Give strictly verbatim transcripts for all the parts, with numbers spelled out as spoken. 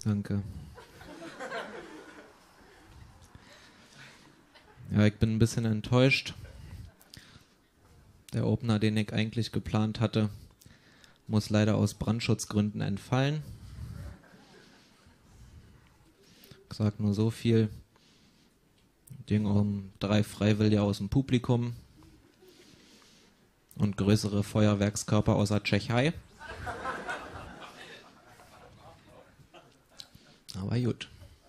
Danke. Ja, ich bin ein bisschen enttäuscht. Der Opener, den ich eigentlich geplant hatte, muss leider aus Brandschutzgründen entfallen. Ich sag nur so viel. Ging um drei Freiwillige aus dem Publikum und größere Feuerwerkskörper aus der Tschechei. Aber gut.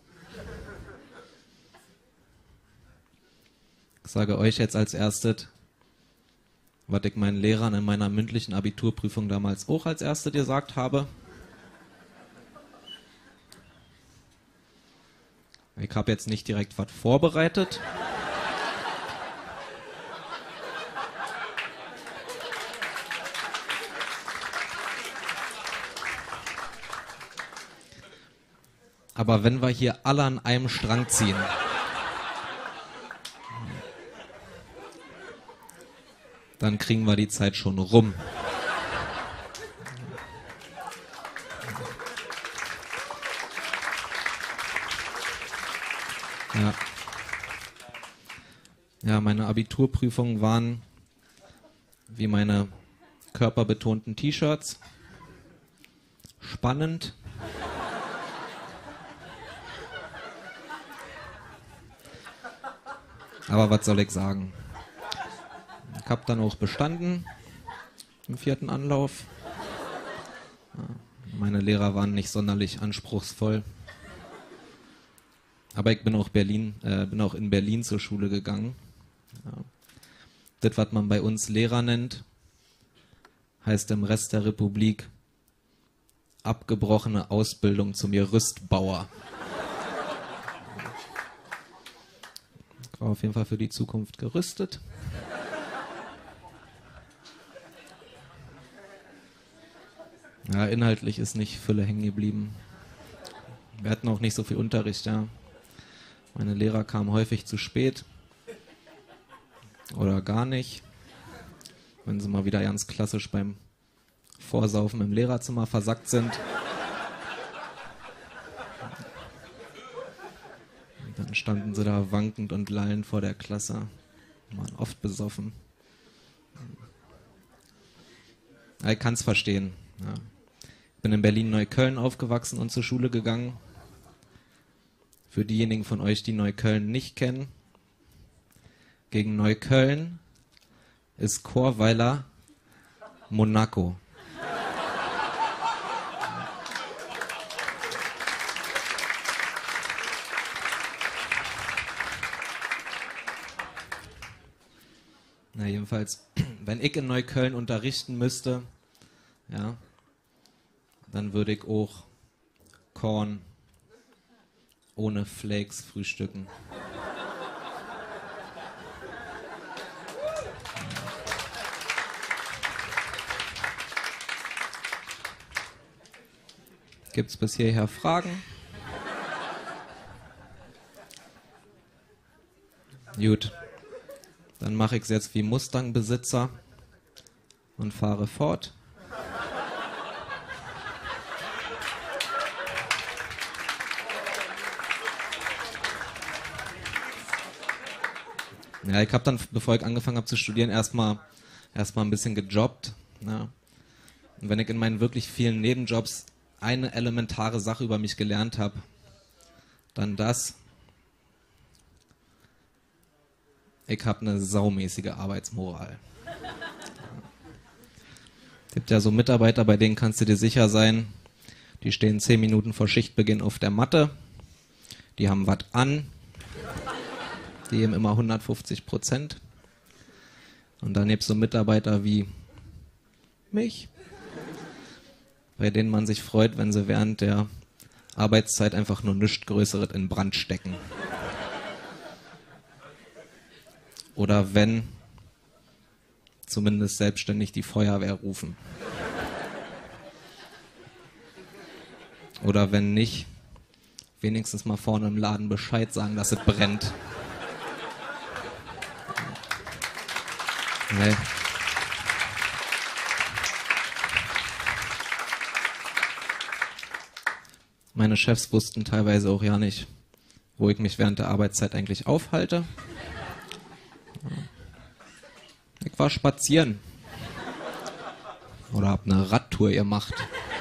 Ich sage euch jetzt als erstes, was ich meinen Lehrern in meiner mündlichen Abiturprüfung damals auch als erstes gesagt habe. Ich habe jetzt nicht direkt was vorbereitet. Aber wenn wir hier alle an einem Strang ziehen, dann kriegen wir die Zeit schon rum. Ja. Ja, meine Abiturprüfungen waren wie meine körperbetonten T-Shirts. Spannend. Aber was soll ich sagen? Ich habe dann auch bestanden im vierten Anlauf. Ja, meine Lehrer waren nicht sonderlich anspruchsvoll. Aber ich bin auch, Berlin, äh, bin auch in Berlin zur Schule gegangen. Ja. Das, was man bei uns Lehrer nennt, heißt im Rest der Republik abgebrochene Ausbildung zum Gerüstbauer. Ich war auf jeden Fall für die Zukunft gerüstet. Ja, inhaltlich ist nicht Fülle hängen geblieben. Wir hatten auch nicht so viel Unterricht, ja. Meine Lehrer kamen häufig zu spät. Oder gar nicht. Wenn sie mal wieder ganz klassisch beim Vorsaufen im Lehrerzimmer versackt sind. Und dann standen sie da wankend und lallend vor der Klasse. Waren oft besoffen. Ja, ich kann es verstehen. Ja. Ich bin in Berlin-Neukölln aufgewachsen und zur Schule gegangen. Für diejenigen von euch, die Neukölln nicht kennen, gegen Neukölln ist Chorweiler Monaco. Na jedenfalls, wenn ich in Neukölln unterrichten müsste, ja, dann würde ich auch Korn ohne Flakes frühstücken. Gibt es bis hierher Fragen? Gut, dann mache ich es jetzt wie Mustang-Besitzer und fahre fort. Ja, ich habe dann, bevor ich angefangen habe zu studieren, erstmal erstmal ein bisschen gejobbt. Ja. Und wenn ich in meinen wirklich vielen Nebenjobs eine elementare Sache über mich gelernt habe, dann das: Ich habe eine saumäßige Arbeitsmoral. Ja. Es gibt ja so Mitarbeiter, bei denen kannst du dir sicher sein, die stehen zehn Minuten vor Schichtbeginn auf der Matte, die haben was an, die geben immer hundertfünfzig Prozent. Und dann gibt es so Mitarbeiter wie mich, bei denen man sich freut, wenn sie während der Arbeitszeit einfach nur nichts Größeres in Brand stecken. Oder wenn zumindest selbstständig die Feuerwehr rufen. Oder wenn nicht, wenigstens mal vorne im Laden Bescheid sagen, dass es brennt. Nee. Meine Chefs wussten teilweise auch ja nicht, wo ich mich während der Arbeitszeit eigentlich aufhalte. Ich war spazieren. Oder hab eine Radtour gemacht.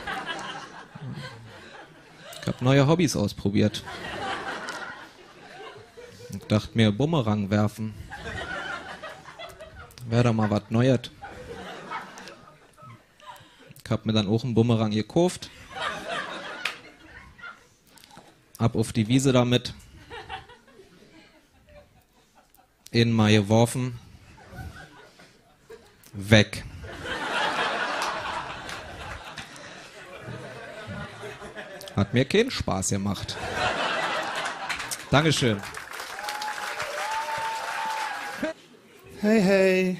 Ich hab neue Hobbys ausprobiert. Ich dachte mir, Bumerang werfen. Wäre doch mal was Neues. Ich hab mir dann auch einen Bumerang gekauft. Ab auf die Wiese damit. In mal geworfen. Weg. Hat mir keinen Spaß gemacht. Dankeschön. Hey, hey.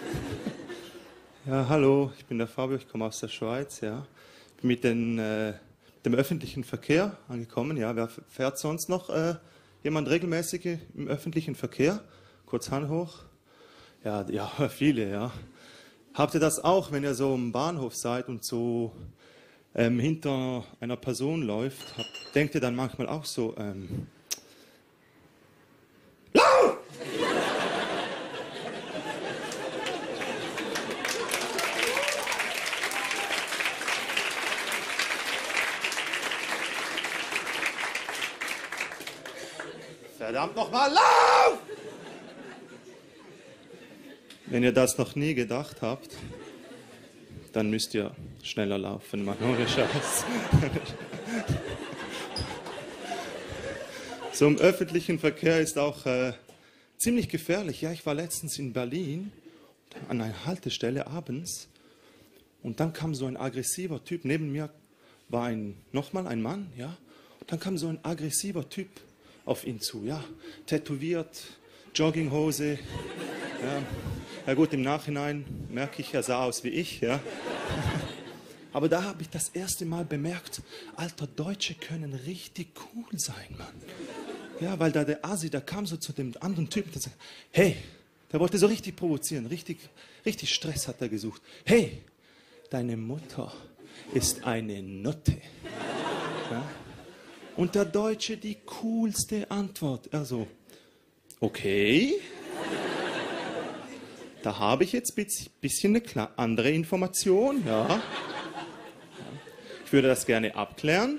Ja, hallo, ich bin der Fabio, ich komme aus der Schweiz, ja. Ich bin mit den, äh, dem öffentlichen Verkehr angekommen, ja. Wer fährt sonst noch äh, jemand regelmäßig im öffentlichen Verkehr? Kurz Hand hoch. Ja, ja, viele, ja. Habt ihr das auch, wenn ihr so am Bahnhof seid und so ähm, hinter einer Person läuft? Habt, denkt ihr dann manchmal auch so, ähm, Lauf! Verdammt nochmal, lauf! Wenn ihr das noch nie gedacht habt, dann müsst ihr schneller laufen, Mann, ohne Scheiß. So im öffentlichen Verkehr ist auch äh, ziemlich gefährlich. Ja, ich war letztens in Berlin an einer Haltestelle abends und dann kam so ein aggressiver Typ. Neben mir war ein, nochmal ein Mann, ja. Und dann kam so ein aggressiver Typ auf ihn zu, ja. Tätowiert, Jogginghose, ja. Ja gut, im Nachhinein merke ich, er sah aus wie ich, ja. Aber da habe ich das erste Mal bemerkt, alter, Deutsche können richtig cool sein, Mann. Ja, weil da der Asi, der kam so zu dem anderen Typen und sagte, hey, der wollte so richtig provozieren, richtig, richtig Stress hat er gesucht. Hey, deine Mutter ist eine Nutte. Ja? Und der Deutsche die coolste Antwort. Also, okay. Da habe ich jetzt ein bisschen eine andere Information. Ja. Ich würde das gerne abklären.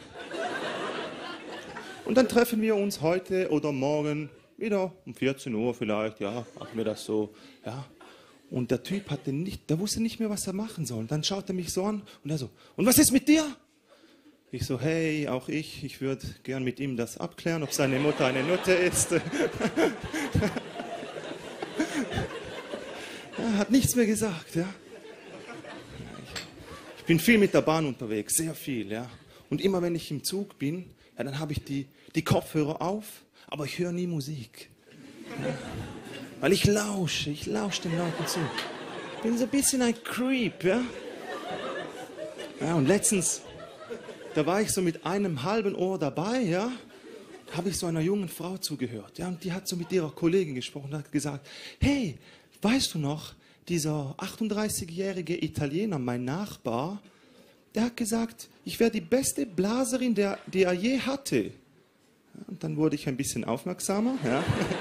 Und dann treffen wir uns heute oder morgen wieder um vierzehn Uhr vielleicht. Ja, machen wir das so. Ja. Und der Typ hatte nicht, der wusste nicht mehr, was er machen soll. Dann schaut er mich so an und er so, und was ist mit dir? Ich so, hey, auch ich, ich würde gern mit ihm das abklären, ob seine Mutter eine Nutte ist. Er hat nichts mehr gesagt, ja. Ich bin viel mit der Bahn unterwegs, sehr viel, ja. Und immer wenn ich im Zug bin, ja, dann habe ich die, die Kopfhörer auf, aber ich höre nie Musik. Ja. Weil ich lausche, ich lausche den Leuten zu. Ich bin so ein bisschen ein Creep, ja. Ja, und letztens, da war ich so mit einem halben Ohr dabei, ja. Da habe ich so einer jungen Frau zugehört, ja. Und die hat so mit ihrer Kollegin gesprochen und hat gesagt, hey, weißt du noch, dieser achtunddreißigjährige Italiener, mein Nachbar, der hat gesagt, ich wäre die beste Blaserin, der, die er je hatte. Ja, und dann wurde ich ein bisschen aufmerksamer. Ja,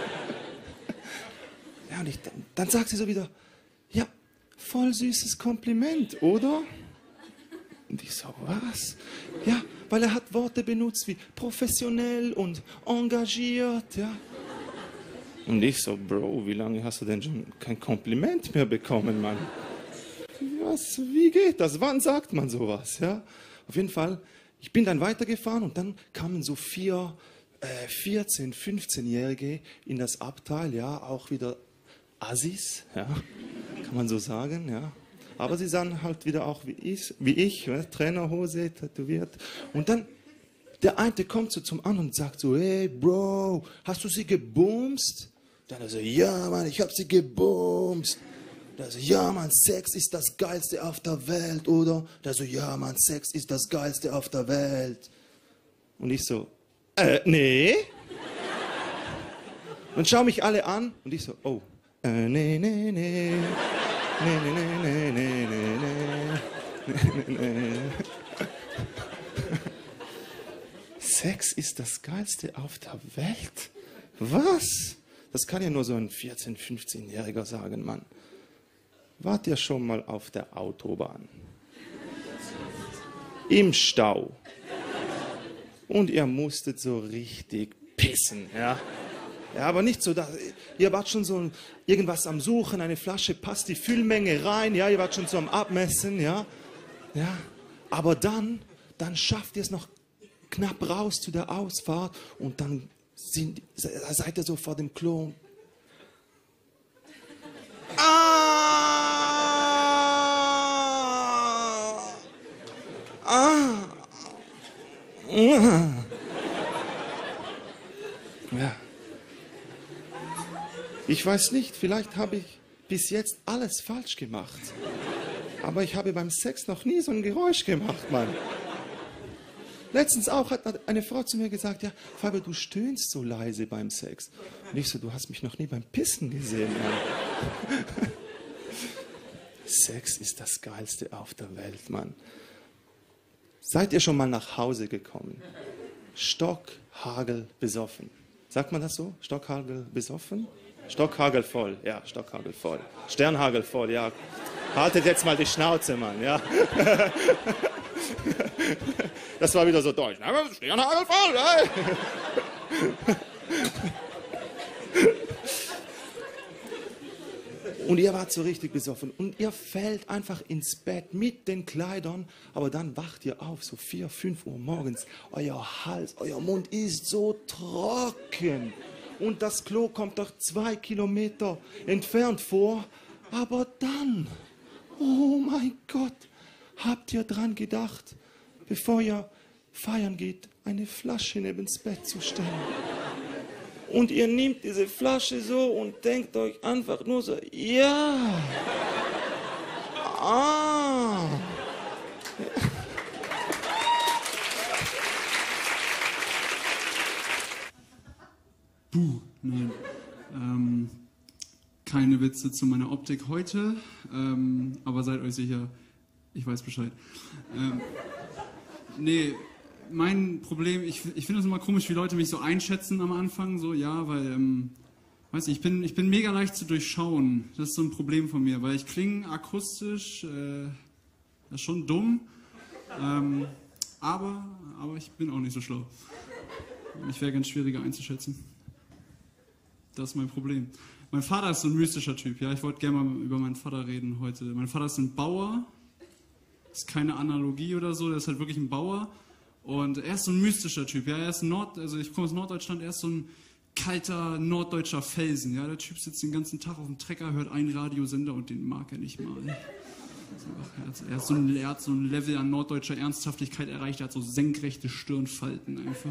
ja und ich, dann, dann sagt sie so wieder, ja, voll süßes Kompliment, oder? Und ich so, was? Ja, weil er hat Worte benutzt wie professionell und engagiert, ja. Und ich so, Bro, wie lange hast du denn schon kein Kompliment mehr bekommen, Mann? Was, wie geht das? Wann sagt man sowas? Ja? Auf jeden Fall, ich bin dann weitergefahren und dann kamen so vier, äh, vierzehn-, fünfzehnjährige in das Abteil, ja, auch wieder Assis, ja, kann man so sagen, ja. Aber sie sahen halt wieder auch wie ich, wie ich, ja, Trainerhose, tätowiert. Und dann, der eine kommt so zum anderen und sagt so, hey, Bro, hast du sie gebumst? Dann er so, ja, Mann, ich hab sie gebumst. Der so, ja, Mann, Sex ist das Geilste auf der Welt, oder? Der so, ja, Mann, Sex ist das Geilste auf der Welt. Und ich so, äh, nee. Und schau mich alle an und ich so, oh, äh, nee, nee, nee. Nee, nee, nee, nee, nee, nee, nee, nee. Sex ist das Geilste auf der Welt? Was? Das kann ja nur so ein vierzehn-, fünfzehnjähriger sagen, Mann. Wart ihr schon mal auf der Autobahn? Im Stau. Und ihr musstet so richtig pissen, ja? Ja, aber nicht so, da, ihr wart schon so irgendwas am Suchen, eine Flasche, passt die Füllmenge rein, ja, ihr wart schon so am Abmessen, ja? Ja, aber dann, dann schafft ihr es noch knapp raus zu der Ausfahrt und dann sind, seid ihr so vor dem Klo. Ah! Ah! Ja. Ich weiß nicht, vielleicht habe ich bis jetzt alles falsch gemacht. Aber ich habe beim Sex noch nie so ein Geräusch gemacht, Mann. Letztens auch hat eine Frau zu mir gesagt, ja, Fabio, du stöhnst so leise beim Sex. Und ich so, du hast mich noch nie beim Pissen gesehen, Mann. Sex ist das Geilste auf der Welt, Mann. Seid ihr schon mal nach Hause gekommen? Stockhagel besoffen. Sagt man das so? Stockhagel besoffen? Stockhagel voll, ja, Stockhagel voll. Sternhagel voll, ja. Haltet jetzt mal die Schnauze, Mann, ja. Das war wieder so deutsch. Sternhagel voll, ey. Und ihr wart so richtig besoffen. Und ihr fällt einfach ins Bett mit den Kleidern. Aber dann wacht ihr auf, so vier, fünf Uhr morgens. Euer Hals, euer Mund ist so trocken. Und das Klo kommt doch zwei Kilometer entfernt vor. Aber dann, oh mein Gott, habt ihr dran gedacht, bevor ihr feiern geht, eine Flasche neben's Bett zu stellen? Und ihr nehmt diese Flasche so und denkt euch einfach nur so, ja, ah. Puh, nein. Ähm, keine Witze zu meiner Optik heute, ähm, aber seid euch sicher, ich weiß Bescheid. Ähm, nee, mein Problem, ich, ich finde es immer komisch, wie Leute mich so einschätzen am Anfang, so, ja, weil, ähm, weiß nicht, ich bin, ich bin mega leicht zu durchschauen. Das ist so ein Problem von mir, weil ich klinge akustisch, äh, das ist schon dumm, ähm, aber, aber ich bin auch nicht so schlau. Ich wäre ganz schwieriger einzuschätzen. Das ist mein Problem. Mein Vater ist so ein mystischer Typ, ja, ich wollte gerne mal über meinen Vater reden heute. Mein Vater ist ein Bauer, das ist keine Analogie oder so, der ist halt wirklich ein Bauer. Und er ist so ein mystischer Typ, ja, er ist Nord, also ich komme aus Norddeutschland, er ist so ein kalter norddeutscher Felsen, ja, der Typ sitzt den ganzen Tag auf dem Trecker, hört einen Radiosender und den mag er nicht mal. Er hat so ein, er hat so ein Level an norddeutscher Ernsthaftigkeit erreicht, er hat so senkrechte Stirnfalten einfach.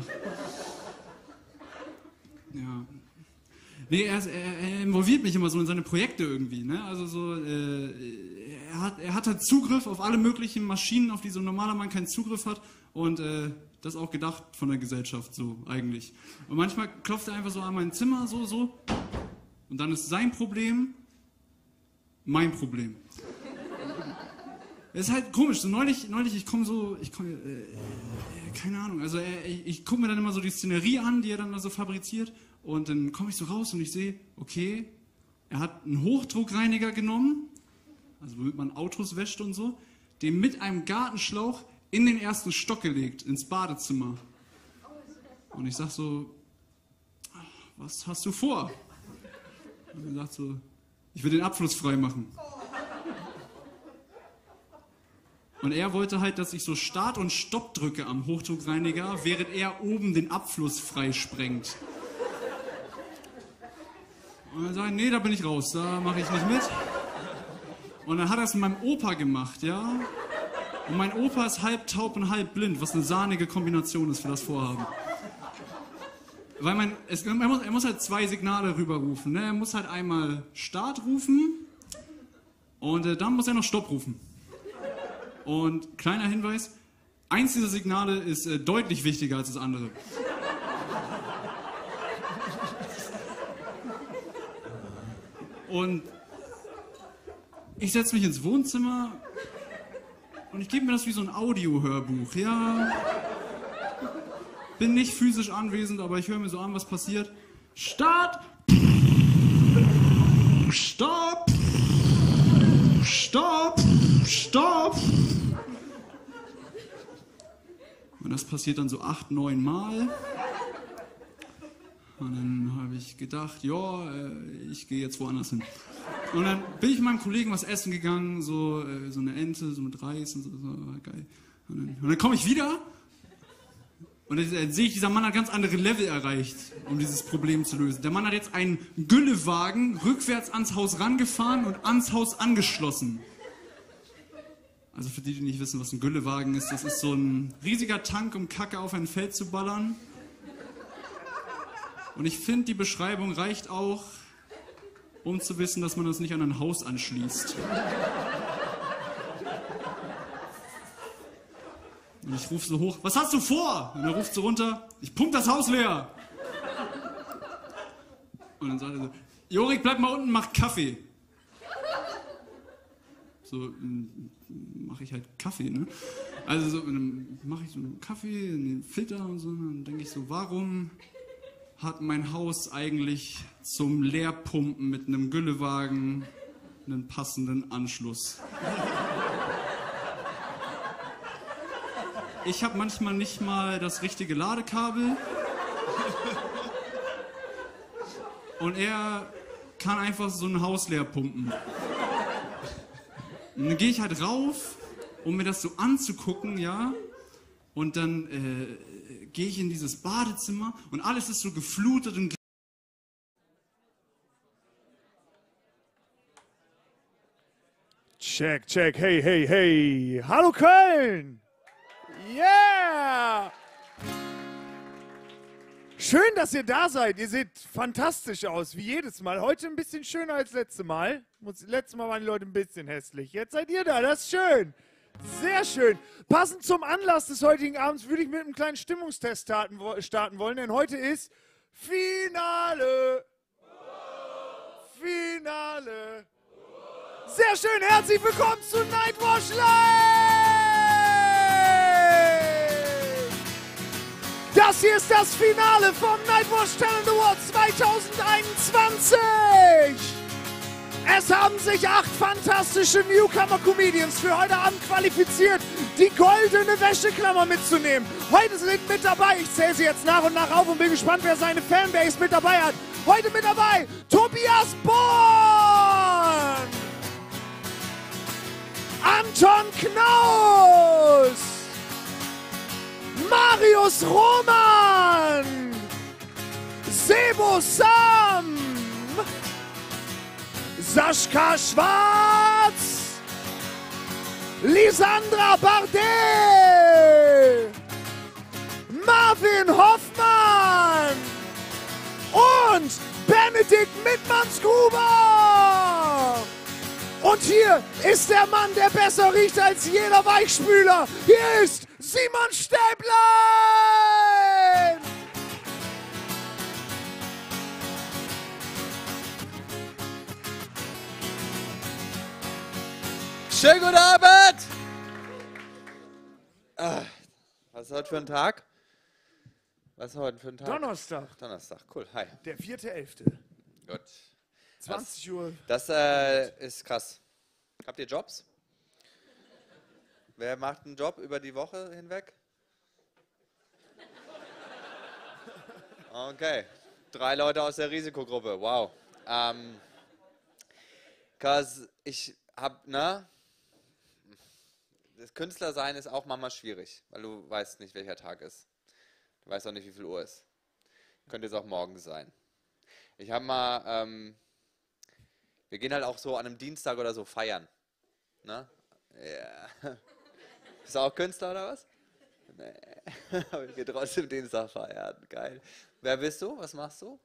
Ja. Nee, er, er, er involviert mich immer so in seine Projekte irgendwie, ne, also so, äh, er hat, er hat halt Zugriff auf alle möglichen Maschinen, auf die so ein normaler Mann keinen Zugriff hat. Und äh, das ist auch gedacht von der Gesellschaft, so eigentlich. Und manchmal klopft er einfach so an mein Zimmer, so, so. Und dann ist sein Problem mein Problem. Es ist halt komisch. So neulich, neulich ich komme so, ich komme, äh, äh, keine Ahnung, also äh, ich, ich gucke mir dann immer so die Szenerie an, die er dann da so fabriziert. Und dann komme ich so raus und ich sehe, okay, er hat einen Hochdruckreiniger genommen, also womit man Autos wäscht und so, den mit einem Gartenschlauch in den ersten Stock gelegt, ins Badezimmer. Und ich sag so, was hast du vor? Und er sagt so, ich will den Abfluss frei machen. Und er wollte halt, dass ich so Start und Stopp drücke am Hochdruckreiniger, während er oben den Abfluss frei sprengt. Und er sagt, nee, da bin ich raus, da mache ich nicht mit. Und dann hat er es mit meinem Opa gemacht, ja. Und mein Opa ist halb taub und halb blind, was eine sahnige Kombination ist für das Vorhaben. Weil man, es, er, muss, er muss halt zwei Signale rüberrufen. Ne? Er muss halt einmal Start rufen und äh, dann muss er noch Stopp rufen. Und kleiner Hinweis, eins dieser Signale ist äh, deutlich wichtiger als das andere. Und ich setze mich ins Wohnzimmer und ich gebe mir das wie so ein Audiohörbuch, ja. bin nicht physisch anwesend, aber ich höre mir so an, was passiert. Start! Stopp! Stopp! Stopp! Und das passiert dann so acht, neun Mal. Und dann habe ich gedacht, ja, ich gehe jetzt woanders hin. Und dann bin ich mit meinem Kollegen was essen gegangen, so, so eine Ente, so mit Reis und so, so geil. Und dann, und dann komme ich wieder und dann, dann sehe ich, dieser Mann hat ganz andere Level erreicht, um dieses Problem zu lösen. Der Mann hat jetzt einen Güllewagen rückwärts ans Haus rangefahren und ans Haus angeschlossen. Also für die, die nicht wissen, was ein Güllewagen ist, das ist so ein riesiger Tank, um Kacke auf ein Feld zu ballern. Und ich finde, die Beschreibung reicht auch, um zu wissen, dass man das nicht an ein Haus anschließt. Und ich rufe so hoch, was hast du vor? Und er ruft so runter, ich pump das Haus leer. Und dann sagt er so, Jorik, bleib mal unten, mach Kaffee. So mache ich halt Kaffee, ne? Also so, dann mache ich so einen Kaffee, einen Filter und so, und dann denke ich so, warum hat mein Haus eigentlich zum Leerpumpen mit einem Güllewagen einen passenden Anschluss? Ich habe manchmal nicht mal das richtige Ladekabel. Und er kann einfach so ein Haus leer pumpen. Und dann gehe ich halt rauf, um mir das so anzugucken, ja. Und dann äh, gehe ich in dieses Badezimmer und alles ist so geflutet und Check, check, hey, hey, hey. Hallo Köln! Yeah! Schön, dass ihr da seid. Ihr seht fantastisch aus, wie jedes Mal. Heute ein bisschen schöner als letztes Mal. Letztes Mal waren die Leute ein bisschen hässlich. Jetzt seid ihr da, das ist schön. Sehr schön. Passend zum Anlass des heutigen Abends würde ich mit einem kleinen Stimmungstest starten, starten wollen, denn heute ist Finale. Finale. Sehr schön, herzlich willkommen zu Nightwash Live! Das hier ist das Finale vom Nightwash Talent Award zweitausendeinundzwanzig! Es haben sich acht fantastische Newcomer-Comedians für heute Abend qualifiziert, die goldene Wäscheklammer mitzunehmen. Heute sind mit dabei, ich zähle sie jetzt nach und nach auf und bin gespannt, wer seine Fanbase mit dabei hat. Heute mit dabei Tobias Born, Anton Knaus, Marius Roman, Sebo Sam, Sascha Schwarz, Lisandra Bardet, Marvin Hoffmann und Benedikt Mittmannsgruber. Und hier ist der Mann, der besser riecht als jeder Weichspüler. Hier ist Simon Stäblein! Schönen guten Abend! Ah, was ist heute für ein Tag? Was ist heute für ein Tag? Donnerstag, Donnerstag, cool, hi. der vierte elfte Gut. zwanzig Uhr. Das äh, ist krass. Habt ihr Jobs? Wer macht einen Job über die Woche hinweg? Okay, drei Leute aus der Risikogruppe, wow. Ähm, cause ich hab, ne? Das Künstlersein ist auch manchmal schwierig, weil du weißt nicht, welcher Tag ist. Du weißt auch nicht, wie viel Uhr ist. Könnte jetzt auch morgen sein. Ich habe mal, ähm, wir gehen halt auch so an einem Dienstag oder so feiern. Ne? Ja. Bist du auch Künstler oder was? Nee. Aber ich gehe trotzdem Dienstag feiern. Geil. Wer bist du? Was machst du?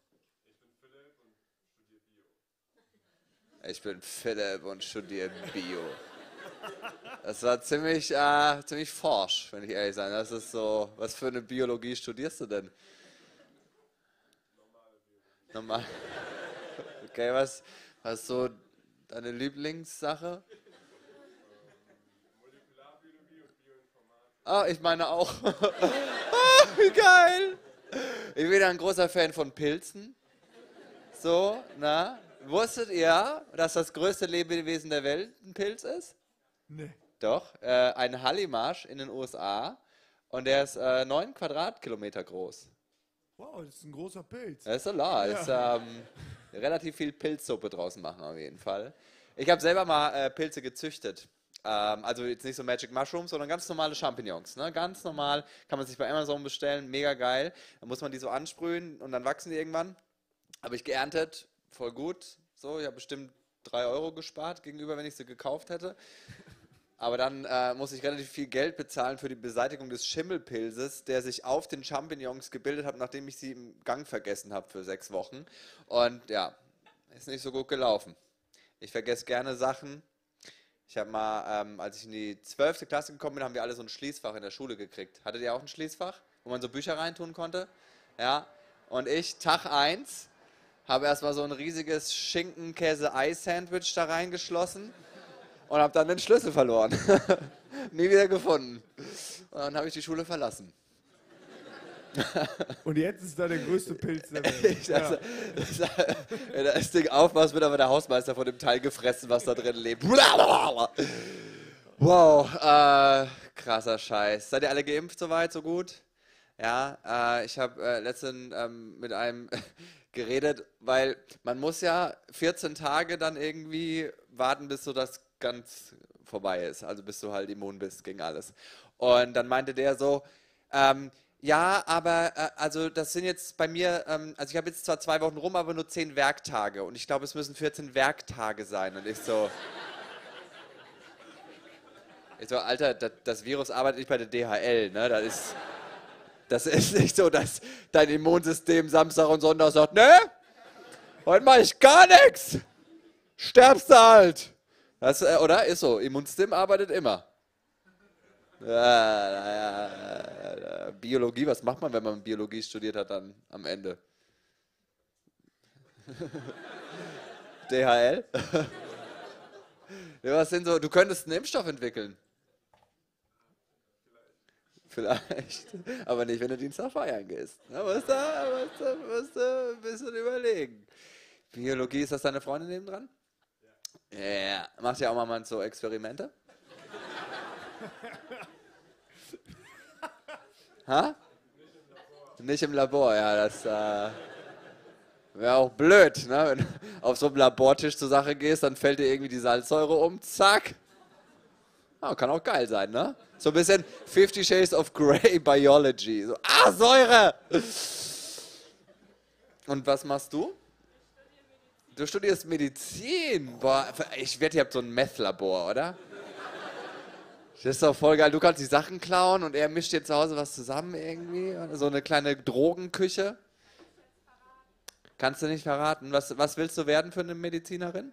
Ich bin Philipp und studiere Bio. Ich bin Philipp und studiere Bio. Das war ziemlich, äh, ziemlich forsch, wenn ich ehrlich sein. Das ist so, was für eine Biologie studierst du denn? Normal. Okay, was, was ist so deine Lieblingssache? Molekularbiologie und Bioinformatik. Ah, ich meine auch. Wie geil. Ich bin ein großer Fan von Pilzen. So, na? Wusstet ihr, dass das größte Lebewesen der Welt ein Pilz ist? Nee. Doch, äh, ein Hallimarsch in den U S A und der ist äh, neun Quadratkilometer groß. Wow, das ist ein großer Pilz. Das ist so la, ist ähm, relativ viel Pilzsuppe draußen machen auf jeden Fall. Ich habe selber mal äh, Pilze gezüchtet. Ähm, also jetzt nicht so Magic Mushrooms, sondern ganz normale Champignons. Ne? Ganz normal, kann man sich bei Amazon bestellen, mega geil. Dann muss man die so ansprühen und dann wachsen die irgendwann. Habe ich geerntet, voll gut. So, ich habe bestimmt drei Euro gespart gegenüber, wenn ich sie gekauft hätte. Aber dann äh, muss ich relativ viel Geld bezahlen für die Beseitigung des Schimmelpilzes, der sich auf den Champignons gebildet hat, nachdem ich sie im Gang vergessen habe für sechs Wochen. Und ja, ist nicht so gut gelaufen. Ich vergesse gerne Sachen. Ich habe mal, ähm, als ich in die zwölfte Klasse gekommen bin, haben wir alle so ein Schließfach in der Schule gekriegt. Hattet ihr auch ein Schließfach, wo man so Bücher reintun konnte? Ja. Und ich, Tag eins, habe erstmal so ein riesiges Schinken-Käse-Ei-Sandwich da reingeschlossen und habe dann den Schlüssel verloren. Nie wieder gefunden. Und dann habe ich die Schule verlassen. Und jetzt ist da der größte Pilz der Welt. Ich, also, das, wenn du das Ding aufmachst, wird aber der Hausmeister von dem Teil gefressen, was da drin lebt. Wow, äh, krasser Scheiß. Seid ihr alle geimpft soweit, so gut? Ja, äh, ich habe äh, letztens ähm, mit einem geredet, weil man muss ja vierzehn Tage dann irgendwie warten, bis so das ganz vorbei ist. Also bis du halt immun bist gegen alles. Und dann meinte der so, ähm, ja, aber äh, also das sind jetzt bei mir, ähm, also ich habe jetzt zwar zwei Wochen rum, aber nur zehn Werktage. Und ich glaube, es müssen vierzehn Werktage sein. Und ich so, ich so, Alter, das, das Virus arbeitet nicht bei der D H L, ne? Das ist, das ist nicht so, dass dein Immunsystem Samstag und Sonntag sagt, ne, heute mache ich gar nichts. Sterbst du halt. Das, äh, oder? Ist so, Immunsystem arbeitet immer. Ja, ja, ja, Biologie, was macht man, wenn man Biologie studiert hat dann am Ende? D H L? Ja, was sind so, du könntest einen Impfstoff entwickeln. Vielleicht. Vielleicht. Aber nicht, wenn du Dienstag feiern gehst. Da musst du, musst du, musst du ein bisschen überlegen. Biologie, ist das deine Freundin nebendran? Ja. Yeah. Macht ihr auch mal so Experimente? Ha? Nicht im Labor, ja, das äh, wäre auch blöd, ne? Wenn du auf so einem Labortisch zur Sache gehst, dann fällt dir irgendwie die Salzsäure um, zack. Ah, kann auch geil sein, ne? So ein bisschen Fifty Shades of Grey Biology. So, ah, Säure! Und was machst du? Du studierst Medizin. Boah, ich wette, ihr habt so ein Meth-Labor, oder? Das ist doch voll geil. Du kannst die Sachen klauen und er mischt dir zu Hause was zusammen irgendwie. So eine kleine Drogenküche. Kannst du nicht verraten. Was, was willst du werden für eine Medizinerin?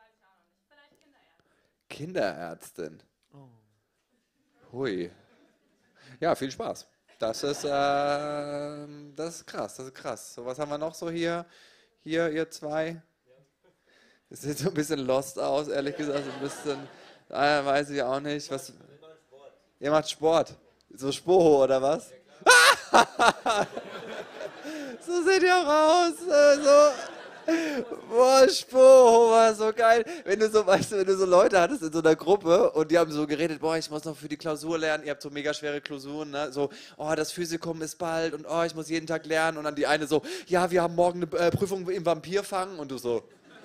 Kinderärztin. Hui. Ja, viel Spaß. Das ist, äh, das ist krass, das ist krass. So, was haben wir noch so hier? Hier, ihr zwei. Es sieht so ein bisschen lost aus, ehrlich gesagt. So ein bisschen, äh, weiß ich auch nicht. Was, ihr macht Sport. So Spoho oder was? So seht ihr raus. Äh, so. Boah, Spoho war so geil. Wenn du so, weißt du, wenn du so Leute hattest in so einer Gruppe und die haben so geredet, boah, ich muss noch für die Klausur lernen, ihr habt so mega schwere Klausuren, ne? So, oh, das Physikum ist bald und oh, ich muss jeden Tag lernen und dann die eine so, ja, wir haben morgen eine äh, Prüfung im Vampirfangen und du so,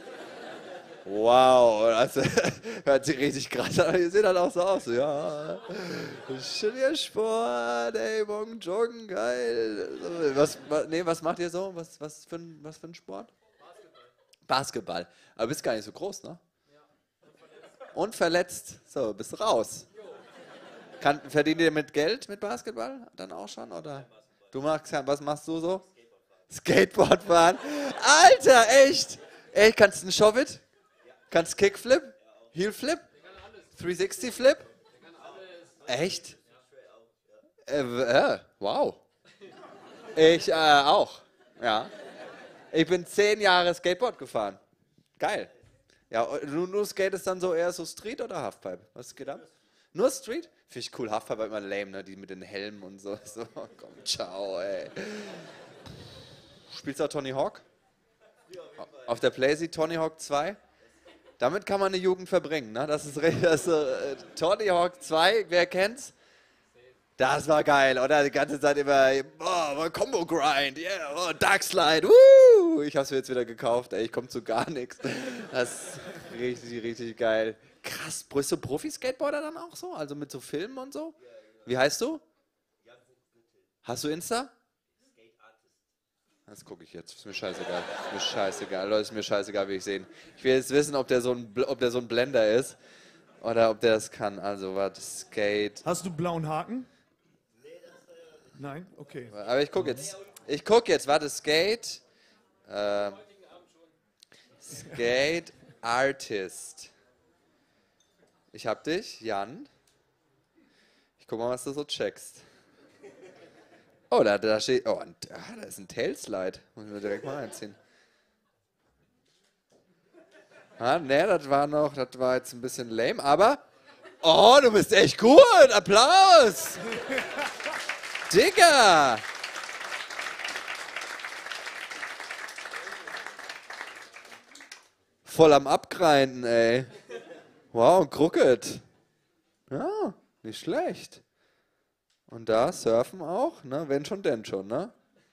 wow, das hört sich richtig krass an, ihr seht halt auch so aus, so, ja, studier Sport, ey, morgen joggen, geil. Was, was, nee, was macht ihr so? Was, was, für, ein, was für ein Sport? Basketball. Aber bist gar nicht so groß, ne? Ja. Und verletzt. So, bist du raus. Kann, verdient ihr mit Geld mit Basketball dann auch schon? Oder? Du machst, was machst du so? Skateboard fahren. Alter, echt? Ey, kannst du einen Shove-It? Kannst Kickflip? Heelflip? dreihundertsechzig Flip? Echt? Äh, äh, wow. Ich äh, auch. Ja. Ich bin zehn Jahre Skateboard gefahren. Geil. Ja, du, du skatest dann so eher so Street oder Halfpipe? Was geht ab? Nur Street? Finde ich cool. Haftpfeife war immer lame, ne? Die mit den Helmen und so. So, komm, ciao, ey. Spielst du auch Tony Hawk? Auf der Playsee Tony Hawk zwei? Damit kann man eine Jugend verbringen, ne? Das ist richtig. Also, äh, Tony Hawk zwei, wer kennt's? Das war geil, oder? Die ganze Zeit immer, oh, Combo Grind, yeah, oh, Dark Slide, woo! Ich hab's mir jetzt wieder gekauft, ey, ich komm zu gar nichts. Das ist richtig, richtig geil. Krass, bist du Profi-Skateboarder dann auch so? Also mit so Filmen und so? Wie heißt du? Hast du Insta? Das gucke ich jetzt. Ist mir scheißegal. Ist mir scheißegal. Leute, ist mir scheißegal, wie ich sehen. Ich will jetzt wissen, ob der so ein, ob der so ein Blender ist oder ob der das kann. Also, warte, Skate. Hast du blauen Haken? Nein? Okay. Aber ich gucke jetzt. Ich gucke jetzt. Warte, Skate. Äh, Skate Artist. Ich hab dich, Jan. Ich guck mal, was du so checkst. Oh, da, da steht. Oh, und, ah, da ist ein Tailslide. Muss ich mir direkt mal reinziehen. Ah, ne, das war noch, das war jetzt ein bisschen lame, aber. Oh, du bist echt gut! Applaus! Digga! Voll am Abgrinden, ey. Wow, Crooked. Ja, nicht schlecht. Und da Surfen auch, ne? Wenn schon, denn schon, ne?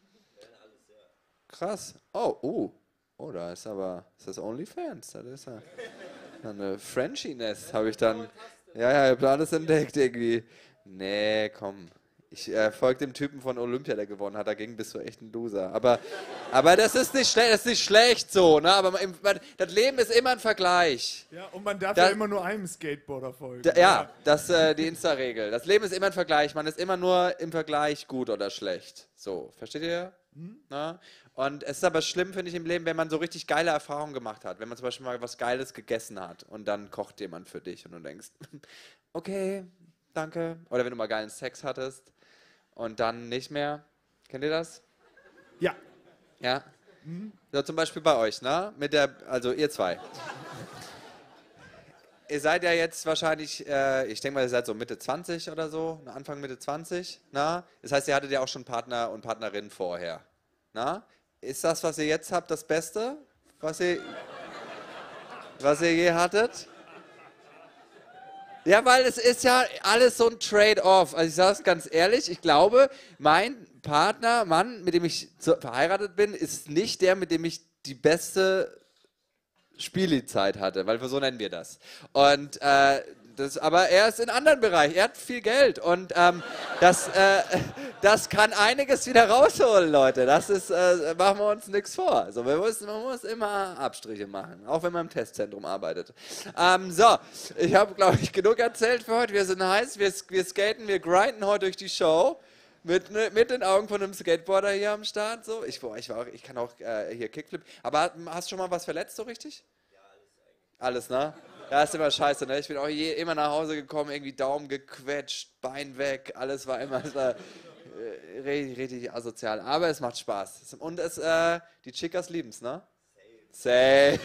Krass. Oh, oh. Oh, da ist aber, ist das OnlyFans? Das ist ja eine Frenchie-Nest, habe ich dann. Ja, ja, ich habe alles entdeckt irgendwie. Nee, komm. Ich äh, folge dem Typen von Olympia, der gewonnen hat. Dagegen bist du echt ein Loser. Aber, aber das ist nicht schlecht, das ist nicht schlecht so, ne? Aber im, man, das Leben ist immer ein Vergleich. Ja, und man darf Da- ja immer nur einem Skateboarder folgen. Da, ja, das ist äh, die Insta-Regel. Das Leben ist immer ein Vergleich. Man ist immer nur im Vergleich gut oder schlecht. So, versteht ihr? Na? Und es ist aber schlimm, finde ich, im Leben, wenn man so richtig geile Erfahrungen gemacht hat. Wenn man zum Beispiel mal was Geiles gegessen hat und dann kocht jemand für dich und du denkst, okay, danke. Oder wenn du mal geilen Sex hattest und dann nicht mehr. Kennt ihr das? Ja. Ja. So, zum Beispiel bei euch, ne? Mit der, also ihr zwei. Ihr seid ja jetzt wahrscheinlich, äh, ich denke mal, ihr seid so Mitte zwanzig oder so, Anfang Mitte zwanzig, na? Das heißt, ihr hattet ja auch schon Partner und Partnerin vorher, na? Ist das, was ihr jetzt habt, das Beste, was ihr, was ihr je hattet? Ja, weil es ist ja alles so ein Trade-off. Also ich sage es ganz ehrlich, ich glaube, mein Partner, Mann, mit dem ich so verheiratet bin, ist nicht der, mit dem ich die beste Spielzeit hatte, weil so nennen wir das. Und äh, das, aber er ist in anderen Bereichen, er hat viel Geld und ähm, das, äh, das kann einiges wieder rausholen, Leute. Das ist, äh, machen wir uns nichts vor. Also wir müssen, man muss immer Abstriche machen, auch wenn man im Testzentrum arbeitet. Ähm, so, ich habe, glaube ich, genug erzählt für heute. Wir sind heiß, wir, wir skaten, wir grinden heute durch die Show. Mit, mit den Augen von einem Skateboarder hier am Start. So. Ich, boah, ich, war auch, ich kann auch äh, hier Kickflip. Aber hast du schon mal was verletzt, so richtig? Ja, alles. Alles, ne? Ja, ist immer scheiße, ne? Ich bin auch je, immer nach Hause gekommen, irgendwie Daumen gequetscht, Bein weg, alles war immer das war, äh, richtig, richtig asozial. Aber es macht Spaß. Und es, äh, die Chicas lieben's, ne? Safe.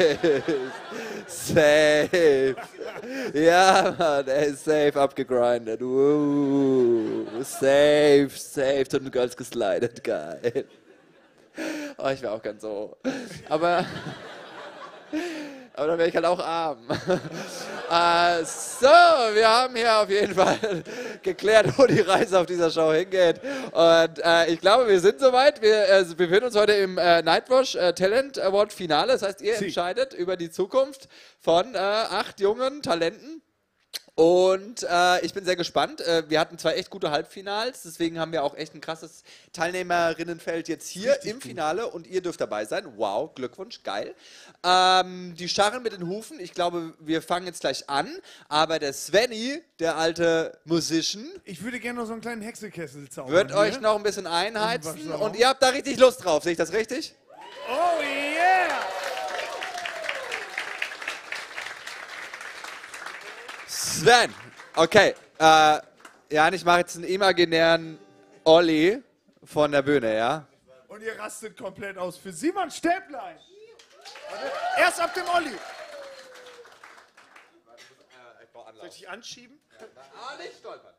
Safe. Ja, Mann, er ist safe abgegrindet. Uh, safe, safe. Und Girls geslidet. Geil. Oh, ich wäre auch ganz so. Aber, aber dann wäre ich halt auch arm. Uh, so, wir haben hier auf jeden Fall geklärt, wo die Reise auf dieser Show hingeht. Und äh, ich glaube, wir sind soweit. Wir äh, befinden uns heute im äh, Nightwash äh, Talent Award Finale. Das heißt, ihr Sie. entscheidet über die Zukunft von äh, acht jungen Talenten. Und äh, ich bin sehr gespannt. Äh, wir hatten zwei echt gute Halbfinals, deswegen haben wir auch echt ein krasses Teilnehmerinnenfeld jetzt hier Richtig im gut. Finale und ihr dürft dabei sein. Wow, Glückwunsch, geil. Ähm, die Scharren mit den Hufen, ich glaube, wir fangen jetzt gleich an, aber der Svenny, der alte Musician, Ich würde gerne noch so einen kleinen Hexekessel zaubern. wird hier. euch noch ein bisschen einheizen Waschsalon. und ihr habt da richtig Lust drauf, sehe ich das richtig? Oh yeah! Sven, okay, äh, ja, ich mache jetzt einen imaginären Olli von der Bühne, ja? Und ihr rastet komplett aus. Für Simon Stäblein. Warte, erst ab dem Olli. Soll ich dich anschieben? Ah, nicht stolpern.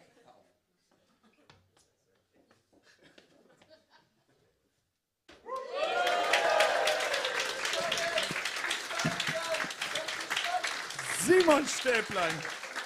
Simon Stäblein.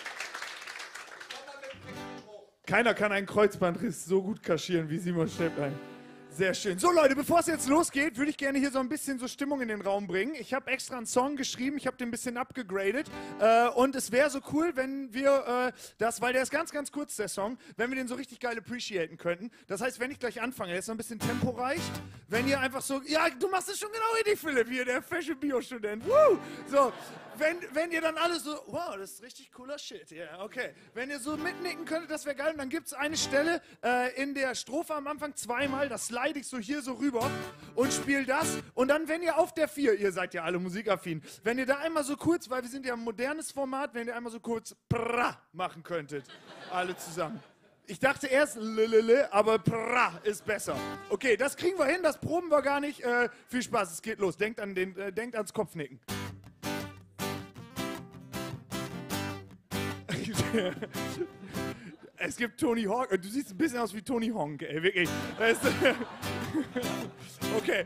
Keiner kann einen Kreuzbandriss so gut kaschieren wie Simon Stäblein. Sehr schön. So Leute, bevor es jetzt losgeht, würde ich gerne hier so ein bisschen so Stimmung in den Raum bringen. Ich habe extra einen Song geschrieben, ich habe den ein bisschen abgegradet. Äh, und es wäre so cool, wenn wir äh, das, weil der ist ganz, ganz kurz, der Song, wenn wir den so richtig geil appreciaten könnten. Das heißt, wenn ich gleich anfange, der ist noch ein bisschen temporeich. Wenn ihr einfach so, ja, du machst es schon genau richtig, Philipp, hier, der Fashion-Bio-Student. Woo! So, wenn, wenn ihr dann alle so, wow, das ist richtig cooler Shit. Ja, yeah, okay. Wenn ihr so mitnicken könntet, das wäre geil. Und dann gibt es eine Stelle äh, in der Strophe am Anfang zweimal, das slide ich so hier so rüber und spiele das. Und dann, wenn ihr auf der vier, ihr seid ja alle musikaffin, wenn ihr da einmal so kurz, weil wir sind ja ein modernes Format, wenn ihr einmal so kurz pra machen könntet. Alle zusammen. Ich dachte erst lelele, aber pra ist besser. Okay, das kriegen wir hin, das proben wir gar nicht. Äh, viel Spaß, es geht los. Denkt, an den, äh, denkt ans Kopfnicken. Es gibt Tony Hawk. Du siehst ein bisschen aus wie Tony Hawk, ey, wirklich. Es, okay.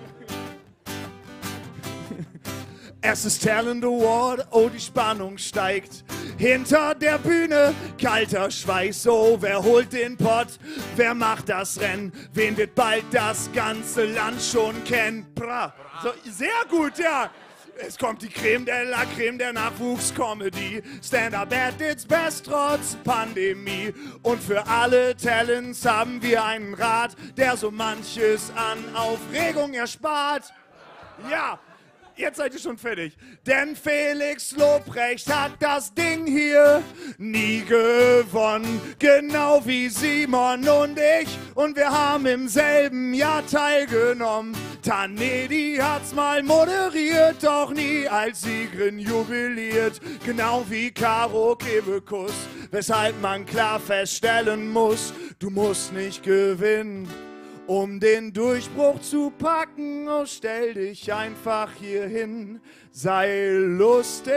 Erstes Talent Award, oh, die Spannung steigt. Hinter der Bühne, kalter Schweiß, oh, wer holt den Pott? Wer macht das Rennen? Wen wird bald das ganze Land schon kennen? Bra. So, sehr gut, ja. Es kommt die Creme de la Creme der Nachwuchscomedy. Stand-up at its best trotz Pandemie. Und für alle Talents haben wir einen Rat, der so manches an Aufregung erspart. Ja, jetzt seid ihr schon fertig. Denn Felix Lobrecht hat das Ding hier nie gewonnen. Genau wie Simon und ich. Und wir haben im selben Jahr teilgenommen. Tanedi hat's mal moderiert, doch nie als Siegerin jubiliert. Genau wie Caro Kebekus, weshalb man klar feststellen muss, du musst nicht gewinnen, um den Durchbruch zu packen. Oh, stell dich einfach hier hin, sei lustig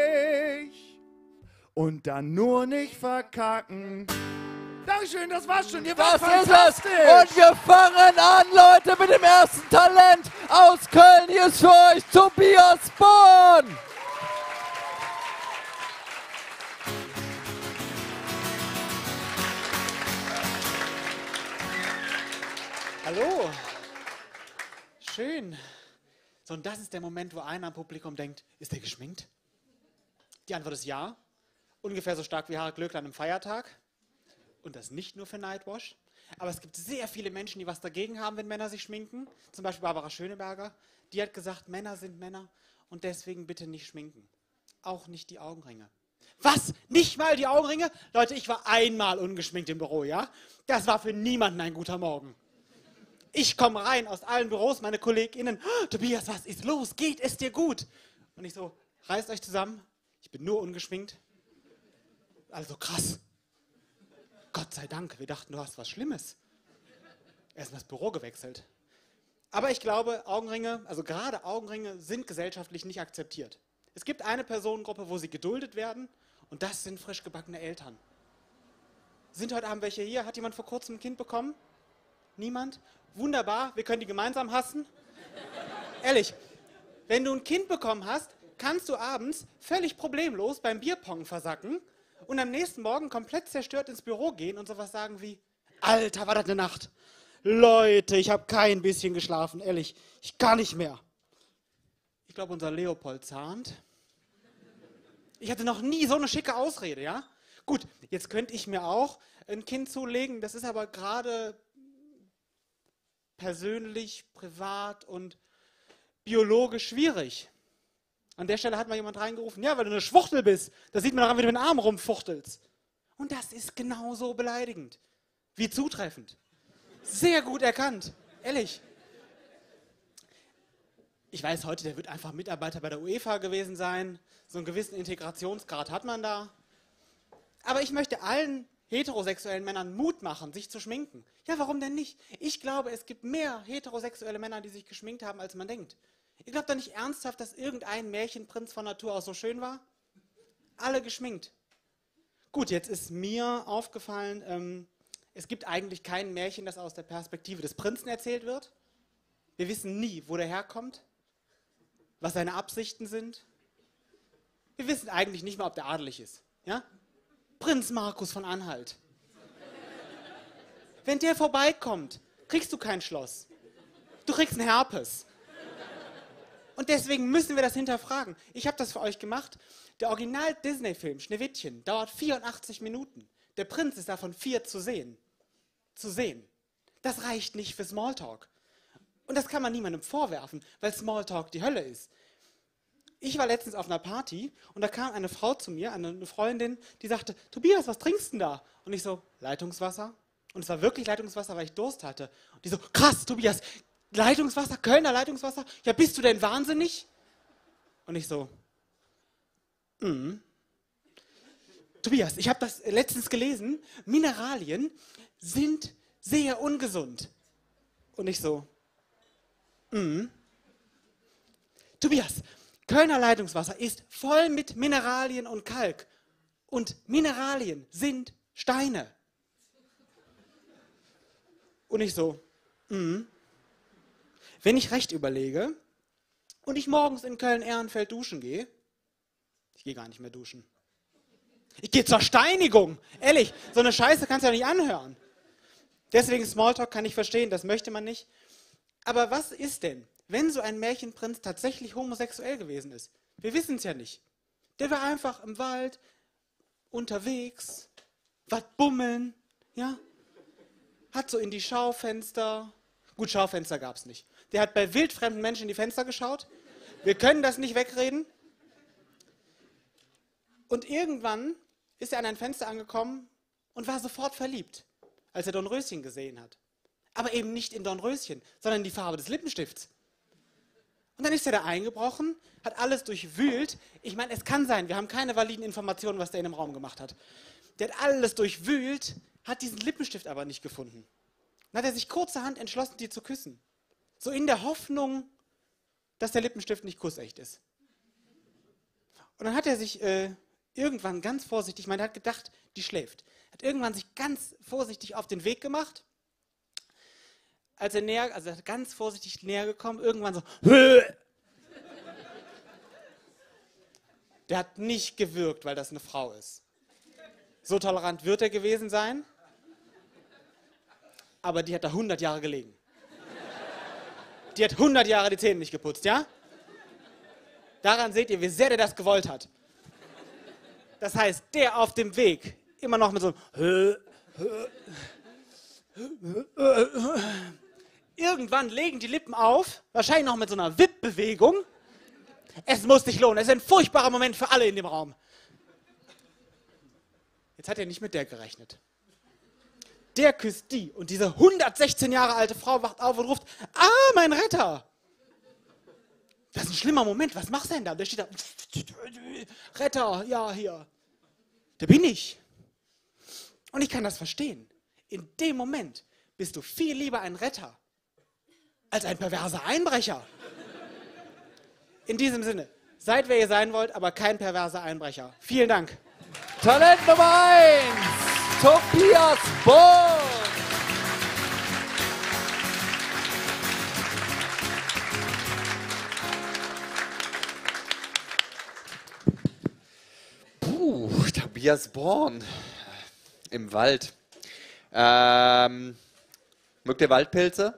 und dann nur nicht verkacken. Dankeschön, das war's schon. Ihr wart Das ist es. fantastisch. Und wir fangen an, Leute, mit dem ersten Talent aus Köln. Hier ist für euch Tobias Born. Hallo. Schön. So, und das ist der Moment, wo einer im Publikum denkt, ist der geschminkt? Die Antwort ist ja. Ungefähr so stark wie Harald Glöckler an einem Feiertag. Und das nicht nur für Nightwash. Aber es gibt sehr viele Menschen, die was dagegen haben, wenn Männer sich schminken. Zum Beispiel Barbara Schöneberger. Die hat gesagt, Männer sind Männer und deswegen bitte nicht schminken. Auch nicht die Augenringe. Was? Nicht mal die Augenringe? Leute, ich war einmal ungeschminkt im Büro, ja? Das war für niemanden ein guter Morgen. Ich komme rein aus allen Büros, meine KollegInnen. Oh, Tobias, was ist los? Geht es dir gut? Und ich so, reißt euch zusammen. Ich bin nur ungeschminkt. Also krass. Gott sei Dank, wir dachten, du hast was Schlimmes. Er ist in das Büro gewechselt. Aber ich glaube, Augenringe, also gerade Augenringe, sind gesellschaftlich nicht akzeptiert. Es gibt eine Personengruppe, wo sie geduldet werden, und das sind frisch gebackene Eltern. Sind heute Abend welche hier? Hat jemand vor kurzem ein Kind bekommen? Niemand? Wunderbar, wir können die gemeinsam hassen. Ehrlich, wenn du ein Kind bekommen hast, kannst du abends völlig problemlos beim Bierpong versacken und am nächsten Morgen komplett zerstört ins Büro gehen und sowas sagen wie, Alter, war das eine Nacht. Leute, ich habe kein bisschen geschlafen, ehrlich, ich kann nicht mehr. Ich glaube, unser Leopold zahnt. Ich hatte noch nie so eine schicke Ausrede, ja? Gut, jetzt könnte ich mir auch ein Kind zulegen, das ist aber gerade persönlich, privat und biologisch schwierig. An der Stelle hat mal jemand reingerufen, ja, weil du eine Schwuchtel bist, da sieht man daran, wie du mit dem Arm rumfuchtelst. Und das ist genauso beleidigend, wie zutreffend. Sehr gut erkannt, ehrlich. Ich weiß heute, der wird einfach Mitarbeiter bei der UEFA gewesen sein, so einen gewissen Integrationsgrad hat man da. Aber ich möchte allen heterosexuellen Männern Mut machen, sich zu schminken. Ja, warum denn nicht? Ich glaube, es gibt mehr heterosexuelle Männer, die sich geschminkt haben, als man denkt. Ihr glaubt doch nicht ernsthaft, dass irgendein Märchenprinz von Natur aus so schön war? Alle geschminkt. Gut, jetzt ist mir aufgefallen, ähm, es gibt eigentlich kein Märchen, das aus der Perspektive des Prinzen erzählt wird. Wir wissen nie, wo der herkommt, was seine Absichten sind. Wir wissen eigentlich nicht mal, ob der adelig ist. Ja? Prinz Markus von Anhalt. Wenn der vorbeikommt, kriegst du kein Schloss. Du kriegst einen Herpes. Und deswegen müssen wir das hinterfragen. Ich habe das für euch gemacht. Der Original-Disney-Film Schneewittchen dauert vierundachtzig Minuten. Der Prinz ist davon vier zu sehen. Zu sehen. Das reicht nicht für Smalltalk. Und das kann man niemandem vorwerfen, weil Smalltalk die Hölle ist. Ich war letztens auf einer Party und da kam eine Frau zu mir, eine Freundin, die sagte, Tobias, was trinkst du denn da? Und ich so, Leitungswasser. Und es war wirklich Leitungswasser, weil ich Durst hatte. Und die so, krass, Tobias, Leitungswasser, Kölner Leitungswasser? Ja, bist du denn wahnsinnig? Und ich so, mhm. Tobias, ich habe das letztens gelesen, Mineralien sind sehr ungesund. Und ich so, mhm. Tobias, Kölner Leitungswasser ist voll mit Mineralien und Kalk. Und Mineralien sind Steine. Und ich so, mhm. Wenn ich recht überlege und ich morgens in Köln-Ehrenfeld duschen gehe, ich gehe gar nicht mehr duschen. Ich gehe zur Steinigung. Ehrlich, so eine Scheiße kannst du ja nicht anhören. Deswegen Smalltalk kann ich verstehen, das möchte man nicht. Aber was ist denn, wenn so ein Märchenprinz tatsächlich homosexuell gewesen ist? Wir wissen es ja nicht. Der war einfach im Wald, unterwegs, wat bummeln, ja? Hat so in die Schaufenster, gut, Schaufenster gab es nicht. Der hat bei wildfremden Menschen in die Fenster geschaut. Wir können das nicht wegreden. Und irgendwann ist er an ein Fenster angekommen und war sofort verliebt, als er Dornröschen gesehen hat. Aber eben nicht in Dornröschen, sondern in die Farbe des Lippenstifts. Und dann ist er da eingebrochen, hat alles durchwühlt. Ich meine, es kann sein, wir haben keine validen Informationen, was der in dem Raum gemacht hat. Der hat alles durchwühlt, hat diesen Lippenstift aber nicht gefunden. Dann hat er sich kurzerhand entschlossen, die zu küssen. So in der Hoffnung, dass der Lippenstift nicht kussecht ist. Und dann hat er sich äh, irgendwann ganz vorsichtig, ich meine, er hat gedacht, die schläft, hat irgendwann sich ganz vorsichtig auf den Weg gemacht. Als er näher, also er ganz vorsichtig näher gekommen, irgendwann so, der hat nicht gewirkt, weil das eine Frau ist. So tolerant wird er gewesen sein, aber die hat da hundert Jahre gelegen. Die hat hundert Jahre die Zähne nicht geputzt, ja? Daran seht ihr, wie sehr der das gewollt hat. Das heißt, der auf dem Weg, immer noch mit so einem irgendwann legen die Lippen auf, wahrscheinlich noch mit so einer Wippbewegung. Es muss sich lohnen, es ist ein furchtbarer Moment für alle in dem Raum. Jetzt hat er nicht mit der gerechnet. Der küsst die und diese hundertsechzehn Jahre alte Frau wacht auf und ruft, ah, mein Retter. Das ist ein schlimmer Moment, was machst du denn da? Und der steht da, Retter, ja, hier. Da bin ich. Und ich kann das verstehen. In dem Moment bist du viel lieber ein Retter als ein perverser Einbrecher. In diesem Sinne, seid wer ihr sein wollt, aber kein perverser Einbrecher. Vielen Dank. Talent Nummer eins, Tobias Born. Puh, Tobias Born. Im Wald. Ähm, mögt ihr Waldpilze?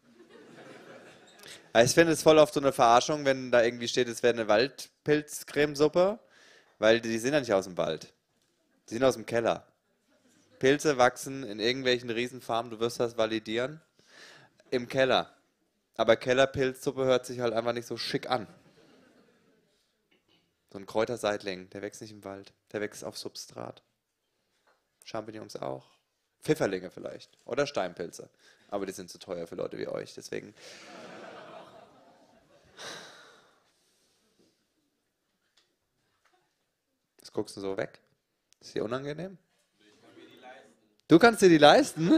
Ich finde es voll oft so eine Verarschung, wenn da irgendwie steht, es wäre eine Waldpilzcremesuppe, weil die sind ja nicht aus dem Wald. Die sind aus dem Keller. Pilze wachsen in irgendwelchen Riesenfarmen, du wirst das validieren, im Keller. Aber Kellerpilzsuppe hört sich halt einfach nicht so schick an. So ein Kräuterseitling, der wächst nicht im Wald, der wächst auf Substrat. Champignons auch. Pfifferlinge vielleicht oder Steinpilze. Aber die sind zu teuer für Leute wie euch, deswegen... Was guckst du so weg? Ist dir unangenehm? Ich kann mir die leisten. Du kannst dir die leisten?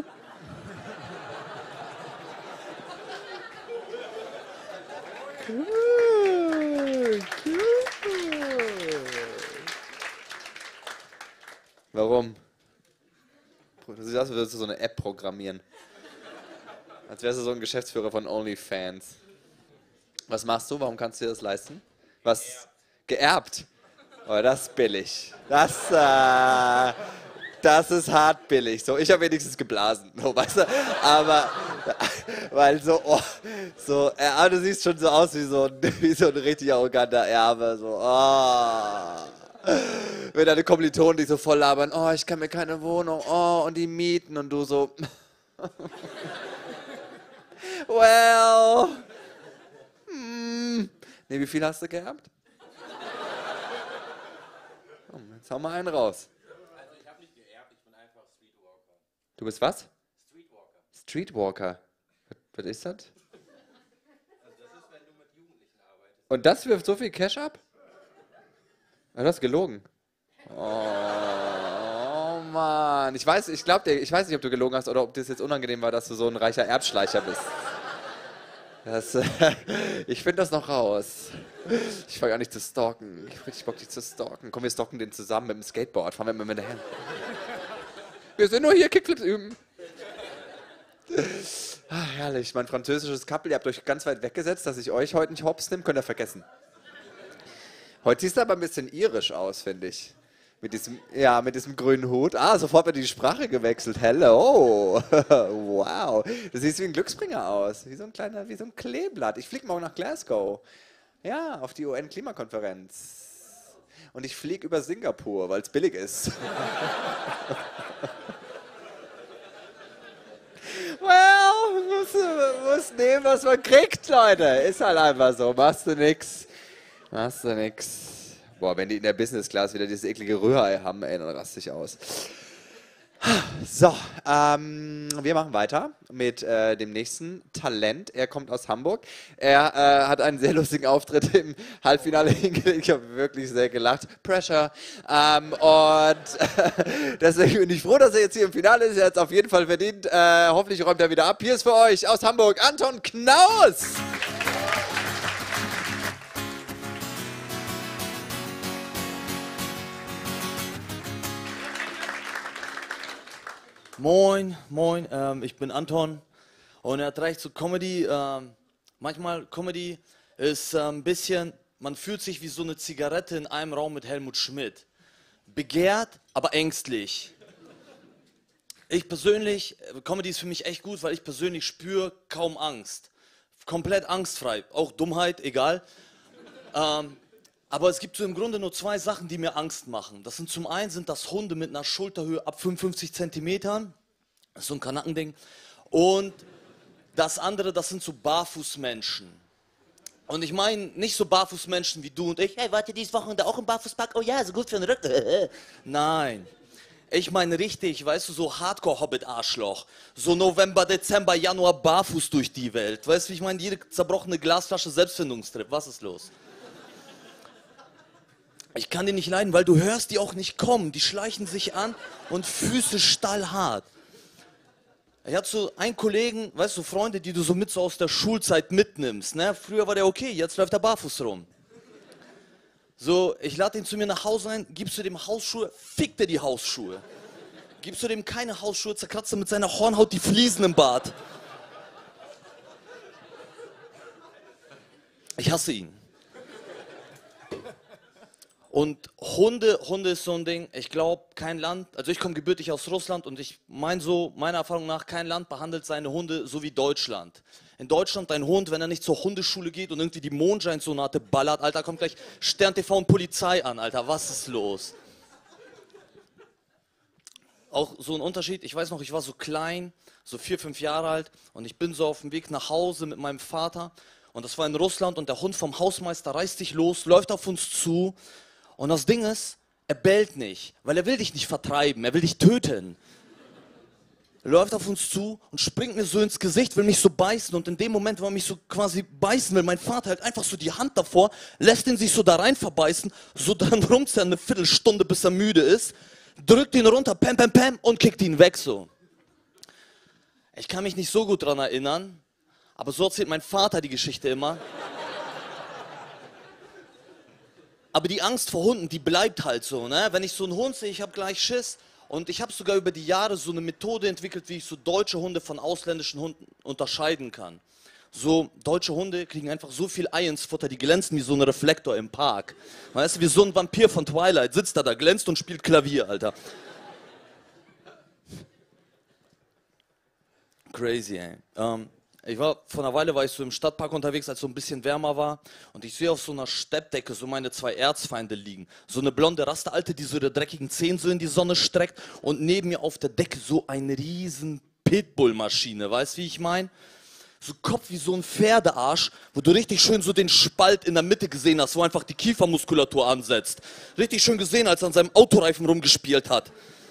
Cool, cool. Warum? Du siehst aus, als würdest du so eine App programmieren. Als wärst du so ein Geschäftsführer von OnlyFans. Was machst du? Warum kannst du dir das leisten? Was? Geerbt. Oh, das ist billig. Das, äh, das ist hart billig. So, ich habe wenigstens geblasen. So, weißt du? Aber, weil so, oh, so, äh, du siehst schon so aus wie so, ein, wie so ein richtig arroganter Erbe. So, oh. Wenn deine Kommilitonen dich so voll labern, oh, ich kann mir keine Wohnung, oh, und die Mieten und du so, well, hm. Nee, wie viel hast du geerbt? Oh, jetzt hau mal einen raus. Also ich habe nicht geerbt, ich bin einfach Streetwalker. Du bist was? Streetwalker. Streetwalker. Was, was ist das? Also das ist, wenn du mit Jugendlichen arbeitest. Und das wirft so viel Cash ab? Ah, du hast gelogen. Oh, oh Mann. Ich weiß, ich glaube, ich weiß nicht, ob du gelogen hast oder ob das jetzt unangenehm war, dass du so ein reicher Erbschleicher bist. Das, äh, ich finde das noch raus. Ich fange an, dich zu stalken. Ich habe richtig Bock, dich zu stalken. Komm, wir stalken den zusammen mit dem Skateboard. Fahren wir mal mit hinterher. Wir sind nur hier Kickflips üben. Ah, herrlich. Mein französisches Couple, ihr habt euch ganz weit weggesetzt, dass ich euch heute nicht hops nehme. Könnt ihr vergessen. Heute siehst du aber ein bisschen irisch aus, finde ich. Mit diesem, ja, mit diesem grünen Hut. Ah, sofort wird die Sprache gewechselt. Hello. Wow. Du siehst wie ein Glücksbringer aus. Wie so ein kleiner, wie so ein Kleeblatt. Ich fliege morgen nach Glasgow. Ja, auf die U N-Klimakonferenz. Und ich fliege über Singapur, weil es billig ist. Well, muss, muss nehmen, was man kriegt, Leute. Ist halt einfach so. Machst du nix. Machst du nix. Boah, wenn die in der Business Class wieder dieses eklige Rührei haben, ey, dann raste ich aus. So, ähm, wir machen weiter mit äh, dem nächsten Talent. Er kommt aus Hamburg. Er äh, hat einen sehr lustigen Auftritt im Halbfinale hingelegt. Ich habe wirklich sehr gelacht. Pressure. Ähm, und äh, deswegen bin ich froh, dass er jetzt hier im Finale ist. Er hat es auf jeden Fall verdient. Äh, hoffentlich räumt er wieder ab. Hier ist für euch aus Hamburg Anton Knaus. Moin, moin, ähm, ich bin Anton und er hat recht zu Comedy. Ähm, manchmal Comedy ist äh, ein bisschen, man fühlt sich wie so eine Zigarette in einem Raum mit Helmut Schmidt. Begehrt, aber ängstlich. Ich persönlich, Comedy ist für mich echt gut, weil ich persönlich spüre kaum Angst. Komplett angstfrei, auch Dummheit, egal. Ähm, Aber es gibt so im Grunde nur zwei Sachen, die mir Angst machen. Das sind zum einen sind das Hunde mit einer Schulterhöhe ab fünfundfünfzig Zentimetern. Das ist so ein Kanackending. Und das andere, das sind so Barfußmenschen. Und ich meine nicht so Barfußmenschen wie du und ich. Hey, wart ihr dieses Wochenende auch im Barfußpark? Oh ja, so gut für den Rücken. Nein. Ich meine richtig, weißt du, so Hardcore-Hobbit-Arschloch. So November, Dezember, Januar barfuß durch die Welt. Weißt du, wie ich meine? Jede zerbrochene Glasflasche Selbstfindungstrip. Was ist los? Ich kann die nicht leiden, weil du hörst die auch nicht kommen. Die schleichen sich an und Füße stallhart. Ich hatte so einen Kollegen, weißt du, Freunde, die du so mit so aus der Schulzeit mitnimmst. Ne? Früher war der okay, jetzt läuft er barfuß rum. So, ich lade ihn zu mir nach Hause ein, gibst du dem Hausschuhe, fickt er die Hausschuhe. Gibst du dem keine Hausschuhe, zerkratzt er mit seiner Hornhaut die Fliesen im Bad. Ich hasse ihn. Und Hunde, Hunde ist so ein Ding, ich glaube, kein Land, also ich komme gebürtig aus Russland und ich meine so, meiner Erfahrung nach, kein Land behandelt seine Hunde so wie Deutschland. In Deutschland, dein Hund, wenn er nicht zur Hundeschule geht und irgendwie die Mondscheinsonate ballert, Alter, kommt gleich Stern T V und Polizei an, Alter, was ist los? Auch so ein Unterschied, ich weiß noch, ich war so klein, so vier, fünf Jahre alt und ich bin so auf dem Weg nach Hause mit meinem Vater und das war in Russland und der Hund vom Hausmeister reißt sich los, läuft auf uns zu. Und das Ding ist, er bellt nicht, weil er will dich nicht vertreiben, er will dich töten. Er läuft auf uns zu und springt mir so ins Gesicht, will mich so beißen und in dem Moment, wo er mich so quasi beißen will, mein Vater hält einfach so die Hand davor, lässt ihn sich so da rein verbeißen, so dann rumzerren eine Viertelstunde, bis er müde ist, drückt ihn runter, pam, pam, pam und kickt ihn weg so. Ich kann mich nicht so gut dran erinnern, aber so erzählt mein Vater die Geschichte immer. Aber die Angst vor Hunden, die bleibt halt so, ne? Wenn ich so einen Hund sehe, ich habe gleich Schiss. Und ich habe sogar über die Jahre so eine Methode entwickelt, wie ich so deutsche Hunde von ausländischen Hunden unterscheiden kann. So, deutsche Hunde kriegen einfach so viel Ei ins Futter, die glänzen wie so ein Reflektor im Park. Weißt du, wie so ein Vampir von Twilight, sitzt da da, glänzt und spielt Klavier, Alter. Crazy, ey. Ähm, ich war, vor einer Weile war ich so im Stadtpark unterwegs, als es so ein bisschen wärmer war. Und ich sehe auf so einer Steppdecke so meine zwei Erzfeinde liegen. So eine blonde Rasteralte, die so ihre dreckigen Zehen so in die Sonne streckt. Und neben mir auf der Decke so eine riesen Pitbull-Maschine. Weißt du, wie ich meine? So Kopf wie so ein Pferdearsch, wo du richtig schön so den Spalt in der Mitte gesehen hast, wo einfach die Kiefermuskulatur ansetzt. Richtig schön gesehen, als er an seinem Autoreifen rumgespielt hat.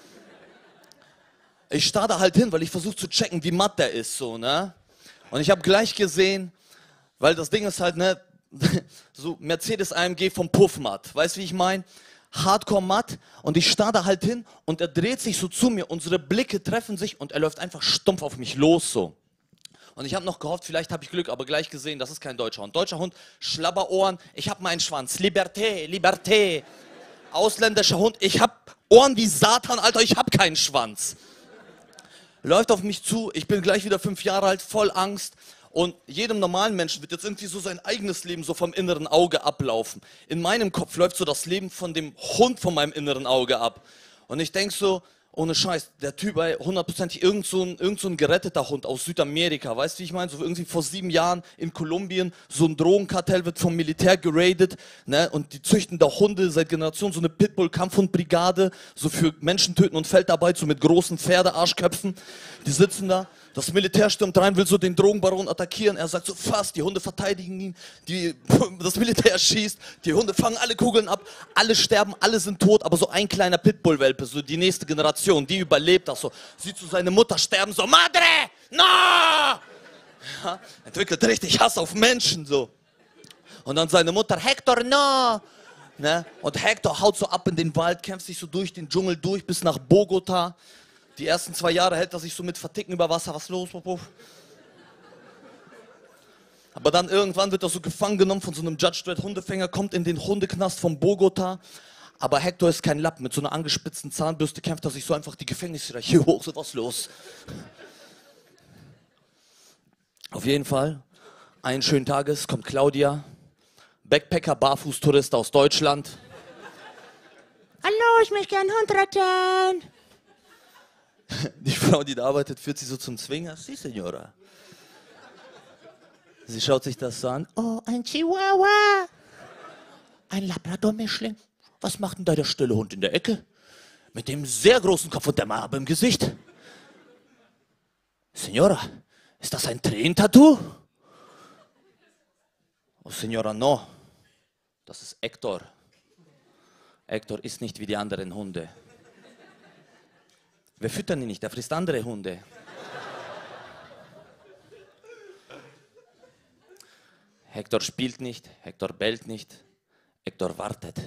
Ich starr da halt hin, weil ich versuche zu checken, wie matt der ist, so, ne? Und ich habe gleich gesehen, weil das Ding ist halt, ne, so Mercedes A M G vom Puff matt. Weißt du, wie ich meine? Hardcore matt. Und ich starr da halt hin und er dreht sich so zu mir. Unsere Blicke treffen sich und er läuft einfach stumpf auf mich los, so. Und ich habe noch gehofft, vielleicht habe ich Glück, aber gleich gesehen, das ist kein deutscher Hund. Deutscher Hund, Schlabberohren, ich habe meinen Schwanz. Liberté, Liberté. Ausländischer Hund, ich habe Ohren wie Satan, Alter, ich habe keinen Schwanz. Läuft auf mich zu, ich bin gleich wieder fünf Jahre alt, voll Angst. Und jedem normalen Menschen wird jetzt irgendwie so sein eigenes Leben so vom inneren Auge ablaufen. In meinem Kopf läuft so das Leben von dem Hund von meinem inneren Auge ab. Und ich denke so, ohne Scheiß, der Typ, ey, hundertprozentig irgend so ein, irgend so ein geretteter Hund aus Südamerika. Weißt du, wie ich meine? So irgendwie vor sieben Jahren in Kolumbien, so ein Drogenkartell wird vom Militär geradet, ne? Und die züchten da Hunde seit Generationen, so eine Pitbull-Kampfhundbrigade, so für Menschen töten und Feldarbeit, so mit großen Pferdearschköpfen. Die sitzen da. Das Militär stürmt rein, will so den Drogenbaron attackieren. Er sagt so, fast, die Hunde verteidigen ihn. Die, das Militär schießt, die Hunde fangen alle Kugeln ab. Alle sterben, alle sind tot, aber so ein kleiner Pitbull-Welpe, so die nächste Generation, die überlebt das so. Sieht so seine Mutter sterben, so, Madre, no! Ja, entwickelt richtig Hass auf Menschen, so. Und dann seine Mutter, Hector, no! Ne? Und Hector haut so ab in den Wald, kämpft sich so durch den Dschungel durch bis nach Bogota. Die ersten zwei Jahre hält er sich so mit Verticken über Wasser. Was ist los, Popo? Aber dann irgendwann wird er so gefangen genommen von so einem Judge Dredd Hundefänger, kommt in den Hundeknast von Bogota. Aber Hector ist kein Lappen. Mit so einer angespitzten Zahnbürste kämpft er sich so einfach die Gefängnishierarchie hoch. So, was los? Auf jeden Fall, einen schönen Tages kommt Claudia, Backpacker, Barfußtourist aus Deutschland. Hallo, ich möchte gerne einen Hund retten. Die Frau, die da arbeitet, führt sie so zum Zwinger. Sie, Signora. Sie schaut sich das so an. Oh, ein Chihuahua. Ein Labrador-Mischling. Was macht denn da der stille Hund in der Ecke? Mit dem sehr großen Kopf und der Narbe im Gesicht. Signora, ist das ein Tränentattoo? Oh, Signora, no. Das ist Hector. Hector ist nicht wie die anderen Hunde. Wir füttern ihn nicht, er frisst andere Hunde. Hector spielt nicht, Hector bellt nicht, Hector wartet.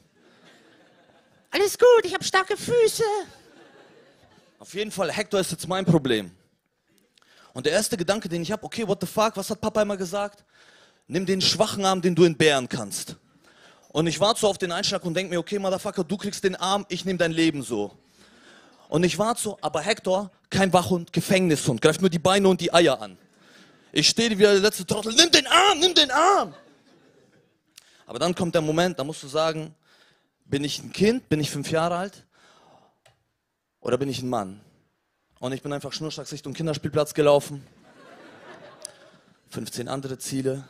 Alles gut, ich habe starke Füße. Auf jeden Fall, Hector ist jetzt mein Problem. Und der erste Gedanke, den ich habe, okay, what the fuck, was hat Papa immer gesagt? Nimm den schwachen Arm, den du entbehren kannst. Und ich warte so auf den Einschlag und denke mir, okay, Motherfucker, du kriegst den Arm, ich nehme dein Leben so. Und ich warte so, aber Hector, kein Wachhund, Gefängnishund, greift nur die Beine und die Eier an. Ich stehe wie der letzte Trottel, nimm den Arm, nimm den Arm! Aber dann kommt der Moment, da musst du sagen, bin ich ein Kind, bin ich fünf Jahre alt oder bin ich ein Mann? Und ich bin einfach schnurstracks Richtung Kinderspielplatz gelaufen. fünfzehn andere Ziele.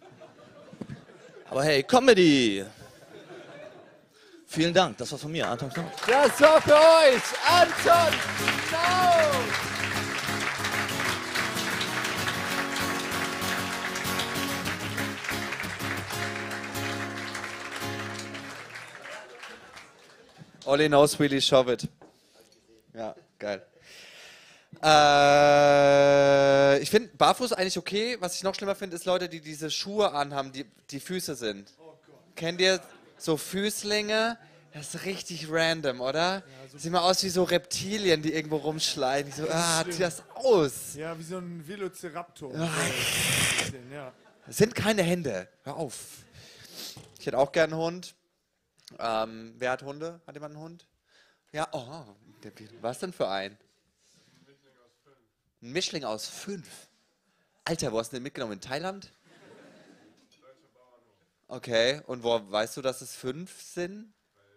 Aber hey, Comedy! Vielen Dank, das war's von mir, Anton Knauf. Das war für euch Anton Knauf. Olli knows really shove it. Ja, geil. Äh, ich finde barfuß eigentlich okay. Was ich noch schlimmer finde, ist Leute, die diese Schuhe anhaben, die die Füße sind. Oh Gott. Kennt ihr so Füßlinge? Das ist richtig random, oder? Ja, so sieht mal aus wie so Reptilien, die irgendwo rumschleichen. Ich so, ah, zieh das aus. Ja, wie so ein Velociraptor. Ah. Ja. Das sind keine Hände. Hör auf. Ich hätte auch gern einen Hund. Ähm, wer hat Hunde? Hat jemand einen Hund? Ja, oh, Der, was denn für ein? Ein Mischling aus fünf. Alter, wo hast du den mitgenommen? In Thailand? Okay, und wo weißt du, dass es fünf sind?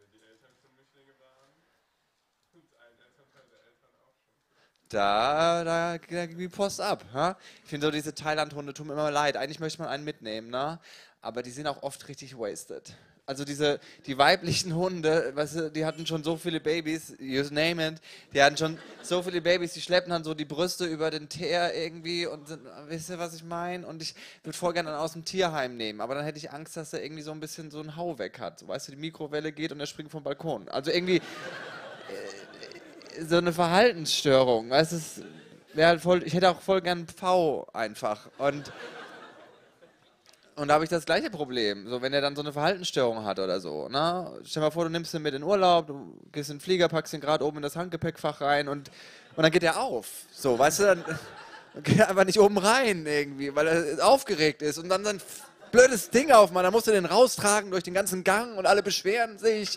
Da, da, da ging die Post ab. Ha? Ich finde so, diese Thailand-Hunde tun mir immer leid. Eigentlich möchte man einen mitnehmen, ne? Aber die sind auch oft richtig wasted. Also diese, die weiblichen Hunde, weißt du, die hatten schon so viele Babys, you name it, die hatten schon so viele Babys, die schleppen dann so die Brüste über den Teer irgendwie und sind, wisst ihr, was ich meine? Und ich würde voll gerne dann aus dem Tierheim nehmen, aber dann hätte ich Angst, dass er irgendwie so ein bisschen so einen Hau weg hat. So, weißt du, die Mikrowelle geht und er springt vom Balkon. Also irgendwie äh, so eine Verhaltensstörung, weißt du, es wäre halt voll, ich hätte auch voll gern einen Pfau einfach und Und da habe ich das gleiche Problem, so wenn er dann so eine Verhaltensstörung hat oder so. Ne? Stell dir mal vor, du nimmst ihn mit in den Urlaub, du gehst in den Flieger, packst ihn gerade oben in das Handgepäckfach rein und, und dann geht er auf. So, weißt du, dann, dann geht er einfach nicht oben rein irgendwie, weil er aufgeregt ist und dann so ein blödes Ding aufmacht, dann musst du den raustragen durch den ganzen Gang und alle beschweren sich.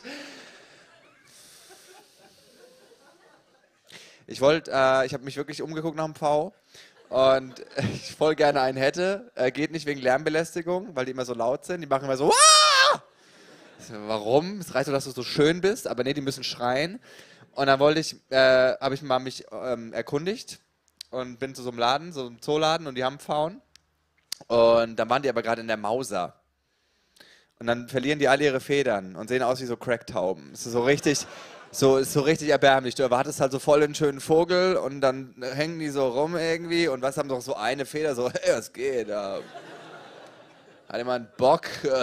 Ich wollte, äh, ich habe mich wirklich umgeguckt nach dem Pfau. Und ich voll gerne einen hätte. Äh, geht nicht wegen Lärmbelästigung, weil die immer so laut sind. Die machen immer so, Wah! So, warum? Es reicht so, dass du so schön bist, aber nee, die müssen schreien. Und dann wollte ich, äh, habe ich mal mich ähm, erkundigt und bin zu so einem Laden, so einem Zooladen und die haben Pfauen. Und dann waren die aber gerade in der Mauser. Und dann verlieren die alle ihre Federn und sehen aus wie so Cracktauben. Das ist so richtig... So, ist so richtig erbärmlich. Du erwartest halt so voll einen schönen Vogel und dann hängen die so rum irgendwie und was haben doch so eine Feder, so, hey, was geht? Ja. Hat jemand Bock?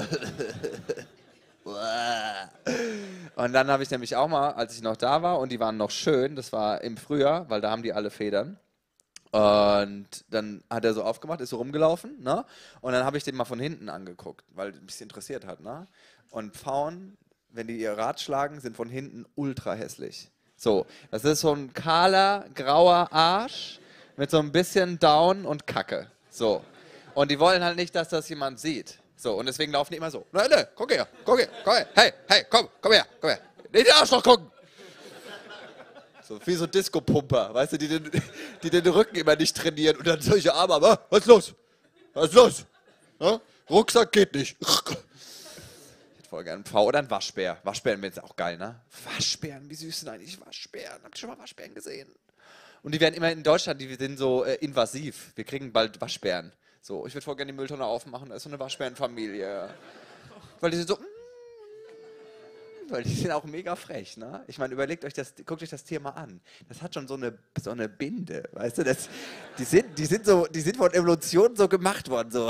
Und dann habe ich nämlich auch mal, als ich noch da war und die waren noch schön, das war im Frühjahr, weil da haben die alle Federn. Und dann hat er so aufgemacht, ist so rumgelaufen, ne? Und dann habe ich den mal von hinten angeguckt, weil mich interessiert hat, ne? Und Pfauen, wenn die ihr Rad schlagen, sind von hinten ultra hässlich. So, das ist so ein kahler, grauer Arsch mit so ein bisschen Down und Kacke. So. Und die wollen halt nicht, dass das jemand sieht. So, und deswegen laufen die immer so. Ne, ne, guck her, guck her, komm her, hey, hey, komm, komm her, komm her. Nicht den Arschloch gucken! So, wie so Disco-Pumper, weißt du, die den, die den Rücken immer nicht trainieren und dann solche Arme haben. Was ist los? Was ist los? Ja? Rucksack geht nicht. Voll gerne ein Pfau oder ein Waschbär. Waschbären sind auch geil, ne? Waschbären, wie süß sind eigentlich Waschbären? Habt ihr schon mal Waschbären gesehen? Und die werden immer in Deutschland, die sind so äh, invasiv. Wir kriegen bald Waschbären. So, ich würde voll gerne die Mülltonne aufmachen, da ist so eine Waschbärenfamilie. Weil die sind so, mm, weil die sind auch mega frech, ne? Ich meine, überlegt euch das, guckt euch das Tier mal an. Das hat schon so eine, so eine Binde, weißt du? Das, die, sind, die, sind so, die sind von Evolution so gemacht worden, so.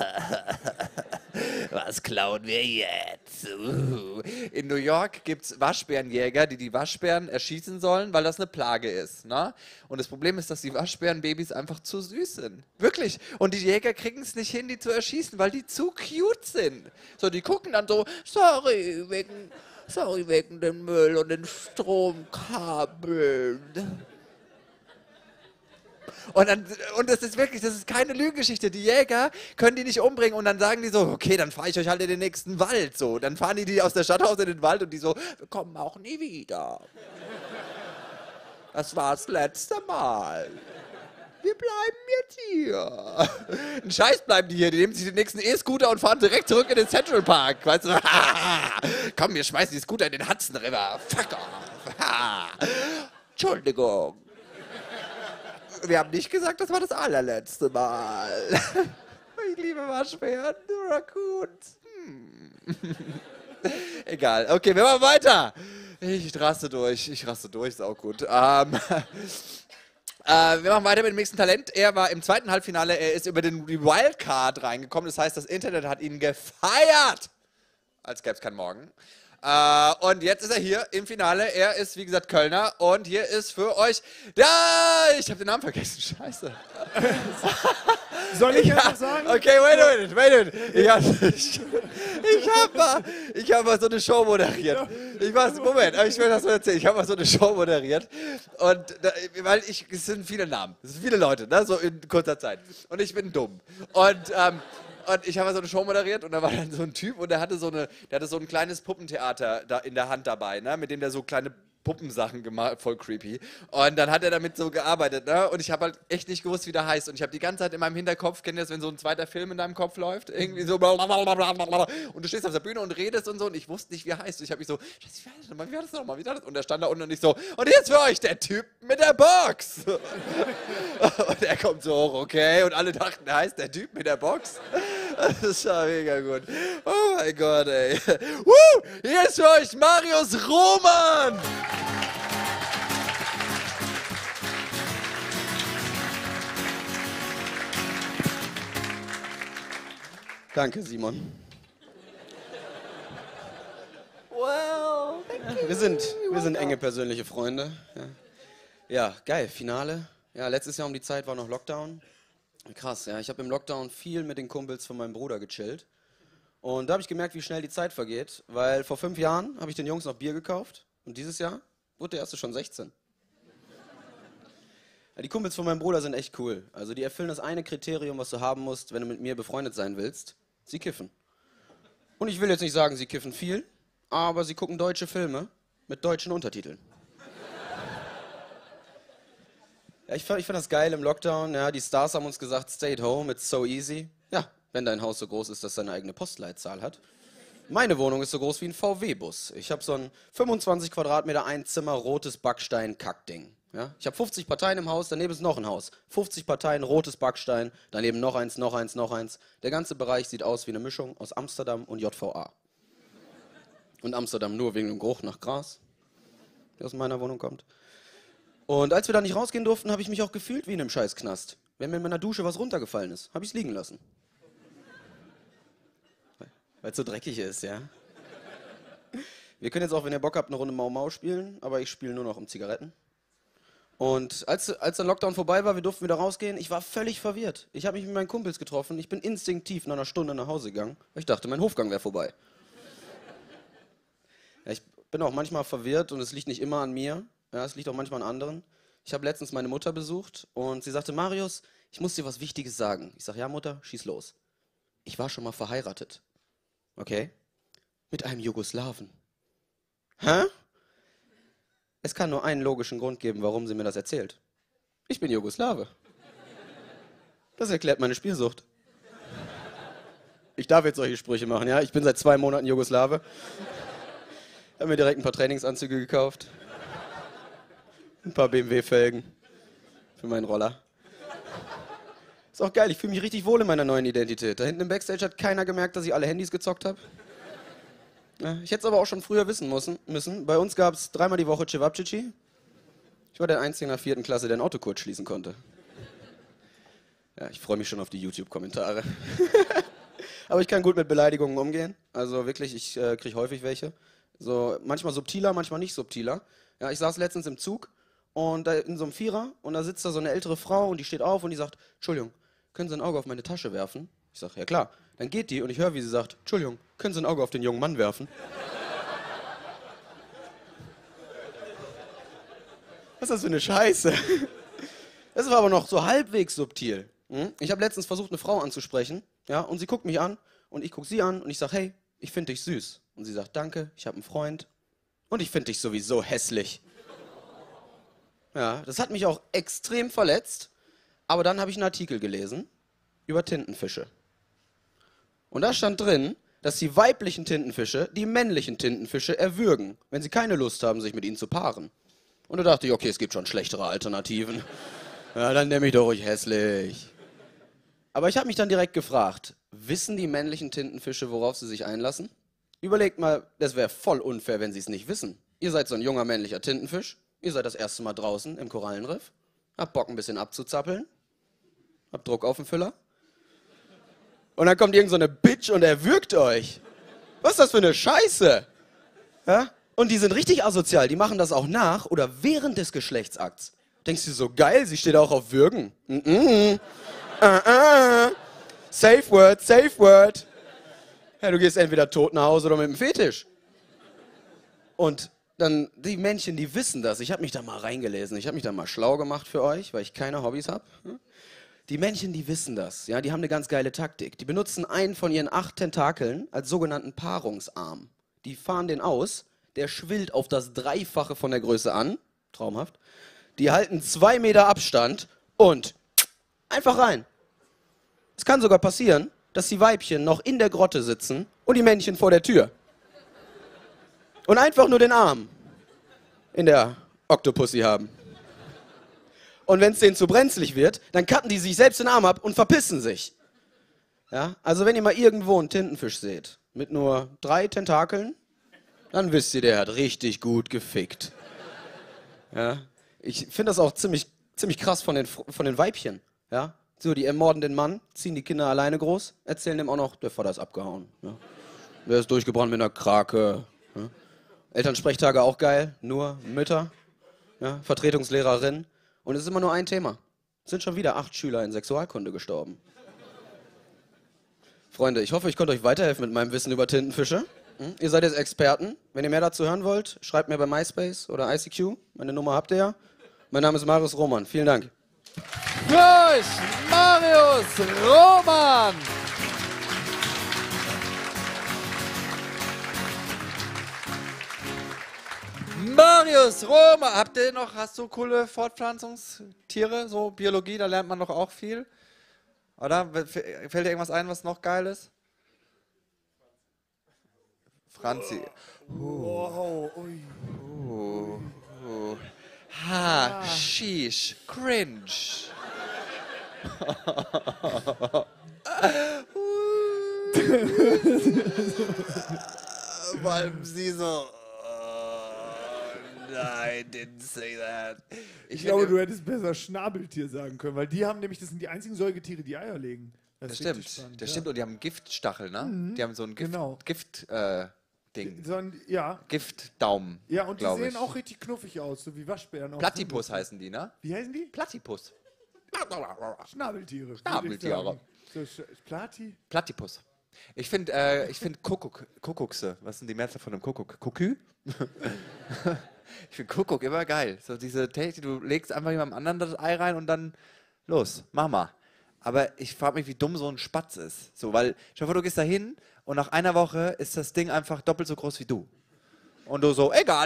Was klauen wir jetzt? Uh. In New York gibt es Waschbärenjäger, die die Waschbären erschießen sollen, weil das eine Plage ist. Ne? Und das Problem ist, dass die Waschbärenbabys einfach zu süß sind. Wirklich. Und die Jäger kriegen es nicht hin, die zu erschießen, weil die zu cute sind. So, die gucken dann so, sorry, wegen, sorry, wegen dem Müll und den Stromkabeln. Und, dann, und das ist wirklich, das ist keine Lügengeschichte. Die Jäger können die nicht umbringen und dann sagen die so, okay, dann fahre ich euch halt in den nächsten Wald. So, dann fahren die die aus der Stadt raus in den Wald und die so, wir kommen auch nie wieder. Das war das letzte Mal. Wir bleiben jetzt hier. Ein Scheiß bleiben die hier, die nehmen sich den nächsten E-Scooter und fahren direkt zurück in den Central Park. Weißt du, komm, wir schmeißen die Scooter in den Hudson River. Fuck off. Entschuldigung. Wir haben nicht gesagt, das war das allerletzte Mal. Ich liebe Waschbären, Raccoons. Hm. Egal, okay, wir machen weiter. Ich raste durch, ich raste durch, ist auch gut. Ähm, äh, wir machen weiter mit dem nächsten Talent. Er war im zweiten Halbfinale, er ist über den die Wildcard reingekommen. Das heißt, das Internet hat ihn gefeiert, als gäbe es keinen Morgen. Uh, und jetzt ist er hier im Finale. Er ist, wie gesagt, Kölner. Und hier ist für euch da. Ich habe den Namen vergessen. Scheiße. Soll ich ja, einfach sagen? Okay, wait a minute, wait a minute. Ich habe ich, ich hab mal, ich hab mal so eine Show moderiert. Ich weiß, Moment, ich will das so erzählen. Ich habe mal so eine Show moderiert. Und da, weil ich, es sind viele Namen. Es sind viele Leute, ne, so in kurzer Zeit. Und ich bin dumm. Und, ähm, Und ich habe so eine Show moderiert und da war dann so ein Typ und der hatte so, eine, der hatte so ein kleines Puppentheater da in der Hand dabei, ne, mit dem der so kleine Puppensachen gemacht, voll creepy. Und dann hat er damit so gearbeitet, ne? Und ich habe halt echt nicht gewusst, wie der heißt. Und ich habe die ganze Zeit in meinem Hinterkopf, kennt ihr das, wenn so ein zweiter Film in deinem Kopf läuft? Irgendwie so blablabla. Und du stehst auf der Bühne und redest und so und ich wusste nicht, wie er heißt. Und ich habe mich so, wie war das nochmal, wie war das nochmal, wie war das? Und er stand da unten und ich so, und jetzt für euch der Typ mit der Box. Und er kommt so hoch, okay? Und alle dachten, er heißt der Typ mit der Box. Das war mega gut. Oh mein Gott, ey. Woo! Hier ist für euch Marius Roman. Danke, Simon. Well, ja, wir sind, wir sind enge persönliche Freunde. Ja. Ja, geil, Finale. Ja, letztes Jahr um die Zeit war noch Lockdown. Krass, ja, ich habe im Lockdown viel mit den Kumpels von meinem Bruder gechillt. Und da habe ich gemerkt, wie schnell die Zeit vergeht, weil vor fünf Jahren habe ich den Jungs noch Bier gekauft und dieses Jahr wurde der erste schon sechzehn. Ja, die Kumpels von meinem Bruder sind echt cool. Also die erfüllen das eine Kriterium, was du haben musst, wenn du mit mir befreundet sein willst. Sie kiffen. Und ich will jetzt nicht sagen, sie kiffen viel, aber sie gucken deutsche Filme mit deutschen Untertiteln. Ja, ich fand, ich fand das geil im Lockdown. Ja, die Stars haben uns gesagt, stay at home, it's so easy. Ja, wenn dein Haus so groß ist, dass es seine eigene Postleitzahl hat. Meine Wohnung ist so groß wie ein V W-Bus. Ich habe so ein fünfundzwanzig Quadratmeter Einzimmer rotes Backstein-Kackding. Ja? Ich habe fünfzig Parteien im Haus, daneben ist noch ein Haus. fünfzig Parteien, rotes Backstein, daneben noch eins, noch eins, noch eins. Der ganze Bereich sieht aus wie eine Mischung aus Amsterdam und J V A. Und Amsterdam nur wegen dem Geruch nach Gras, der aus meiner Wohnung kommt. Und als wir da nicht rausgehen durften, habe ich mich auch gefühlt wie in einem Scheißknast. Wenn mir in meiner Dusche was runtergefallen ist, habe ich es liegen lassen. Weil es so dreckig ist, ja. Wir können jetzt auch, wenn ihr Bock habt, eine Runde Mau Mau spielen, aber ich spiele nur noch um Zigaretten. Und als, als der Lockdown vorbei war, wir durften wieder rausgehen, ich war völlig verwirrt. Ich habe mich mit meinen Kumpels getroffen, ich bin instinktiv nach einer Stunde nach Hause gegangen, weil ich dachte, mein Hofgang wäre vorbei. Ja, ich bin auch manchmal verwirrt und es liegt nicht immer an mir, ja, es liegt auch manchmal an anderen. Ich habe letztens meine Mutter besucht und sie sagte, Marius, ich muss dir was Wichtiges sagen. Ich sage, ja Mutter, schieß los. Ich war schon mal verheiratet. Okay? Mit einem Jugoslawen. Hä? Es kann nur einen logischen Grund geben, warum sie mir das erzählt. Ich bin Jugoslawe. Das erklärt meine Spielsucht. Ich darf jetzt solche Sprüche machen, ja? Ich bin seit zwei Monaten Jugoslawe. Ich habe mir direkt ein paar Trainingsanzüge gekauft. Ein paar B M W-Felgen für meinen Roller. Ist auch geil, ich fühle mich richtig wohl in meiner neuen Identität. Da hinten im Backstage hat keiner gemerkt, dass ich alle Handys gezockt habe. Ja, ich hätte es aber auch schon früher wissen müssen. Bei uns gab es dreimal die Woche Cevapcici. Ich war der Einzige in der vierten Klasse, der einen Autokurs schließen konnte. Ja, ich freue mich schon auf die YouTube-Kommentare. Aber ich kann gut mit Beleidigungen umgehen. Also wirklich, ich äh, kriege häufig welche. So, manchmal subtiler, manchmal nicht subtiler. Ja, ich saß letztens im Zug und da in so einem Vierer und da sitzt da so eine ältere Frau und die steht auf und die sagt, Entschuldigung, können Sie ein Auge auf meine Tasche werfen? Ich sage, ja klar. Dann geht die und ich höre, wie sie sagt, Entschuldigung, können Sie ein Auge auf den jungen Mann werfen? Was ist das für eine Scheiße? Das war aber noch so halbwegs subtil. Ich habe letztens versucht, eine Frau anzusprechen, ja, und sie guckt mich an und ich gucke sie an und ich sage, hey, ich finde dich süß. Und sie sagt, danke, ich habe einen Freund und ich finde dich sowieso hässlich. Ja, das hat mich auch extrem verletzt, aber dann habe ich einen Artikel gelesen über Tintenfische. Und da stand drin, dass die weiblichen Tintenfische die männlichen Tintenfische erwürgen, wenn sie keine Lust haben, sich mit ihnen zu paaren. Und da dachte ich, okay, es gibt schon schlechtere Alternativen. Ja, dann nehme ich doch ruhig hässlich. Aber ich habe mich dann direkt gefragt, wissen die männlichen Tintenfische, worauf sie sich einlassen? Überlegt mal, das wäre voll unfair, wenn sie es nicht wissen. Ihr seid so ein junger männlicher Tintenfisch, ihr seid das erste Mal draußen im Korallenriff, habt Bock ein bisschen abzuzappeln, habt Druck auf den Füller. Und dann kommt irgend so eine Bitch und erwürgt euch. Was ist das für eine Scheiße? Ja? Und die sind richtig asozial, die machen das auch nach oder während des Geschlechtsakts. Denkst du so, geil, sie steht auch auf Würgen. Mm -mm. uh -uh. Safe word, safe word. Ja, du gehst entweder tot nach Hause oder mit dem Fetisch. Und dann, die Männchen, die wissen das. Ich habe mich da mal reingelesen, ich habe mich da mal schlau gemacht für euch, weil ich keine Hobbys habe. Die Männchen, die wissen das, ja, die haben eine ganz geile Taktik. Die benutzen einen von ihren acht Tentakeln als sogenannten Paarungsarm. Die fahren den aus, der schwillt auf das Dreifache von der Größe an. Traumhaft. Die halten zwei Meter Abstand und einfach rein. Es kann sogar passieren, dass die Weibchen noch in der Grotte sitzen und die Männchen vor der Tür. Und einfach nur den Arm in der Octopussy haben. Und wenn es denen zu brenzlig wird, dann cutten die sich selbst den Arm ab und verpissen sich. Ja? Also wenn ihr mal irgendwo einen Tintenfisch seht, mit nur drei Tentakeln, dann wisst ihr, der hat richtig gut gefickt. Ja? Ich finde das auch ziemlich, ziemlich krass von den, von den Weibchen. Ja? So, die ermorden den Mann, ziehen die Kinder alleine groß, erzählen dem auch noch, der Vater ist abgehauen. Ja? Der ist durchgebrannt mit einer Krake. Ja? Elternsprechtage auch geil, nur Mütter, ja? Vertretungslehrerin. Und es ist immer nur ein Thema. Es sind schon wieder acht Schüler in Sexualkunde gestorben. Freunde, ich hoffe, ich konnte euch weiterhelfen mit meinem Wissen über Tintenfische. Hm? Ihr seid jetzt Experten. Wenn ihr mehr dazu hören wollt, schreibt mir bei MySpace oder I C Q. Meine Nummer habt ihr ja. Mein Name ist Marius Roman. Vielen Dank. Für euch, Marius Roman! Marius Roman! Habt ihr noch, hast du coole Fortpflanzungstiere, so Biologie, da lernt man doch auch viel? Oder? Fällt dir irgendwas ein, was noch geil ist? Franzi. Wow, ui. Oh, oh. Ha, sheesh, cringe. Weil sie so... Nein, didn't say that. Ich, ich glaube, du hättest besser Schnabeltier sagen können, weil die haben nämlich, das sind die einzigen Säugetiere, die Eier legen. Das, das stimmt, spannend, das ja. stimmt. Und die haben einen Giftstachel, ne? Mhm. Die haben so ein Gift, genau. Gift äh, Ding. So ein, ja. Giftdaumen. Ja, und die sehen ich. auch richtig knuffig aus, so wie Waschbären. Platypus heißen die, ne? Wie heißen die? Platypus. Schnabeltiere. Schnabeltiere. So, Plati? Platypus. Ich finde äh, ich find Kuckuck, Kuckuckse. Was sind die Mehrzahl von einem Kuckuck? Kuckuck? Ich finde Kuckuck immer geil. So diese Technik, du legst einfach jemandem anderen das Ei rein und dann los, mach mal. Aber ich frage mich, wie dumm so ein Spatz ist. So, weil, stell dir vor, du gehst da hin und nach einer Woche ist das Ding einfach doppelt so groß wie du. Und du so, egal.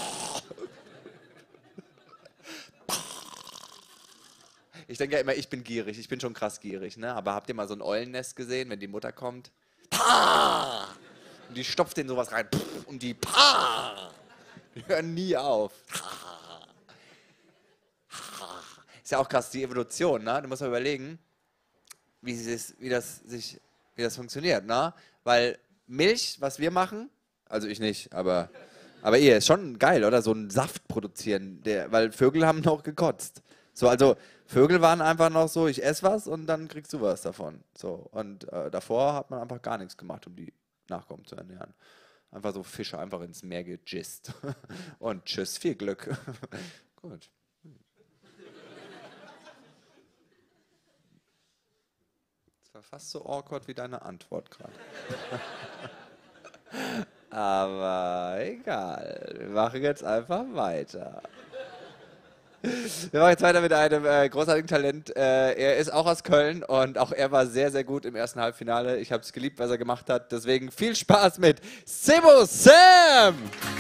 Ich denke ja immer, ich bin gierig. Ich bin schon krass gierig, ne? Aber habt ihr mal so ein Eulennest gesehen, wenn die Mutter kommt? Und die stopft in sowas rein. Und die die hören nie auf. Ist ja auch krass, die Evolution, ne? Du musst mal überlegen, wie, das, wie, das sich, wie das funktioniert, ne? Weil Milch, was wir machen, also ich nicht, aber, aber ihr, ist schon geil, oder? So einen Saft produzieren, der, weil Vögel haben noch gekotzt. So, also Vögel waren einfach noch so, ich esse was und dann kriegst du was davon. So, und äh, davor hat man einfach gar nichts gemacht, um die Nachkommen zu ernähren. Einfach so Fische einfach ins Meer gejist. Und tschüss, viel Glück. Gut. Das war fast so awkward wie deine Antwort gerade. Aber egal. Wir machen jetzt einfach weiter. Wir machen jetzt weiter mit einem äh, großartigen Talent. Äh, er ist auch aus Köln und auch er war sehr, sehr gut im ersten Halbfinale. Ich habe es geliebt, was er gemacht hat. Deswegen viel Spaß mit Sebo Sam!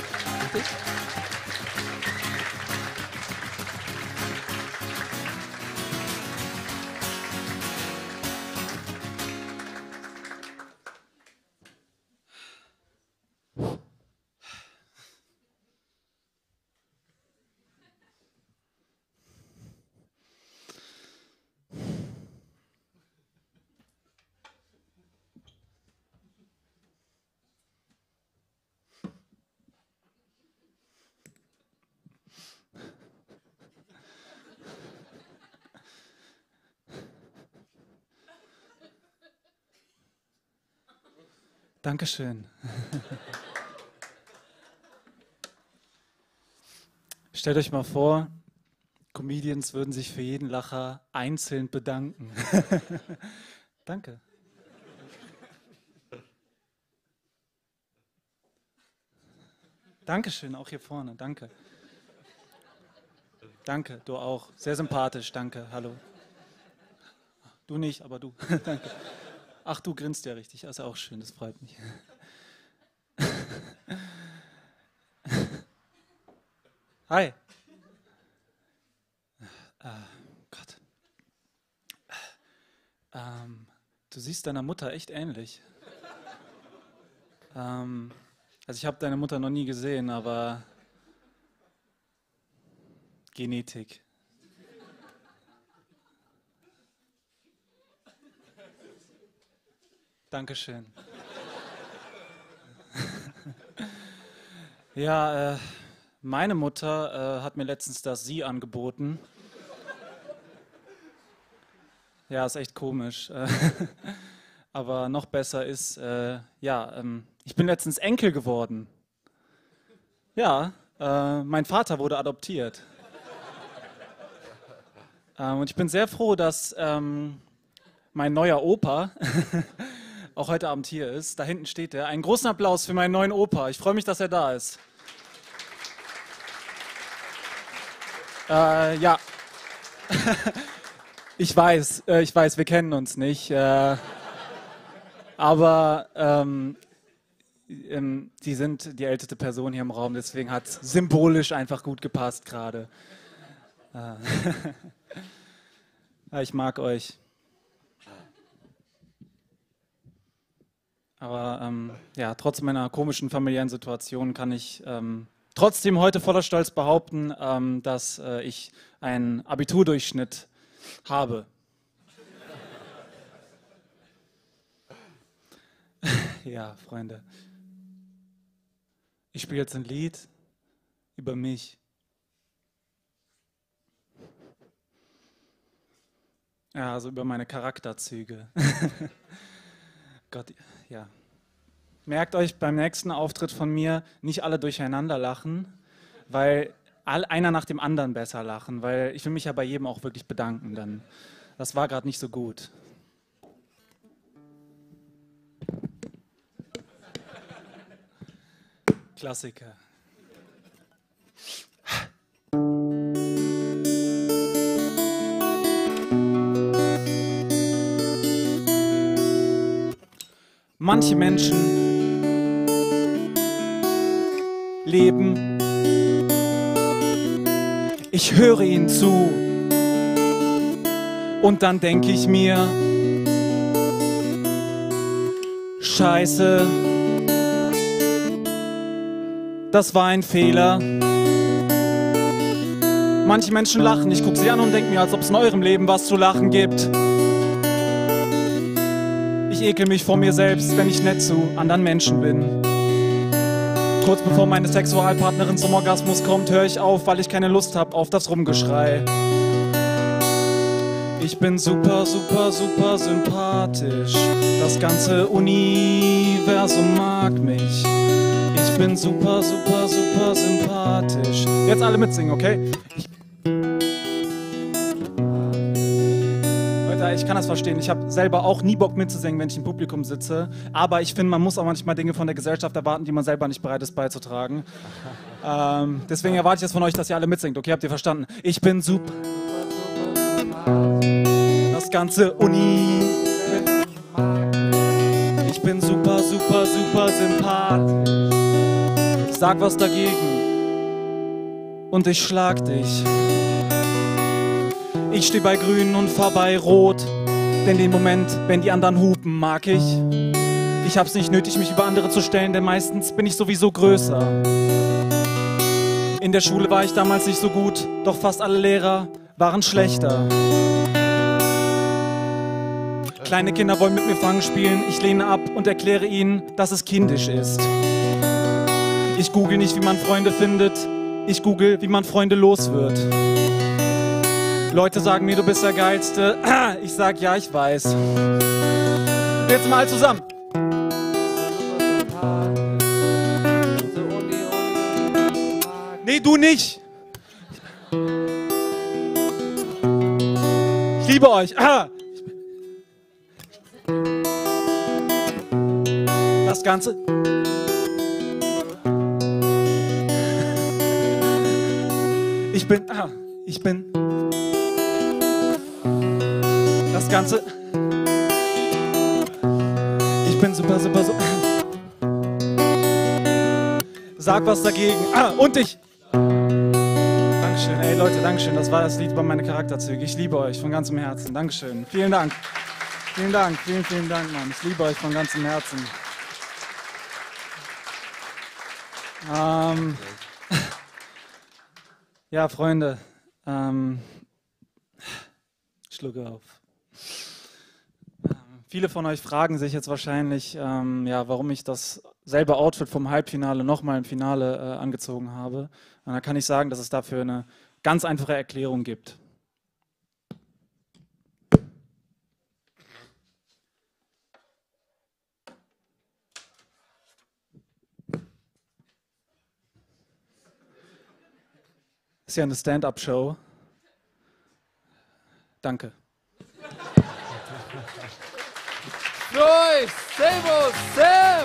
Dankeschön. Stellt euch mal vor, Comedians würden sich für jeden Lacher einzeln bedanken. Danke. Dankeschön, auch hier vorne, danke. Danke, du auch. Sehr sympathisch, danke, hallo. Du nicht, aber du, danke. Ach, du grinst ja richtig, das ist auch schön, das freut mich. Hi. Äh, Gott. Ähm, du siehst deiner Mutter echt ähnlich. Ähm, also ich habe deine Mutter noch nie gesehen, aber Genetik. Dankeschön. Ja, äh, meine Mutter äh, hat mir letztens das Sie angeboten. Ja, ist echt komisch. Aber noch besser ist, äh, ja, ähm, ich bin letztens Enkel geworden. Ja, äh, mein Vater wurde adoptiert. ähm, und ich bin sehr froh, dass ähm, mein neuer Opa auch heute Abend hier ist. Da hinten steht er. Einen großen Applaus für meinen neuen Opa. Ich freue mich, dass er da ist. Äh, ja. Ich weiß, äh, ich weiß, wir kennen uns nicht. Äh, aber ähm, ähm, die sind die älteste Person hier im Raum, deswegen hat es symbolisch einfach gut gepasst gerade. Äh, ich mag euch. Aber ähm, ja, trotz meiner komischen familiären Situation kann ich ähm, trotzdem heute voller Stolz behaupten, ähm, dass äh, ich einen Abiturdurchschnitt habe. Ja, Freunde. Ich spiele jetzt ein Lied über mich. Ja, also über meine Charakterzüge. Gott, ja. Merkt euch beim nächsten Auftritt von mir nicht alle durcheinander lachen, weil all, einer nach dem anderen besser lachen, weil ich will mich ja bei jedem auch wirklich bedanken dann. Das war gerade nicht so gut. Klassiker. Manche Menschen leben, ich höre ihnen zu und dann denke ich mir, Scheiße, das war ein Fehler. Manche Menschen lachen, ich gucke sie an und denke mir, als ob es in eurem Leben was zu lachen gibt. Ich ekel mich vor mir selbst, wenn ich nett zu anderen Menschen bin. Kurz bevor meine Sexualpartnerin zum Orgasmus kommt, höre ich auf, weil ich keine Lust habe auf das Rumgeschrei. Ich bin super, super, super sympathisch. Das ganze Universum mag mich. Ich bin super, super, super sympathisch. Jetzt alle mitsingen, okay? Ich Ich kann das verstehen. Ich habe selber auch nie Bock mitzusingen, wenn ich im Publikum sitze. Aber ich finde, man muss auch manchmal Dinge von der Gesellschaft erwarten, die man selber nicht bereit ist beizutragen. ähm, deswegen erwarte ich jetzt von euch, dass ihr alle mitsingt. Okay, habt ihr verstanden? Ich bin super. Das ganze Uni. Ich bin super, super, super sympathisch. Sag was dagegen. Und ich schlag dich. Ich stehe bei Grün und fahr bei Rot, denn den Moment, wenn die anderen hupen, mag ich. Ich hab's nicht nötig, mich über andere zu stellen, denn meistens bin ich sowieso größer. In der Schule war ich damals nicht so gut, doch fast alle Lehrer waren schlechter. Kleine Kinder wollen mit mir Fangen spielen, ich lehne ab und erkläre ihnen, dass es kindisch ist. Ich google nicht, wie man Freunde findet, ich google, wie man Freunde los wird. Leute sagen mir, du bist der Geilste. Ich sag, ja, ich weiß. Jetzt mal zusammen. Nee, du nicht. Ich liebe euch. Das Ganze. Ich bin, ich bin. Das Ganze. Ich bin super, super, super. Sag was dagegen. Ah, und ich. Ey Leute, Dankeschön. Das war das Lied über meine Charakterzüge. Ich liebe euch von ganzem Herzen. Dankeschön. Vielen Dank. Vielen Dank. Vielen, vielen Dank, Mann. Ich liebe euch von ganzem Herzen. Ähm, ja, Freunde. Ähm, Schlucke auf. Ähm, viele von euch fragen sich jetzt wahrscheinlich, ähm, ja, warum ich dasselbe Outfit vom Halbfinale nochmal im Finale äh, angezogen habe. Und da kann ich sagen, dass es dafür eine ganz einfache Erklärung gibt. Ist ja eine Stand-up-Show. Danke. Joyce, Servus, Sam!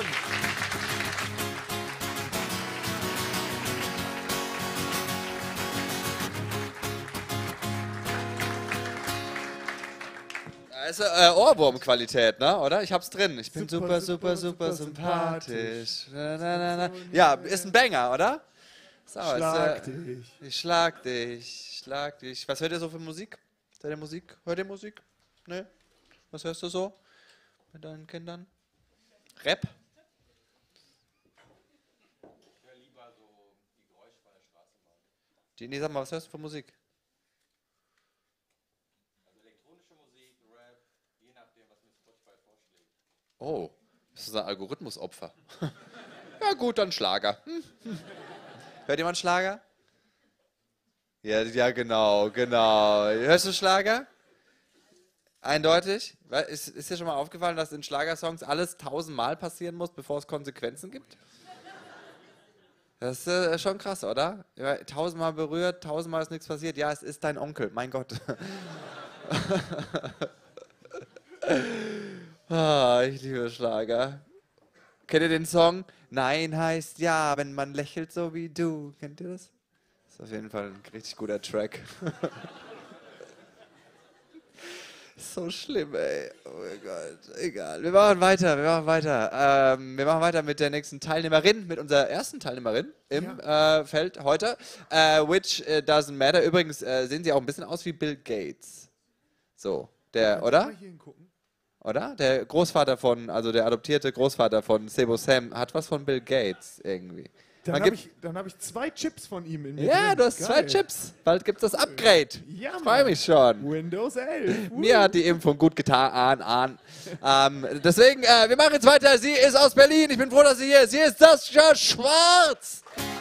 Das ist äh, Ohrwurmqualität, ne? Oder? Ich hab's drin. Ich bin super, super, super, super sympathisch. Na, na, na, na. Ja, ist ein Banger, oder? So, Schlag ist, äh, dich. Ich schlag dich, schlag dich. Was hört ihr so für Musik? Hört ihr Musik? Hört ihr Musik? Ne? Was hörst du so mit deinen Kindern? Rap? Ich höre lieber so die Geräusche von der Straßenbahn. Die, nee, sag mal, was hörst du für Musik? Also elektronische Musik, Rap, je nachdem, was mir Spotify vorschlägt. Oh, das ist ein Algorithmusopfer. Ja gut, dann Schlager. Hm, hm. Hört jemand Schlager? Ja, ja, genau, genau. Hörst du Schlager? Eindeutig? Ist, ist dir schon mal aufgefallen, dass in Schlagersongs alles tausendmal passieren muss, bevor es Konsequenzen gibt? Das ist äh, schon krass, oder? Ja, tausendmal berührt, tausendmal ist nichts passiert. Ja, es ist dein Onkel, mein Gott. Ah, ich liebe Schlager. Kennt ihr den Song? Nein heißt ja, wenn man lächelt so wie du. Kennt ihr das? Das ist auf jeden Fall ein richtig guter Track. So schlimm, ey. Oh mein Gott. Egal. Wir machen weiter, wir machen weiter. Ähm, wir machen weiter mit der nächsten Teilnehmerin, mit unserer ersten Teilnehmerin im ja. äh, Feld heute. Äh, which äh, doesn't matter. Übrigens äh, sehen sie auch ein bisschen aus wie Bill Gates. So, der, oder? Oder? Der Großvater von, also der adoptierte Großvater von Sebo Sam hat was von Bill Gates irgendwie. Dann habe ich, hab ich zwei Chips von ihm in mir Ja, drin. du hast Geil. zwei Chips. Bald gibt es das Upgrade. Ja, Freue mich schon. Windows elf. Mir hat die Impfung gut getan. An, an. Ähm, deswegen, äh, wir machen jetzt weiter. Sie ist aus Berlin. Ich bin froh, dass sie hier ist. Sie ist Sascha Schwarz.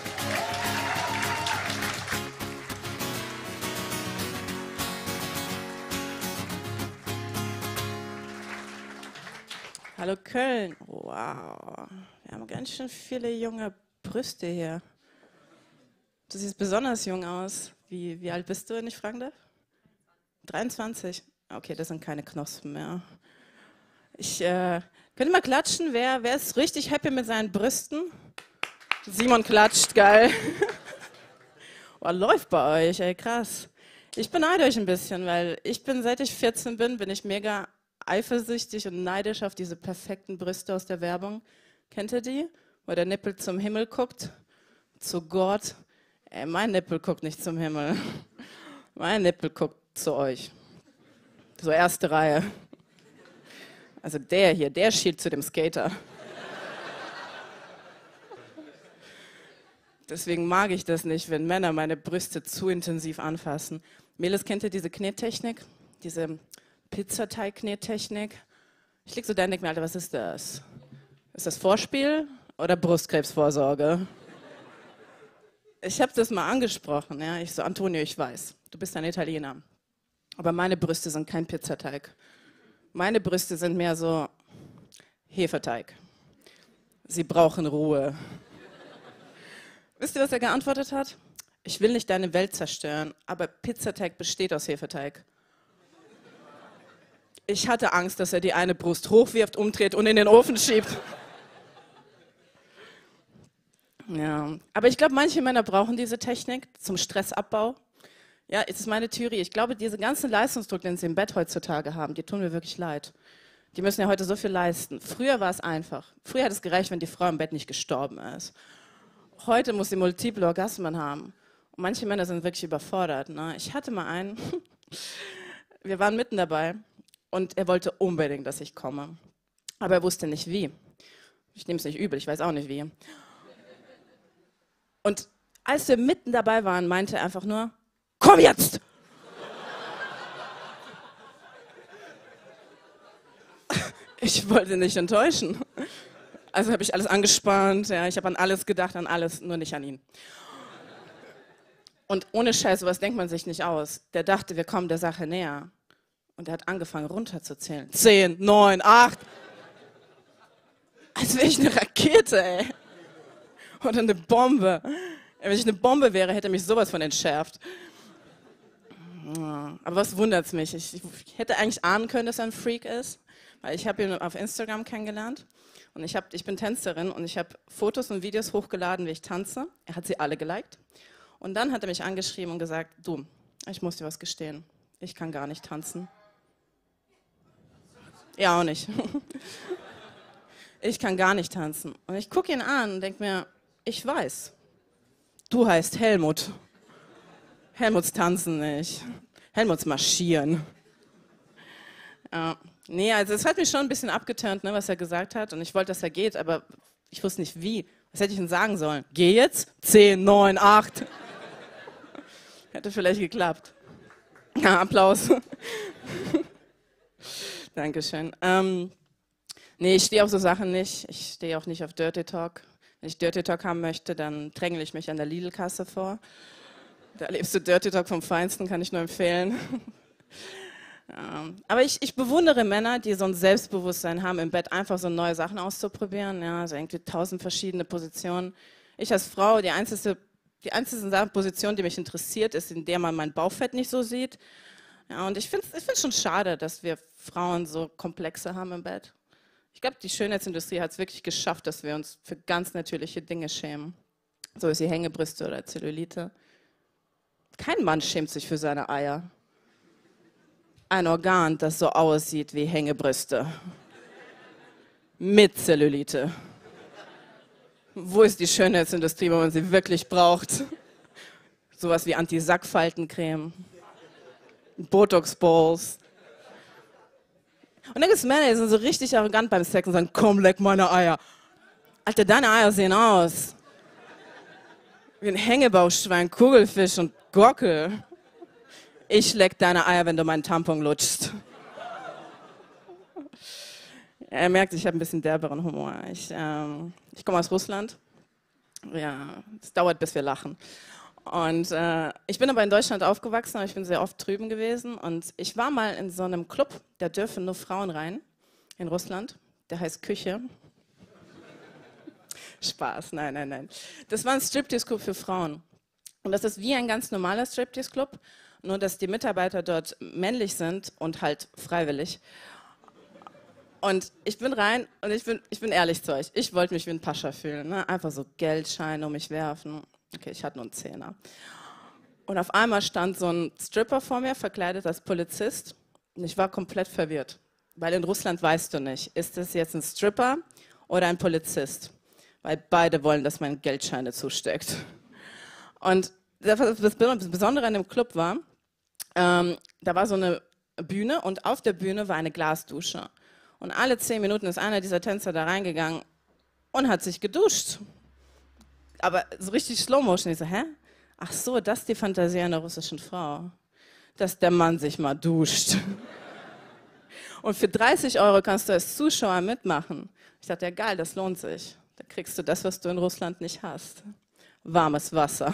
Hallo Köln. Wow. Wir haben ganz schön viele junge Brüste hier. Du siehst besonders jung aus. Wie, wie alt bist du, wenn ich fragen darf? dreiundzwanzig. Okay, das sind keine Knospen mehr. Ich äh, könnte mal klatschen. Wer, wer ist richtig happy mit seinen Brüsten? Simon klatscht, geil. Oh, läuft bei euch, ey, krass. Ich beneide euch ein bisschen, weil ich bin, seit ich vierzehn bin, bin ich mega eifersüchtig und neidisch auf diese perfekten Brüste aus der Werbung. Kennt ihr die? Wo der Nippel zum Himmel guckt, zu Gott. Ey, mein Nippel guckt nicht zum Himmel. Mein Nippel guckt zu euch. So erste Reihe. Also der hier, der schielt zu dem Skater. Deswegen mag ich das nicht, wenn Männer meine Brüste zu intensiv anfassen. Melis, kennt ihr diese Knettechnik? Diese Pizzateig-Knettechnik? Ich leg so da und denke mir, Alter, was ist das? Ist das Vorspiel oder Brustkrebsvorsorge? Ich habe das mal angesprochen. Ja? Ich so, Antonio, ich weiß, du bist ein Italiener. Aber meine Brüste sind kein Pizzateig. Meine Brüste sind mehr so Hefeteig. Sie brauchen Ruhe. Wisst ihr, was er geantwortet hat? Ich will nicht deine Welt zerstören, aber Pizzateig besteht aus Hefeteig. Ich hatte Angst, dass er die eine Brust hochwirft, umdreht und in den Ofen schiebt. Ja, aber ich glaube, manche Männer brauchen diese Technik zum Stressabbau. Ja, es ist meine Theorie. Ich glaube, diese ganzen Leistungsdruck, den sie im Bett heutzutage haben, die tun mir wirklich leid. Die müssen ja heute so viel leisten. Früher war es einfach. Früher hat es gereicht, wenn die Frau im Bett nicht gestorben ist. Heute muss sie multiple Orgasmen haben. Und manche Männer sind wirklich überfordert. Ne? Ich hatte mal einen, wir waren mitten dabei und er wollte unbedingt, dass ich komme. Aber er wusste nicht wie. Ich nehme es nicht übel, ich weiß auch nicht wie. Und als wir mitten dabei waren, meinte er einfach nur, komm jetzt! Ich wollte nicht enttäuschen. Also habe ich alles angespannt, ja, ich habe an alles gedacht, an alles, nur nicht an ihn. Und ohne Scheiß, sowas denkt man sich nicht aus. Der dachte, wir kommen der Sache näher. Und er hat angefangen runterzuzählen. Zehn, neun, acht. Als wäre ich eine Rakete, ey. Oder eine Bombe. Wenn ich eine Bombe wäre, hätte er mich sowas von entschärft. Aber was wundert's mich? Ich, ich hätte eigentlich ahnen können, dass er ein Freak ist. Weil ich habe ihn auf Instagram kennengelernt. Und ich, hab, ich bin Tänzerin und ich habe Fotos und Videos hochgeladen, wie ich tanze. Er hat sie alle geliked. Und dann hat er mich angeschrieben und gesagt, du, ich muss dir was gestehen. Ich kann gar nicht tanzen. Ja, auch nicht. Ich kann gar nicht tanzen. Und ich gucke ihn an und denke mir, ich weiß, du heißt Helmut. Helmuts tanzen nicht. Helmuts marschieren. Ja. Nee, also es hat mich schon ein bisschen abgeturnt, ne, was er gesagt hat. Und ich wollte, dass er geht, aber ich wusste nicht wie. Was hätte ich denn sagen sollen? Geh jetzt? Zehn, neun, acht. Hätte vielleicht geklappt. Ja, Applaus. Dankeschön. Ähm, nee, ich stehe auf so Sachen nicht. Ich stehe auch nicht auf Dirty Talk. Wenn ich Dirty Talk haben möchte, dann drängle ich mich an der Lidl-Kasse vor. Da erlebst du Dirty Talk vom Feinsten, kann ich nur empfehlen. Ja. Aber ich, ich bewundere Männer, die so ein Selbstbewusstsein haben, im Bett einfach so neue Sachen auszuprobieren. Ja, also irgendwie tausend verschiedene Positionen. Ich als Frau, die einzige, die einzige Position, die mich interessiert, ist, in der man mein Bauchfett nicht so sieht. Ja, und ich finde es ich find's schon schade, dass wir Frauen so Komplexe haben im Bett. Ich glaube, die Schönheitsindustrie hat es wirklich geschafft, dass wir uns für ganz natürliche Dinge schämen. So ist die Hängebrüste oder Zellulite. Kein Mann schämt sich für seine Eier. Ein Organ, das so aussieht wie Hängebrüste. Mit Zellulite. Wo ist die Schönheitsindustrie, wo man sie wirklich braucht? Sowas wie Anti-Sackfaltencreme, Botox-Balls. Und dann gibt es Männer, die sind so richtig arrogant beim Sex und sagen, komm, leck meine Eier. Alter, deine Eier sehen aus wie ein Hängebauchschwein, Kugelfisch und Gockel. Ich leck deine Eier, wenn du meinen Tampon lutschst. Er merkt, ich habe ein bisschen derberen Humor. Ich, ähm, ich komme aus Russland. Ja, es dauert, bis wir lachen. Und äh, ich bin aber in Deutschland aufgewachsen, aber ich bin sehr oft drüben gewesen. Und ich war mal in so einem Club, da dürfen nur Frauen rein, in Russland. Der heißt Küche. Spaß, nein, nein, nein. Das war ein Striptease-Club für Frauen. Und das ist wie ein ganz normaler Striptease-Club, nur dass die Mitarbeiter dort männlich sind und halt freiwillig. Und ich bin rein und ich bin, ich bin ehrlich zu euch, ich wollte mich wie ein Pascha fühlen. Ne? Einfach so Geldscheine um mich werfen. Okay, ich hatte nur einen Zehner. Und auf einmal stand so ein Stripper vor mir, verkleidet als Polizist. Und ich war komplett verwirrt. Weil in Russland weißt du nicht, ist das jetzt ein Stripper oder ein Polizist? Weil beide wollen, dass man Geldscheine zusteckt. Und das Besondere an dem Club war, ähm, da war so eine Bühne und auf der Bühne war eine Glasdusche. Und alle zehn Minuten ist einer dieser Tänzer da reingegangen und hat sich geduscht. Aber so richtig Slow-Motion. Ich so, hä? Ach so, das ist die Fantasie einer russischen Frau. Dass der Mann sich mal duscht. Und für dreißig Euro kannst du als Zuschauer mitmachen. Ich dachte, ja geil, das lohnt sich. Da kriegst du das, was du in Russland nicht hast. Warmes Wasser.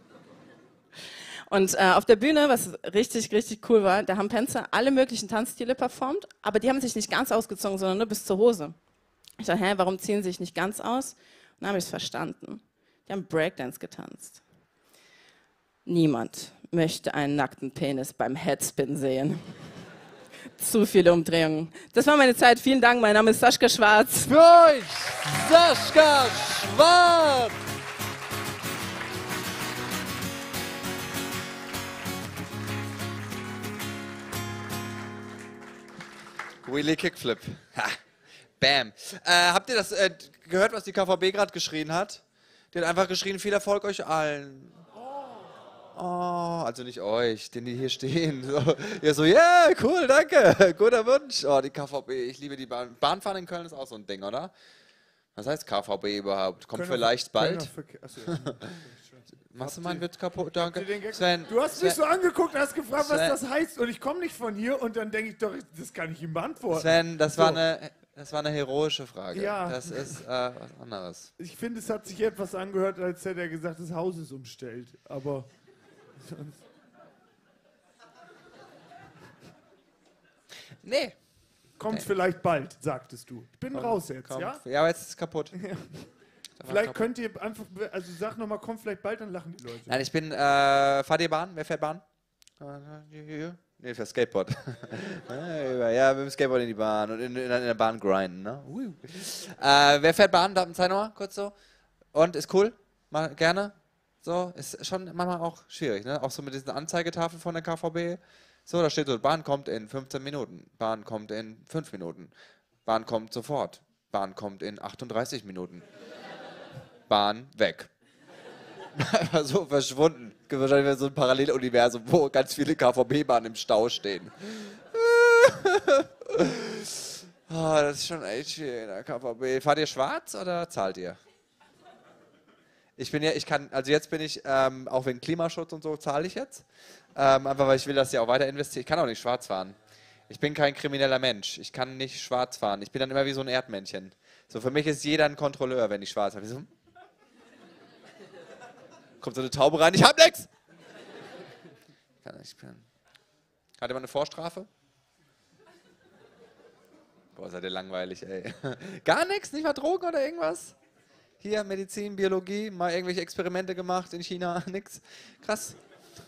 Und äh, auf der Bühne, was richtig, richtig cool war, da haben Tänzer alle möglichen Tanzstile performt, aber die haben sich nicht ganz ausgezogen, sondern nur bis zur Hose. Ich dachte, hä, warum ziehen sie sich nicht ganz aus? Und dann habe ich es verstanden. Die haben Breakdance getanzt. Niemand möchte einen nackten Penis beim Headspin sehen. Zu viele Umdrehungen. Das war meine Zeit. Vielen Dank. Mein Name ist Sascha Schwarz. Für euch, Sascha Schwarz. Wheelie Kickflip. Ha. Bam. Äh, habt ihr das äh, gehört, was die K V B gerade geschrien hat? Die hat einfach geschrien, viel Erfolg euch allen. oh, also nicht euch, den die hier stehen. So, ihr so, ja, yeah, cool, danke, guter Wunsch. Oh, die K V B, ich liebe die Bahn. Bahnfahren in Köln ist auch so ein Ding, oder? Was heißt K V B überhaupt? Kommt Kölner- vielleicht bald. Kölner Verkehr- Achso, ja. Machst du meinen Witz kaputt? Danke. Den Gag- Sven, Du hast mich so angeguckt und hast gefragt, was Sven. das heißt. Und ich komme nicht von hier und dann denke ich doch, das kann ich ihm beantworten. Sven, das, So. war eine, das war eine heroische Frage. Ja. Das ist äh, was anderes. Ich finde, es hat sich etwas angehört, als hätte er gesagt, das Haus ist umstellt. Aber sonst. Nee. Kommt Nee. vielleicht bald, sagtest du. Ich bin Komm, raus jetzt, komm. ja? Ja, aber jetzt ist es kaputt. Vielleicht könnt ihr einfach, also sag nochmal, kommt vielleicht bald, dann lachen die Leute. Nein, ich bin, äh, fahrt ihr Bahn? Wer fährt Bahn? Nee, für Skateboard. Ja, mit dem Skateboard in die Bahn und in, in, in der Bahn grinden, ne? Uh. Äh, wer fährt Bahn? Da, zeig nochmal, kurz so. Und, ist cool? Mal, gerne? So, ist schon manchmal auch schwierig, ne? Auch so mit diesen Anzeigetafeln von der K V B. So, da steht so, Bahn kommt in fünfzehn Minuten. Bahn kommt in fünf Minuten. Bahn kommt sofort. Bahn kommt in achtunddreißig Minuten. Bahn weg. Einfach so verschwunden. Gibt wahrscheinlich so ein Paralleluniversum, wo ganz viele K V B-Bahnen im Stau stehen. Oh, das ist schon echt schwierig in der K V B. Fahrt ihr schwarz oder zahlt ihr? Ich bin ja, ich kann, also jetzt bin ich, ähm, auch wegen Klimaschutz und so, zahle ich jetzt. Ähm, einfach weil ich will, dass ihr auch weiter investiert. Ich kann auch nicht schwarz fahren. Ich bin kein krimineller Mensch. Ich kann nicht schwarz fahren. Ich bin dann immer wie so ein Erdmännchen. So, für mich ist jeder ein Kontrolleur, wenn ich schwarz fahre. So, kommt so eine Taube rein, ich hab nix! Kann nicht spielen. Hat jemand eine Vorstrafe? Boah, seid ihr langweilig, ey. Gar nichts? Nicht mal Drogen oder irgendwas? Hier, Medizin, Biologie, mal irgendwelche Experimente gemacht in China, nix. Krass.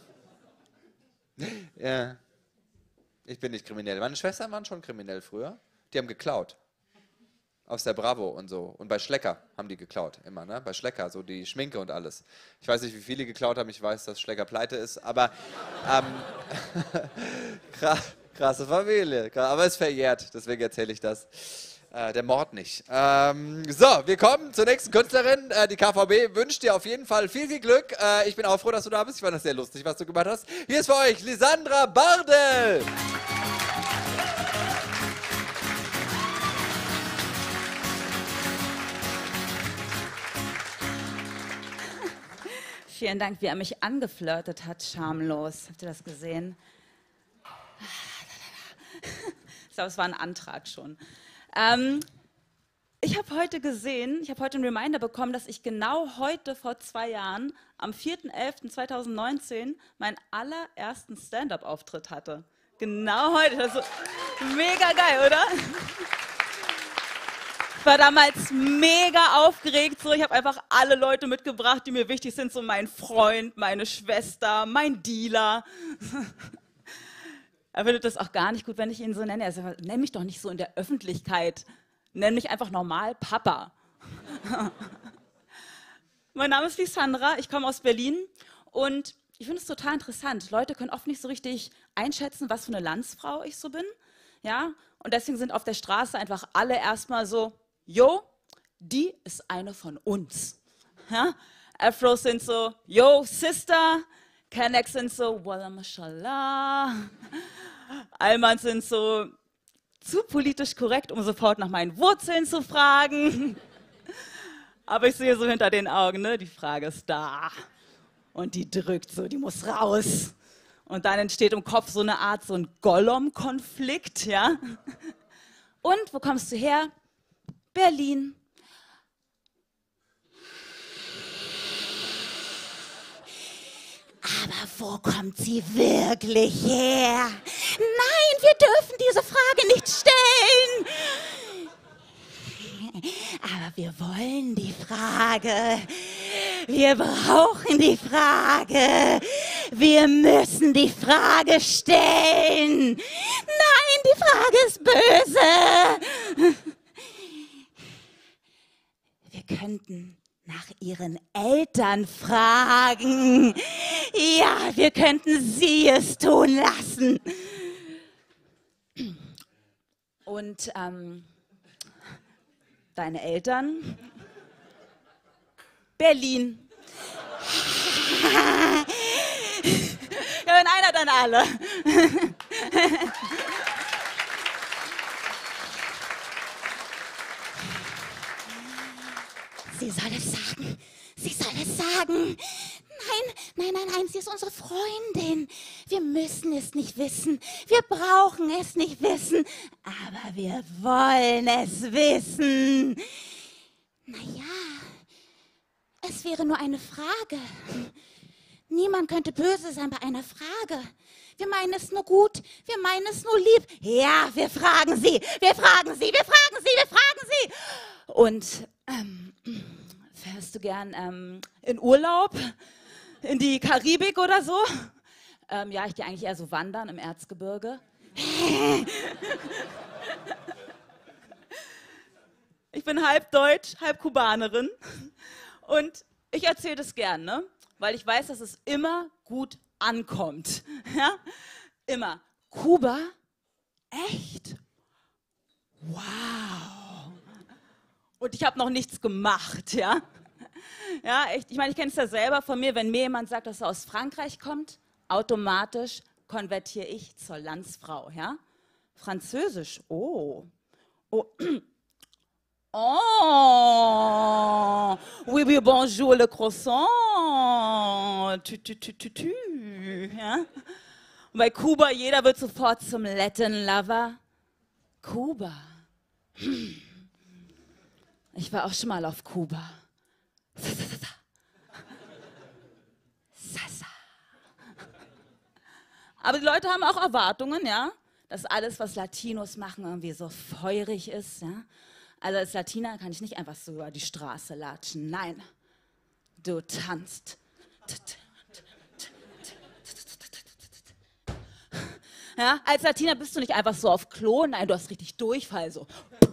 Ja. Ich bin nicht kriminell. Meine Schwestern waren schon kriminell früher. Die haben geklaut. Aus der Bravo und so. Und bei Schlecker haben die geklaut, immer, ne? Bei Schlecker, so die Schminke und alles. Ich weiß nicht, wie viele geklaut haben. Ich weiß, dass Schlecker pleite ist, aber ähm, krasse Familie. Aber es ist verjährt, deswegen erzähle ich das. Äh, der Mord nicht. Ähm, so, wir kommen zur nächsten Künstlerin. Äh, die K V B wünscht dir auf jeden Fall viel, viel Glück. Äh, ich bin auch froh, dass du da bist. Ich fand das sehr lustig, was du gemacht hast. Hier ist für euch Lisandra Bardel. Vielen Dank, wie er mich angeflirtet hat, schamlos. Habt ihr das gesehen? Ich glaube, es war ein Antrag schon. Ähm, ich habe heute gesehen, ich habe heute einen Reminder bekommen, dass ich genau heute vor zwei Jahren, am vierten elften zweitausendneunzehn, meinen allerersten Stand-up-Auftritt hatte. Genau heute. Das ist so mega geil, oder? Ich war damals mega aufgeregt. So. Ich habe einfach alle Leute mitgebracht, die mir wichtig sind. So mein Freund, meine Schwester, mein Dealer. Er findet das auch gar nicht gut, wenn ich ihn so nenne. Er sagt, nenn mich doch nicht so in der Öffentlichkeit. Nenn mich einfach normal Papa. Mein Name ist Lisandra, ich komme aus Berlin und ich finde es total interessant. Leute können oft nicht so richtig einschätzen, was für eine Landsfrau ich so bin. Ja? Und deswegen sind auf der Straße einfach alle erstmal so, yo, die ist eine von uns. Ja? Afros sind so, yo, Sister. Kennex sind so, Wallah, mashallah. Almans sind so zu politisch korrekt, um sofort nach meinen Wurzeln zu fragen. Aber ich sehe so hinter den Augen, ne, die Frage ist da. Und die drückt so, die muss raus. Und dann entsteht im Kopf so eine Art, so ein Gollum-Konflikt, ja. Und, wo kommst du her? Berlin. Aber wo kommt sie wirklich her? Nein, wir dürfen diese Frage nicht stellen. Aber wir wollen die Frage. Wir brauchen die Frage. Wir müssen die Frage stellen. Nein, die Frage ist böse. Wir könnten nach ihren Eltern fragen. Ja, wir könnten sie es tun lassen. Und ähm, deine Eltern? Berlin. Ja, wenn einer, dann alle. Sie soll es sagen. Sie soll es sagen. Nein, nein, nein, nein, sie ist unsere Freundin. Wir müssen es nicht wissen. Wir brauchen es nicht wissen. Aber wir wollen es wissen. Naja, es wäre nur eine Frage. Niemand könnte böse sein bei einer Frage. Wir meinen es nur gut, wir meinen es nur lieb. Ja, wir fragen sie, wir fragen sie, wir fragen sie, wir fragen sie. Und ähm, fährst du gern ähm, in Urlaub? In die Karibik oder so? Ähm, ja, ich gehe eigentlich eher so wandern im Erzgebirge. Ich bin halb Deutsch, halb Kubanerin. Und ich erzähle das gern, ne? Weil ich weiß, dass es immer gut ankommt. Ja? Immer. Kuba? Echt? Wow. Und ich habe noch nichts gemacht, ja? Ja, echt. Ich meine, ich kenne es ja selber von mir, wenn mir jemand sagt, dass er aus Frankreich kommt, automatisch konvertiere ich zur Landsfrau, ja? Französisch, oh. Oh. Oh, oui, oui, bonjour, le croissant. Tü, tü, tü, tü, tü. Ja? Und bei Kuba, jeder wird sofort zum Latin Lover. Kuba. Hm. Ich war auch schon mal auf Kuba. Aber die Leute haben auch Erwartungen, ja, dass alles, was Latinos machen, irgendwie so feurig ist, ja. Also als Latina kann ich nicht einfach so über die Straße latschen. Nein, du tanzt. Ja, als Latina bist du nicht einfach so auf Klo, nein, du hast richtig Durchfall, so.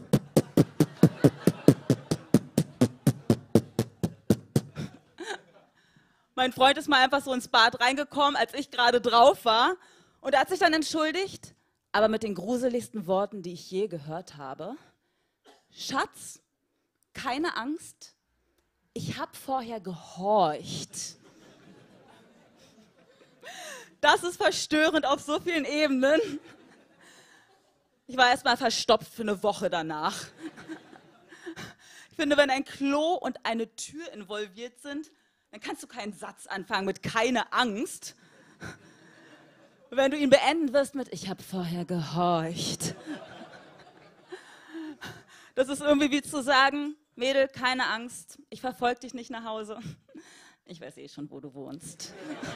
Mein Freund ist mal einfach so ins Bad reingekommen, als ich gerade drauf war. Und er hat sich dann entschuldigt, aber mit den gruseligsten Worten, die ich je gehört habe. Schatz, keine Angst, ich habe vorher gehorcht. Das ist verstörend auf so vielen Ebenen. Ich war erst mal verstopft für eine Woche danach. Ich finde, wenn ein Klo und eine Tür involviert sind, dann kannst du keinen Satz anfangen mit keine Angst. Wenn du ihn beenden wirst mit ich habe vorher gehorcht. Das ist irgendwie wie zu sagen, Mädel, keine Angst, ich verfolge dich nicht nach Hause. Ich weiß eh schon, wo du wohnst.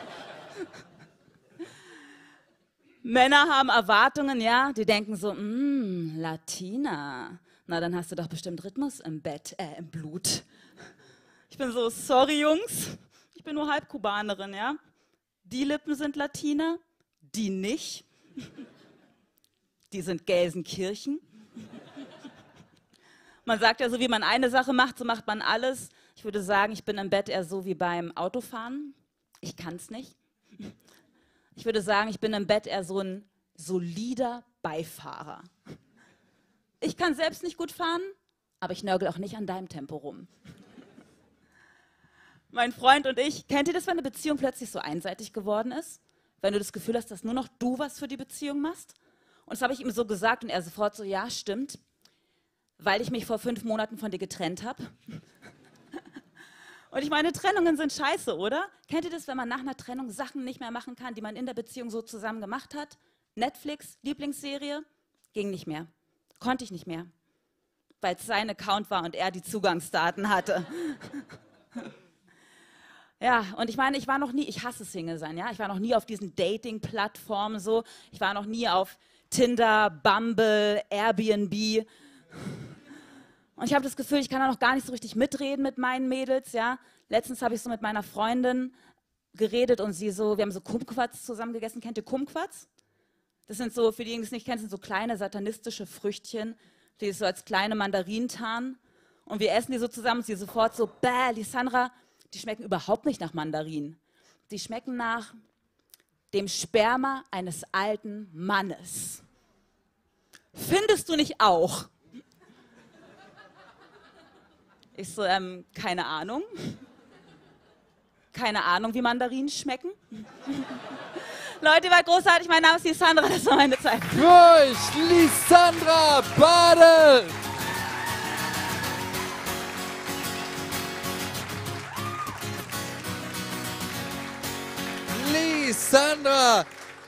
Männer haben Erwartungen, ja, die denken so, mmm, Latina, na dann hast du doch bestimmt Rhythmus im Bett, äh, im Blut. Ich bin so, sorry Jungs, ich bin nur halb Kubanerin, ja. Die Lippen sind Latina, die nicht. Die sind Gelsenkirchen. Man sagt ja so, wie man eine Sache macht, so macht man alles. Ich würde sagen, ich bin im Bett eher so wie beim Autofahren. Ich kann es nicht. Ich würde sagen, ich bin im Bett eher so ein solider Beifahrer. Ich kann selbst nicht gut fahren, aber ich nörgel auch nicht an deinem Tempo rum. Mein Freund und ich, kennt ihr das, wenn eine Beziehung plötzlich so einseitig geworden ist? Wenn du das Gefühl hast, dass nur noch du was für die Beziehung machst? Und das habe ich ihm so gesagt und er sofort so, ja, stimmt. Weil ich mich vor fünf Monaten von dir getrennt habe. Und ich meine, Trennungen sind scheiße, oder? Kennt ihr das, wenn man nach einer Trennung Sachen nicht mehr machen kann, die man in der Beziehung so zusammen gemacht hat? Netflix, Lieblingsserie, ging nicht mehr. Konnte ich nicht mehr. Weil es sein Account war und er die Zugangsdaten hatte. Ja, und ich meine, ich war noch nie, ich hasse Single sein, ja? Ich war noch nie auf diesen Dating-Plattformen so. Ich war noch nie auf Tinder, Bumble, Airbnb. Und ich habe das Gefühl, ich kann da noch gar nicht so richtig mitreden mit meinen Mädels, ja. Letztens habe ich so mit meiner Freundin geredet und sie so, wir haben so Kumquats zusammen gegessen. Kennt ihr Kumquats? Das sind so, für diejenigen, die es nicht kennen, sind so kleine satanistische Früchtchen, die so als kleine Mandarinen tarnen. Und wir essen die so zusammen und sie sofort so, bäh, Lisandra, die schmecken überhaupt nicht nach Mandarinen. Die schmecken nach dem Sperma eines alten Mannes. Findest du nicht auch? Ich so, ähm, keine Ahnung. keine Ahnung, wie Mandarinen schmecken. Leute, war großartig. Mein Name ist Lisandra, das war meine Zeit. Für euch Lisandra Badel. Lisandra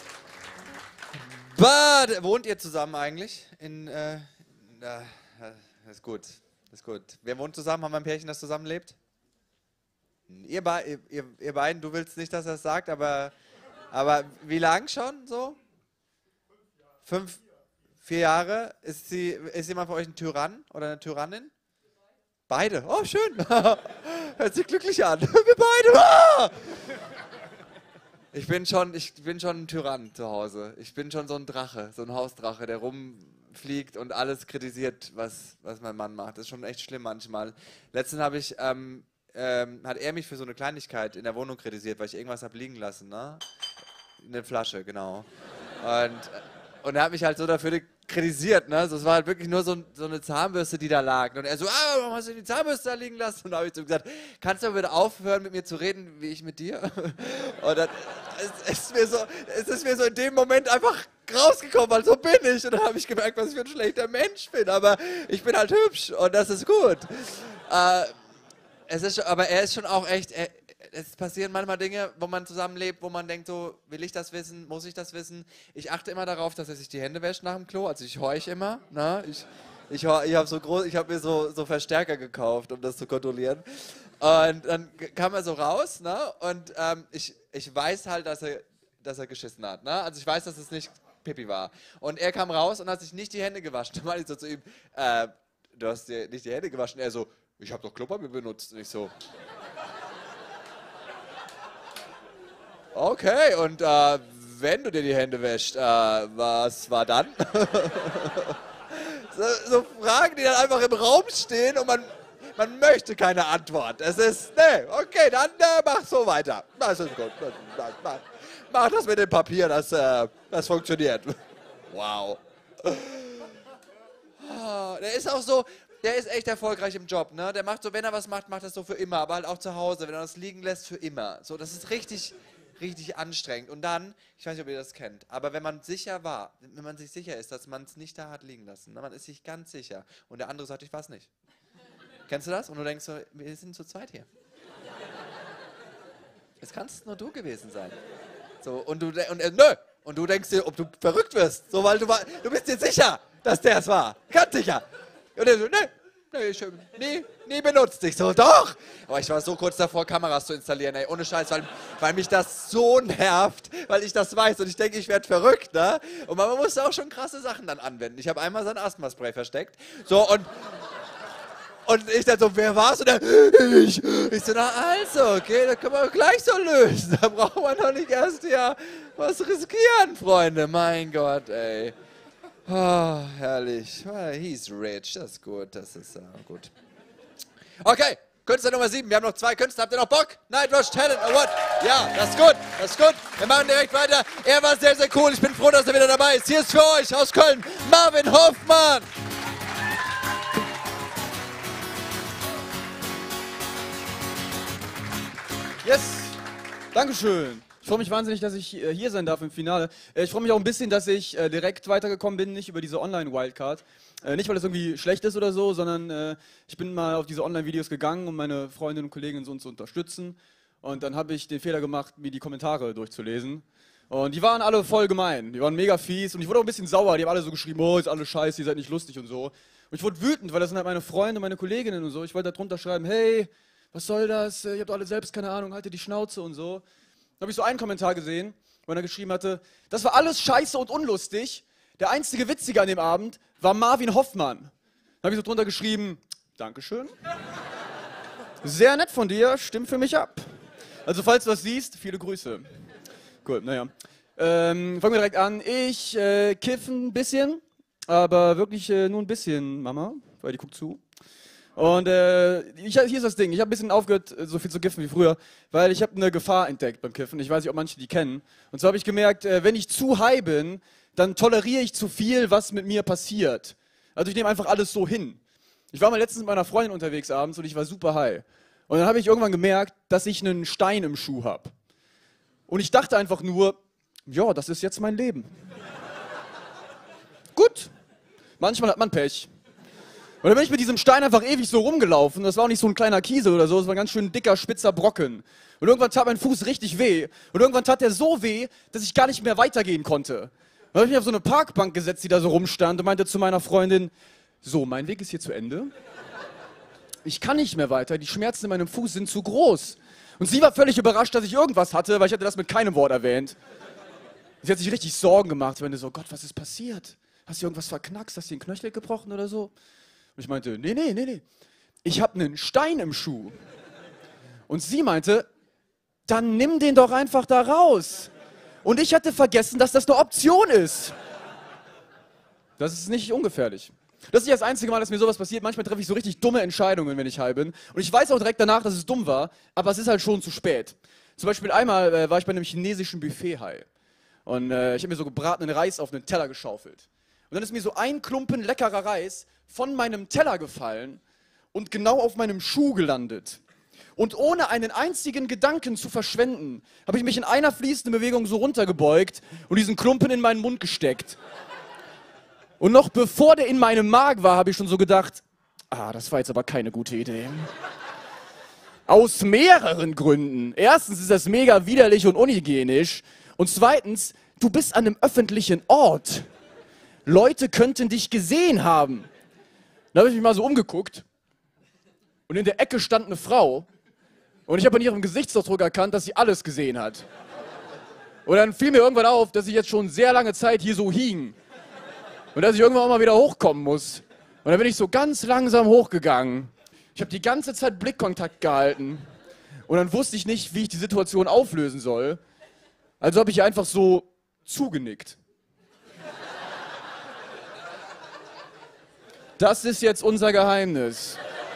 Badel. Wohnt ihr zusammen eigentlich? In, äh, na, das ist gut, das ist gut. Wer wohnt zusammen? Haben wir ein Pärchen, das zusammenlebt? Ihr, be ihr, ihr beiden, du willst nicht, dass er es sagt, aber, aber wie lang schon so? Fünf, vier Jahre? Ist, sie, ist jemand von euch ein Tyrann oder eine Tyrannin? Beide? Oh, schön. Hört sich glücklich an. Wir beide. Ah! Ich bin schon, ich bin schon ein Tyrann zu Hause. Ich bin schon so ein Drache, so ein Hausdrache, der rumfliegt und alles kritisiert, was, was mein Mann macht. Das ist schon echt schlimm manchmal. Letztens habe ich... Ähm, Ähm, hat er mich für so eine Kleinigkeit in der Wohnung kritisiert, weil ich irgendwas habe liegen lassen, ne? Eine Flasche, genau. Und, und er hat mich halt so dafür kritisiert, ne? So, es war halt wirklich nur so, so eine Zahnbürste, die da lag. Und er so, ah, warum hast du die Zahnbürste da liegen lassen? Und da habe ich so gesagt, kannst du bitte aufhören, mit mir zu reden, wie ich mit dir? Und dann es, es ist mir so, es ist mir so in dem Moment einfach rausgekommen, weil so bin ich. Und dann habe ich gemerkt, was ich für ein schlechter Mensch bin. Aber ich bin halt hübsch und das ist gut. Äh, Es ist, aber er ist schon auch echt, er, es passieren manchmal Dinge, wo man zusammenlebt, wo man denkt so, will ich das wissen, muss ich das wissen? Ich achte immer darauf, dass er sich die Hände wäscht nach dem Klo, also ich horch immer, ne? Ich, ich, ich habe so groß, ich habe mir so, so Verstärker gekauft, um das zu kontrollieren. Und dann kam er so raus, ne? Und ähm, ich, ich weiß halt, dass er, dass er geschissen hat, ne? Also ich weiß, dass es nicht Pipi war. Und er kam raus und hat sich nicht die Hände gewaschen. Dann meinte ich so zu ihm, äh, du hast dir nicht die Hände gewaschen. Er so, ich habe doch Klopapier benutzt. Und ich so, okay, und äh, wenn du dir die Hände wäschst, äh, was war dann? so, so Fragen, die dann einfach im Raum stehen und man, man möchte keine Antwort. Es ist, nee, okay, dann äh, mach so weiter. Das ist gut. Mach, mach, mach das mit dem Papier, das, äh, das funktioniert. Wow. Oh, der ist auch so... Der ist echt erfolgreich im Job, ne? Der macht so, wenn er was macht, macht er das so für immer, aber halt auch zu Hause, wenn er das liegen lässt, für immer. So, das ist richtig, richtig anstrengend. Und dann, ich weiß nicht, ob ihr das kennt, aber wenn man sicher war, wenn man sich sicher ist, dass man es nicht da hat liegen lassen, ne? Man ist sich ganz sicher und der andere sagt, ich weiß nicht. Kennst du das? Und du denkst so, wir sind zu zweit hier. Es kannst nur du gewesen sein. So, und du, und äh, nö! Und du denkst dir, ob du verrückt wirst, so, weil du, du bist dir sicher, dass der es war. Ganz sicher. Und er so, nee, nee, ich, nie, nie benutzt. Ich so, doch. Aber ich war so kurz davor, Kameras zu installieren, ey, ohne Scheiß, weil, weil mich das so nervt, weil ich das weiß und ich denke, ich werde verrückt, ne? Und man muss auch schon krasse Sachen dann anwenden. Ich habe einmal sein Asthma-Spray versteckt. So, und, und ich dann so, wer war's? Und er, ich. Ich so, na also, okay, das können wir gleich so lösen. Da braucht man doch nicht erst ja was riskieren, Freunde. Mein Gott, ey. Oh, herrlich. Oh, he's rich. Das ist gut. Das ist uh, gut. Okay, Künstler Nummer sieben. Wir haben noch zwei Künstler. Habt ihr noch Bock? Nightwash Talent Award. Ja, das ist gut. Das ist gut. Wir machen direkt weiter. Er war sehr, sehr cool. Ich bin froh, dass er wieder dabei ist. Hier ist für euch aus Köln Marvin Hoffmann. Yes. Dankeschön. Ich freue mich wahnsinnig, dass ich äh, hier sein darf im Finale. Äh, ich freue mich auch ein bisschen, dass ich äh, direkt weitergekommen bin, nicht über diese Online-Wildcard. Äh, nicht, weil das irgendwie schlecht ist oder so, sondern äh, ich bin mal auf diese Online-Videos gegangen, um meine Freundinnen und Kollegen so zu unterstützen. Und dann habe ich den Fehler gemacht, mir die Kommentare durchzulesen. Und die waren alle voll gemein. Die waren mega fies und ich wurde auch ein bisschen sauer. Die haben alle so geschrieben, oh, ist alles scheiße, ihr seid nicht lustig und so. Und ich wurde wütend, weil das sind halt meine Freunde, meine Kolleginnen und so. Ich wollte da drunter schreiben, hey, was soll das? Ihr habt alle selbst keine Ahnung, haltet die Schnauze und so. Da habe ich so einen Kommentar gesehen, wo er geschrieben hatte, das war alles scheiße und unlustig. Der einzige Witzige an dem Abend war Marvin Hoffmann. Da habe ich so drunter geschrieben, Dankeschön. Sehr nett von dir, stimmt für mich ab. Also falls du was siehst, viele Grüße. Cool, naja. Ähm, fangen wir direkt an. Ich äh, kiffe ein bisschen, aber wirklich äh, nur ein bisschen, Mama, weil die guckt zu. Und äh, ich, hier ist das Ding, ich habe ein bisschen aufgehört, so viel zu kiffen wie früher, weil ich habe eine Gefahr entdeckt beim Kiffen. Ich weiß nicht, ob manche die kennen. Und so habe ich gemerkt, äh, wenn ich zu high bin, dann toleriere ich zu viel, was mit mir passiert. Also ich nehme einfach alles so hin. Ich war mal letztens mit meiner Freundin unterwegs abends und ich war super high. Und dann habe ich irgendwann gemerkt, dass ich einen Stein im Schuh habe. Und ich dachte einfach nur, ja, das ist jetzt mein Leben. Gut, manchmal hat man Pech. Und dann bin ich mit diesem Stein einfach ewig so rumgelaufen. Das war auch nicht so ein kleiner Kiesel oder so, das war ein ganz schön dicker, spitzer Brocken. Und irgendwann tat mein Fuß richtig weh. Und irgendwann tat der so weh, dass ich gar nicht mehr weitergehen konnte. Dann habe ich mich auf so eine Parkbank gesetzt, die da so rumstand und meinte zu meiner Freundin, so, mein Weg ist hier zu Ende. Ich kann nicht mehr weiter, die Schmerzen in meinem Fuß sind zu groß. Und sie war völlig überrascht, dass ich irgendwas hatte, weil ich hatte das mit keinem Wort erwähnt. Sie hat sich richtig Sorgen gemacht. Sie meinte so, Gott, was ist passiert? Hast du irgendwas verknackst? Hast du den Knöchel gebrochen oder so? Und ich meinte, nee, nee, nee, nee. Ich habe einen Stein im Schuh. Und sie meinte, dann nimm den doch einfach da raus. Und ich hatte vergessen, dass das eine Option ist. Das ist nicht ungefährlich. Das ist nicht das einzige Mal, dass mir sowas passiert. Manchmal treffe ich so richtig dumme Entscheidungen, wenn ich high bin. Und ich weiß auch direkt danach, dass es dumm war, aber es ist halt schon zu spät. Zum Beispiel einmal äh, war ich bei einem chinesischen Buffet high. Und äh, ich habe mir so gebratenen Reis auf einen Teller geschaufelt. Und dann ist mir so ein Klumpen leckerer Reis von meinem Teller gefallen und genau auf meinem Schuh gelandet. Und ohne einen einzigen Gedanken zu verschwenden, habe ich mich in einer fließenden Bewegung so runtergebeugt und diesen Klumpen in meinen Mund gesteckt. Und noch bevor der in meinem Magen war, habe ich schon so gedacht, ah, das war jetzt aber keine gute Idee. Aus mehreren Gründen. Erstens ist das mega widerlich und unhygienisch. Und zweitens, du bist an einem öffentlichen Ort. Leute könnten dich gesehen haben. Dann habe ich mich mal so umgeguckt und in der Ecke stand eine Frau und ich habe an ihrem Gesichtsausdruck erkannt, dass sie alles gesehen hat. Und dann fiel mir irgendwann auf, dass ich jetzt schon sehr lange Zeit hier so hing und dass ich irgendwann auch mal wieder hochkommen muss. Und dann bin ich so ganz langsam hochgegangen. Ich habe die ganze Zeit Blickkontakt gehalten und dann wusste ich nicht, wie ich die Situation auflösen soll. Also habe ich einfach so zugenickt. Das ist jetzt unser Geheimnis.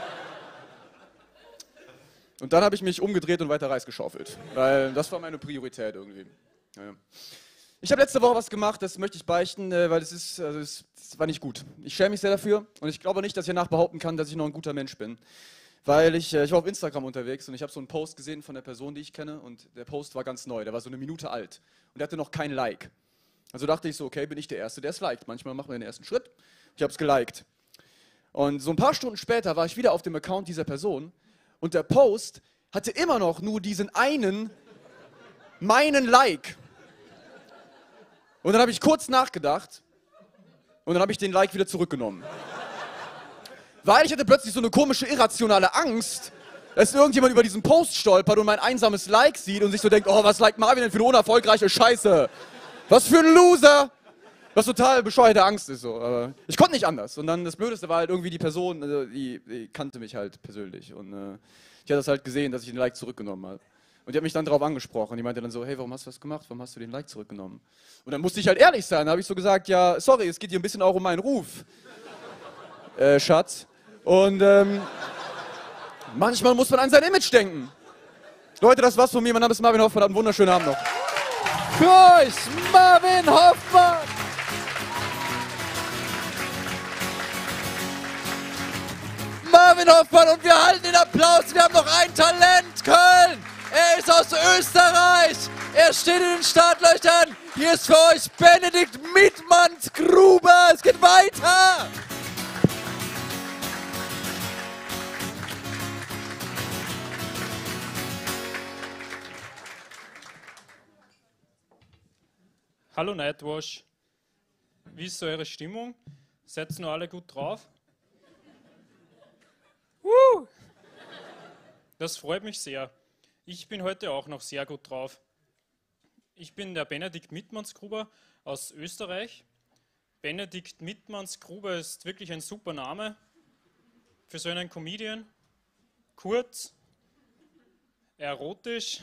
Und dann habe ich mich umgedreht und weiter Reis geschaufelt. Weil das war meine Priorität irgendwie. Ja. Ich habe letzte Woche was gemacht, das möchte ich beichten, weil es ist, also es, es war nicht gut. Ich schäme mich sehr dafür und ich glaube nicht, dass ich danach behaupten kann, dass ich noch ein guter Mensch bin. Weil ich, ich war auf Instagram unterwegs und ich habe so einen Post gesehen von der Person, die ich kenne und der Post war ganz neu, der war so eine Minute alt und der hatte noch kein Like. Also dachte ich so, okay, bin ich der Erste, der es liked. Manchmal macht man den ersten Schritt. Ich habe es geliked. Und so ein paar Stunden später war ich wieder auf dem Account dieser Person und der Post hatte immer noch nur diesen einen, meinen Like. Und dann habe ich kurz nachgedacht und dann habe ich den Like wieder zurückgenommen. Weil ich hatte plötzlich so eine komische, irrationale Angst, dass irgendjemand über diesen Post stolpert und mein einsames Like sieht und sich so denkt, oh, was liked Marvin denn für eine unerfolgreiche Scheiße? Was für ein Loser! Was total bescheuerte Angst ist so. Aber ich konnte nicht anders. Und dann das Blödeste war halt irgendwie die Person, also die, die kannte mich halt persönlich. Und äh, ich hatte das halt gesehen, dass ich den Like zurückgenommen habe. Und die hat mich dann darauf angesprochen. Die meinte dann so, hey, warum hast du das gemacht? Warum hast du den Like zurückgenommen? Und dann musste ich halt ehrlich sein. Da habe ich so gesagt, ja, sorry, es geht hier ein bisschen auch um meinen Ruf. Äh, Schatz. Und ähm, manchmal muss man an sein Image denken. Leute, das war's von mir. Mein Name ist Marvin Hoffmann. Habt einen wunderschönen Abend noch. Für euch Marvin Hoffmann! Marvin Hoffmann und wir halten den Applaus. Wir haben noch ein Talent, Köln. Er ist aus Österreich. Er steht in den Startlöchern. Hier ist für euch Benedikt Mittmanns-Gruber. Es geht weiter. Hallo Nightwash. Wie ist so eure Stimmung? Seid ihr noch alle gut drauf? Uh, das freut mich sehr. Ich bin heute auch noch sehr gut drauf. Ich bin der Benedikt Mittmanns-Gruber aus Österreich. Benedikt Mittmanns-Gruber ist wirklich ein super Name für so einen Comedian. Kurz, erotisch,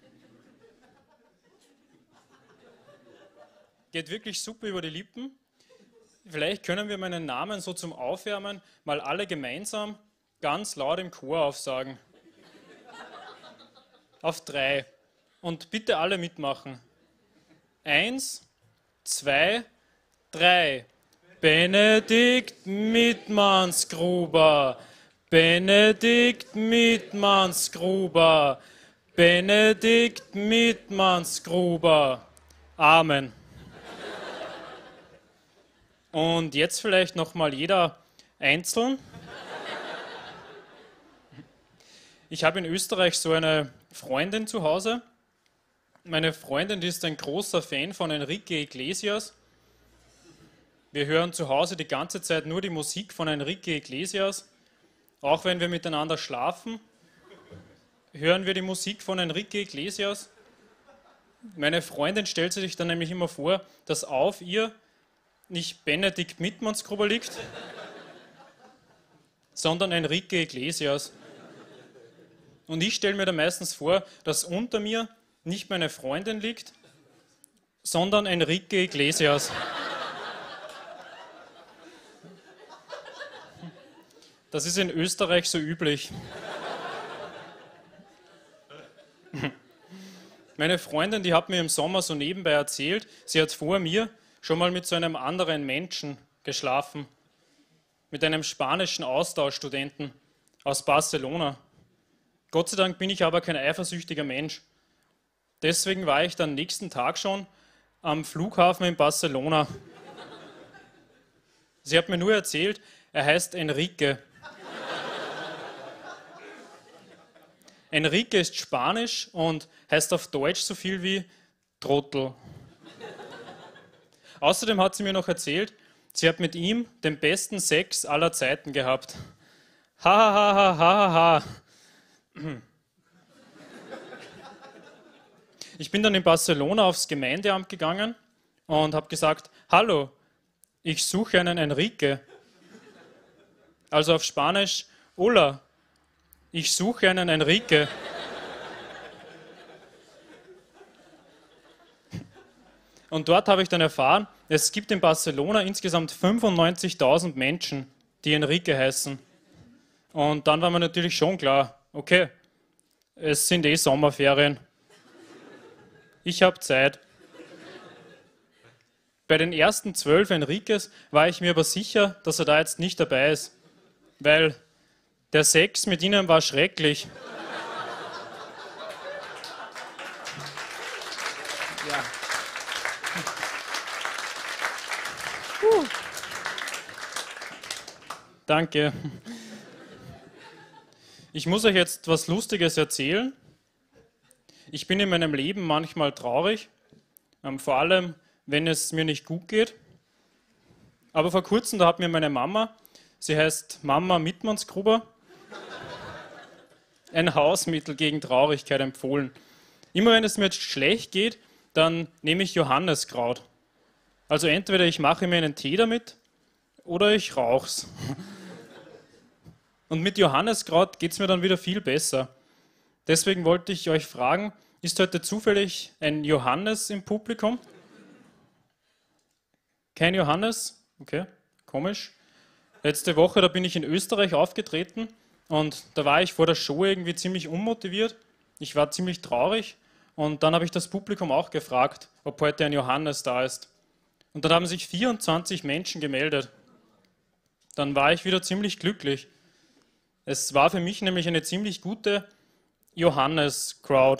geht wirklich super über die Lippen. Vielleicht können wir meinen Namen so zum Aufwärmen mal alle gemeinsam ganz laut im Chor aufsagen. Auf drei. Und bitte alle mitmachen. Eins, zwei, drei. Benedikt Mittmanns-Gruber. Benedikt Mittmannsgruber, Benedikt Mittmannsgruber. Amen. Und jetzt vielleicht nochmal jeder einzeln. Ich habe in Österreich so eine Freundin zu Hause. Meine Freundin, die ist ein großer Fan von Enrique Iglesias. Wir hören zu Hause die ganze Zeit nur die Musik von Enrique Iglesias. Auch wenn wir miteinander schlafen, hören wir die Musik von Enrique Iglesias. Meine Freundin stellt sich dann nämlich immer vor, dass auf ihr nicht Benedikt Mittmannsgruber liegt, sondern Enrique Iglesias. Und ich stelle mir dann meistens vor, dass unter mir nicht meine Freundin liegt, sondern Enrique Iglesias. Das ist in Österreich so üblich. Meine Freundin, die hat mir im Sommer so nebenbei erzählt, sie hat vor mir schon mal mit so einem anderen Menschen geschlafen. Mit einem spanischen Austauschstudenten aus Barcelona. Gott sei Dank bin ich aber kein eifersüchtiger Mensch. Deswegen war ich dann nächsten Tag schon am Flughafen in Barcelona. Sie hat mir nur erzählt, er heißt Enrique. Enrique ist Spanisch und heißt auf Deutsch so viel wie Trottel. Außerdem hat sie mir noch erzählt, sie hat mit ihm den besten Sex aller Zeiten gehabt. Ha ha ha ha ha ha. Ich bin dann in Barcelona aufs Gemeindeamt gegangen und habe gesagt, hallo, ich suche einen Enrique. Also auf Spanisch, hola, ich suche einen Enrique. Und dort habe ich dann erfahren, es gibt in Barcelona insgesamt fünfundneunzigtausend Menschen, die Enrique heißen. Und dann war mir natürlich schon klar, okay, es sind eh Sommerferien. Ich habe Zeit. Bei den ersten zwölf Enriques war ich mir aber sicher, dass er da jetzt nicht dabei ist, weil der Sex mit ihnen war schrecklich. Ja. Uh. Danke. Ich muss euch jetzt was Lustiges erzählen. Ich bin in meinem Leben manchmal traurig, ähm, vor allem, wenn es mir nicht gut geht. Aber vor kurzem, da hat mir meine Mama, sie heißt Mama Mittmannsgruber, ein Hausmittel gegen Traurigkeit empfohlen. Immer wenn es mir jetzt schlecht geht, dann nehme ich Johanniskraut. Also entweder ich mache mir einen Tee damit oder ich rauch's. Und mit Johanniskraut geht es mir dann wieder viel besser. Deswegen wollte ich euch fragen, ist heute zufällig ein Johannes im Publikum? Kein Johannes? Okay, komisch. Letzte Woche, da bin ich in Österreich aufgetreten und da war ich vor der Show irgendwie ziemlich unmotiviert. Ich war ziemlich traurig und dann habe ich das Publikum auch gefragt, ob heute ein Johannes da ist. Und dann haben sich vierundzwanzig Menschen gemeldet. Dann war ich wieder ziemlich glücklich. Es war für mich nämlich eine ziemlich gute Johannes-Crowd.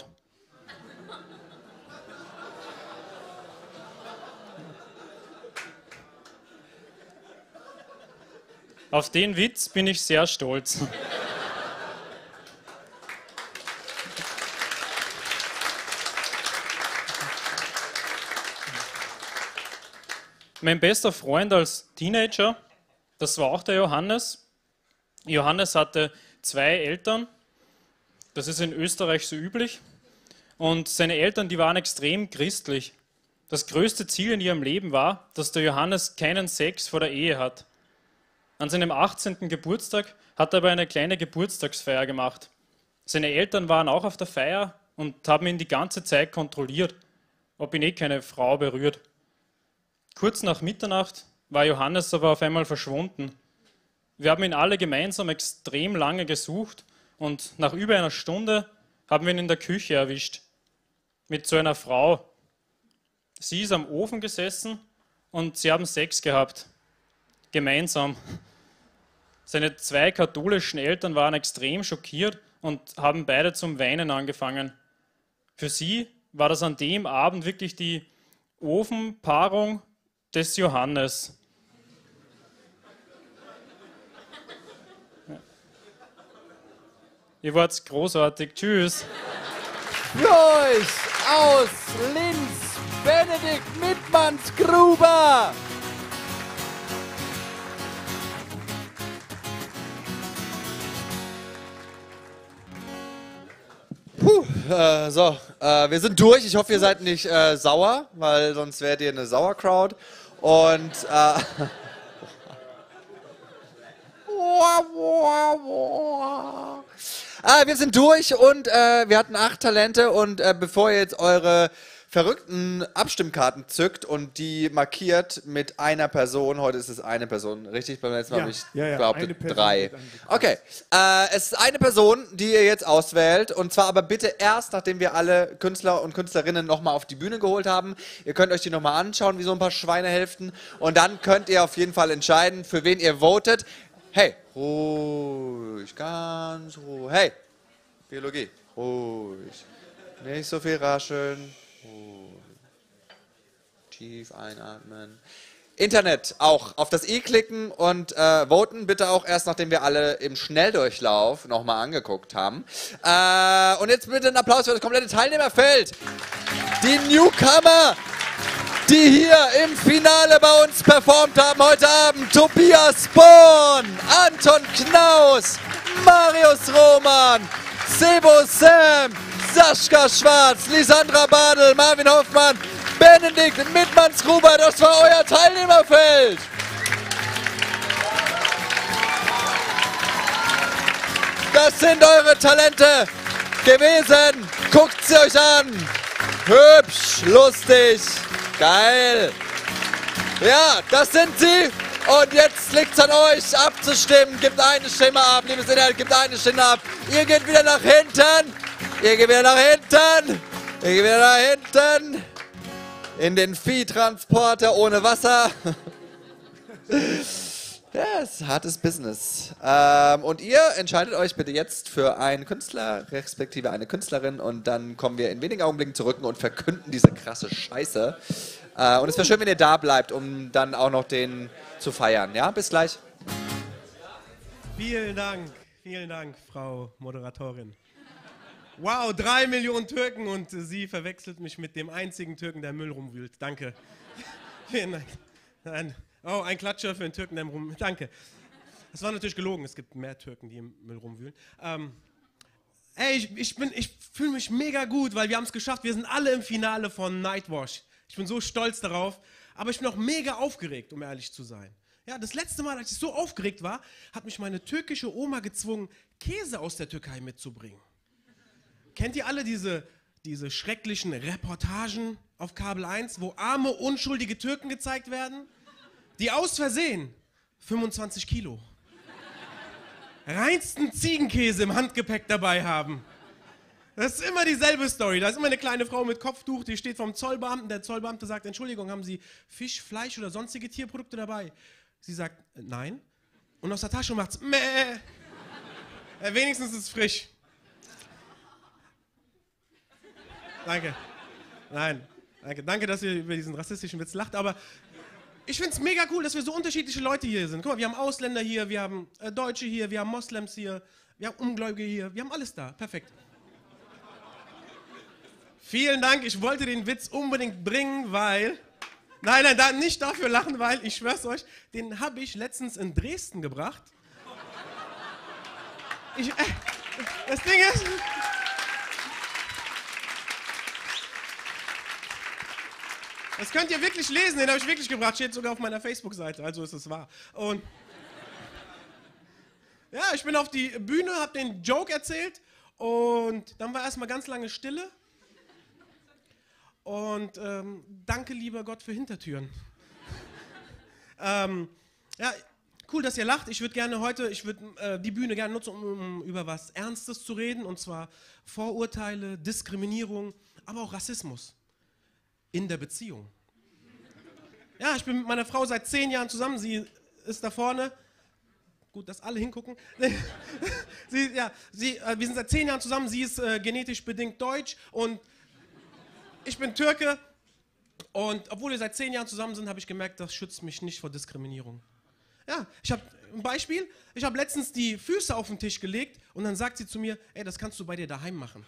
Auf den Witz bin ich sehr stolz. Mein bester Freund als Teenager, das war auch der Johannes. Johannes hatte zwei Eltern, das ist in Österreich so üblich, und seine Eltern, die waren extrem christlich. Das größte Ziel in ihrem Leben war, dass der Johannes keinen Sex vor der Ehe hat. An seinem achtzehnten Geburtstag hat er aber eine kleine Geburtstagsfeier gemacht. Seine Eltern waren auch auf der Feier und haben ihn die ganze Zeit kontrolliert, ob ihn eh keine Frau berührt. Kurz nach Mitternacht war Johannes aber auf einmal verschwunden. Wir haben ihn alle gemeinsam extrem lange gesucht und nach über einer Stunde haben wir ihn in der Küche erwischt. Mit so einer Frau. Sie ist am Ofen gesessen und sie haben Sex gehabt. Gemeinsam. Seine zwei katholischen Eltern waren extrem schockiert und haben beide zum Weinen angefangen. Für sie war das an dem Abend wirklich die Ofenpaarung des Johannes. Ja. Ihr wart großartig. Tschüss. Für euch aus Linz, Benedikt Mittmanns-Gruber. Puh, äh, so, äh, wir sind durch. Ich hoffe, ihr seid nicht äh, sauer, weil sonst wärt ihr eine Sauerkraut. Und äh, ah, wir sind durch und äh, wir hatten acht Talente. Und äh, bevor ihr jetzt eure verrückten Abstimmkarten zückt und die markiert mit einer Person, heute ist es eine Person, richtig? Beim letzten Mal Ja, habe ich ja, ja, behauptet eine Person drei. wird angekreuzt. Okay, äh, es ist eine Person, die ihr jetzt auswählt, und zwar aber bitte erst, nachdem wir alle Künstler und Künstlerinnen nochmal auf die Bühne geholt haben. Ihr könnt euch die nochmal anschauen, wie so ein paar Schweinehälften, und dann könnt ihr auf jeden Fall entscheiden, für wen ihr votet. Hey, ruhig, ganz ruhig. Hey, Biologie, ruhig. Nicht so viel rascheln. Tief einatmen. Internet auch auf das i klicken und äh, voten bitte auch erst, nachdem wir alle im Schnelldurchlauf nochmal angeguckt haben. Äh, und jetzt bitte einen Applaus für das komplette Teilnehmerfeld. Die Newcomer, die hier im Finale bei uns performt haben heute Abend. Tobias Born, Anton Knaus, Marius Roman, Sebo Sam, Sascha Schwarz, Lisandra Badl, Marvin Hoffmann, Benedikt Mittmanns-Gruber, das war euer Teilnehmerfeld. Das sind eure Talente gewesen. Guckt sie euch an. Hübsch, lustig, geil. Ja, das sind sie. Und jetzt liegt es an euch, abzustimmen. Gebt eine Stimme ab, liebes Internet, gebt eine Stimme ab. Ihr geht wieder nach hinten. Ihr geht wieder nach hinten. Ihr geht wieder nach hinten. In den Viehtransporter ohne Wasser. Ja, ist hartes Business. Ähm, und ihr entscheidet euch bitte jetzt für einen Künstler, respektive eine Künstlerin, und dann kommen wir in wenigen Augenblicken zurück und verkünden diese krasse Scheiße. Äh, und es wäre schön, wenn ihr da bleibt, um dann auch noch den zu feiern. Ja, bis gleich. Vielen Dank, vielen Dank, Frau Moderatorin. Wow, drei Millionen Türken und sie verwechselt mich mit dem einzigen Türken, der Müll rumwühlt. Danke. Vielen Dank. Nein. Oh, ein Klatscher für den Türken, der rum. Danke. Das war natürlich gelogen. Es gibt mehr Türken, die im Müll rumwühlen. Ähm, ey, ich, ich, bin, ich fühle mich mega gut, weil wir haben es geschafft. Wir sind alle im Finale von Nightwash. Ich bin so stolz darauf. Aber ich bin auch mega aufgeregt, um ehrlich zu sein. Ja, das letzte Mal, als ich so aufgeregt war, hat mich meine türkische Oma gezwungen, Käse aus der Türkei mitzubringen. Kennt ihr alle diese, diese schrecklichen Reportagen auf Kabel eins, wo arme, unschuldige Türken gezeigt werden, die aus Versehen fünfundzwanzig Kilo reinsten Ziegenkäse im Handgepäck dabei haben? Das ist immer dieselbe Story. Da ist immer eine kleine Frau mit Kopftuch, die steht vom Zollbeamten. Der Zollbeamte sagt, Entschuldigung, haben Sie Fisch, Fleisch oder sonstige Tierprodukte dabei? Sie sagt, nein. Und aus der Tasche macht's meh. Ja, wenigstens ist es frisch. Danke. Nein, danke. Danke, dass ihr über diesen rassistischen Witz lacht, aber ich finde es mega cool, dass wir so unterschiedliche Leute hier sind. Guck mal, wir haben Ausländer hier, wir haben äh, Deutsche hier, wir haben Moslems hier, wir haben Ungläubige hier, wir haben alles da. Perfekt. Vielen Dank, ich wollte den Witz unbedingt bringen, weil... Nein, nein, da, nicht dafür lachen, weil, ich schwör's euch, den habe ich letztens in Dresden gebracht. Ich, äh, das Ding ist... Das könnt ihr wirklich lesen, den habe ich wirklich gebracht, steht sogar auf meiner Facebook-Seite, also ist es wahr. Und ja, ich bin auf die Bühne, habe den Joke erzählt und dann war erstmal ganz lange Stille. Und ähm, danke, lieber Gott, für Hintertüren. ähm, ja, cool, dass ihr lacht. Ich würde gerne heute, ich würde äh, die Bühne gerne nutzen, um, um über was Ernstes zu reden, und zwar Vorurteile, Diskriminierung, aber auch Rassismus. In der Beziehung. Ja, ich bin mit meiner Frau seit zehn Jahren zusammen. Sie ist da vorne. gut, dass alle hingucken. sie, ja, sie, äh, wir sind seit zehn Jahren zusammen, sie ist äh, genetisch bedingt deutsch und ich bin Türke. Und obwohl wir seit zehn Jahren zusammen sind, habe ich gemerkt, das schützt mich nicht vor Diskriminierung. Ja, ich habe ein Beispiel, ich habe letztens die Füße auf den Tisch gelegt und dann sagt sie zu mir, ey, das kannst du bei dir daheim machen.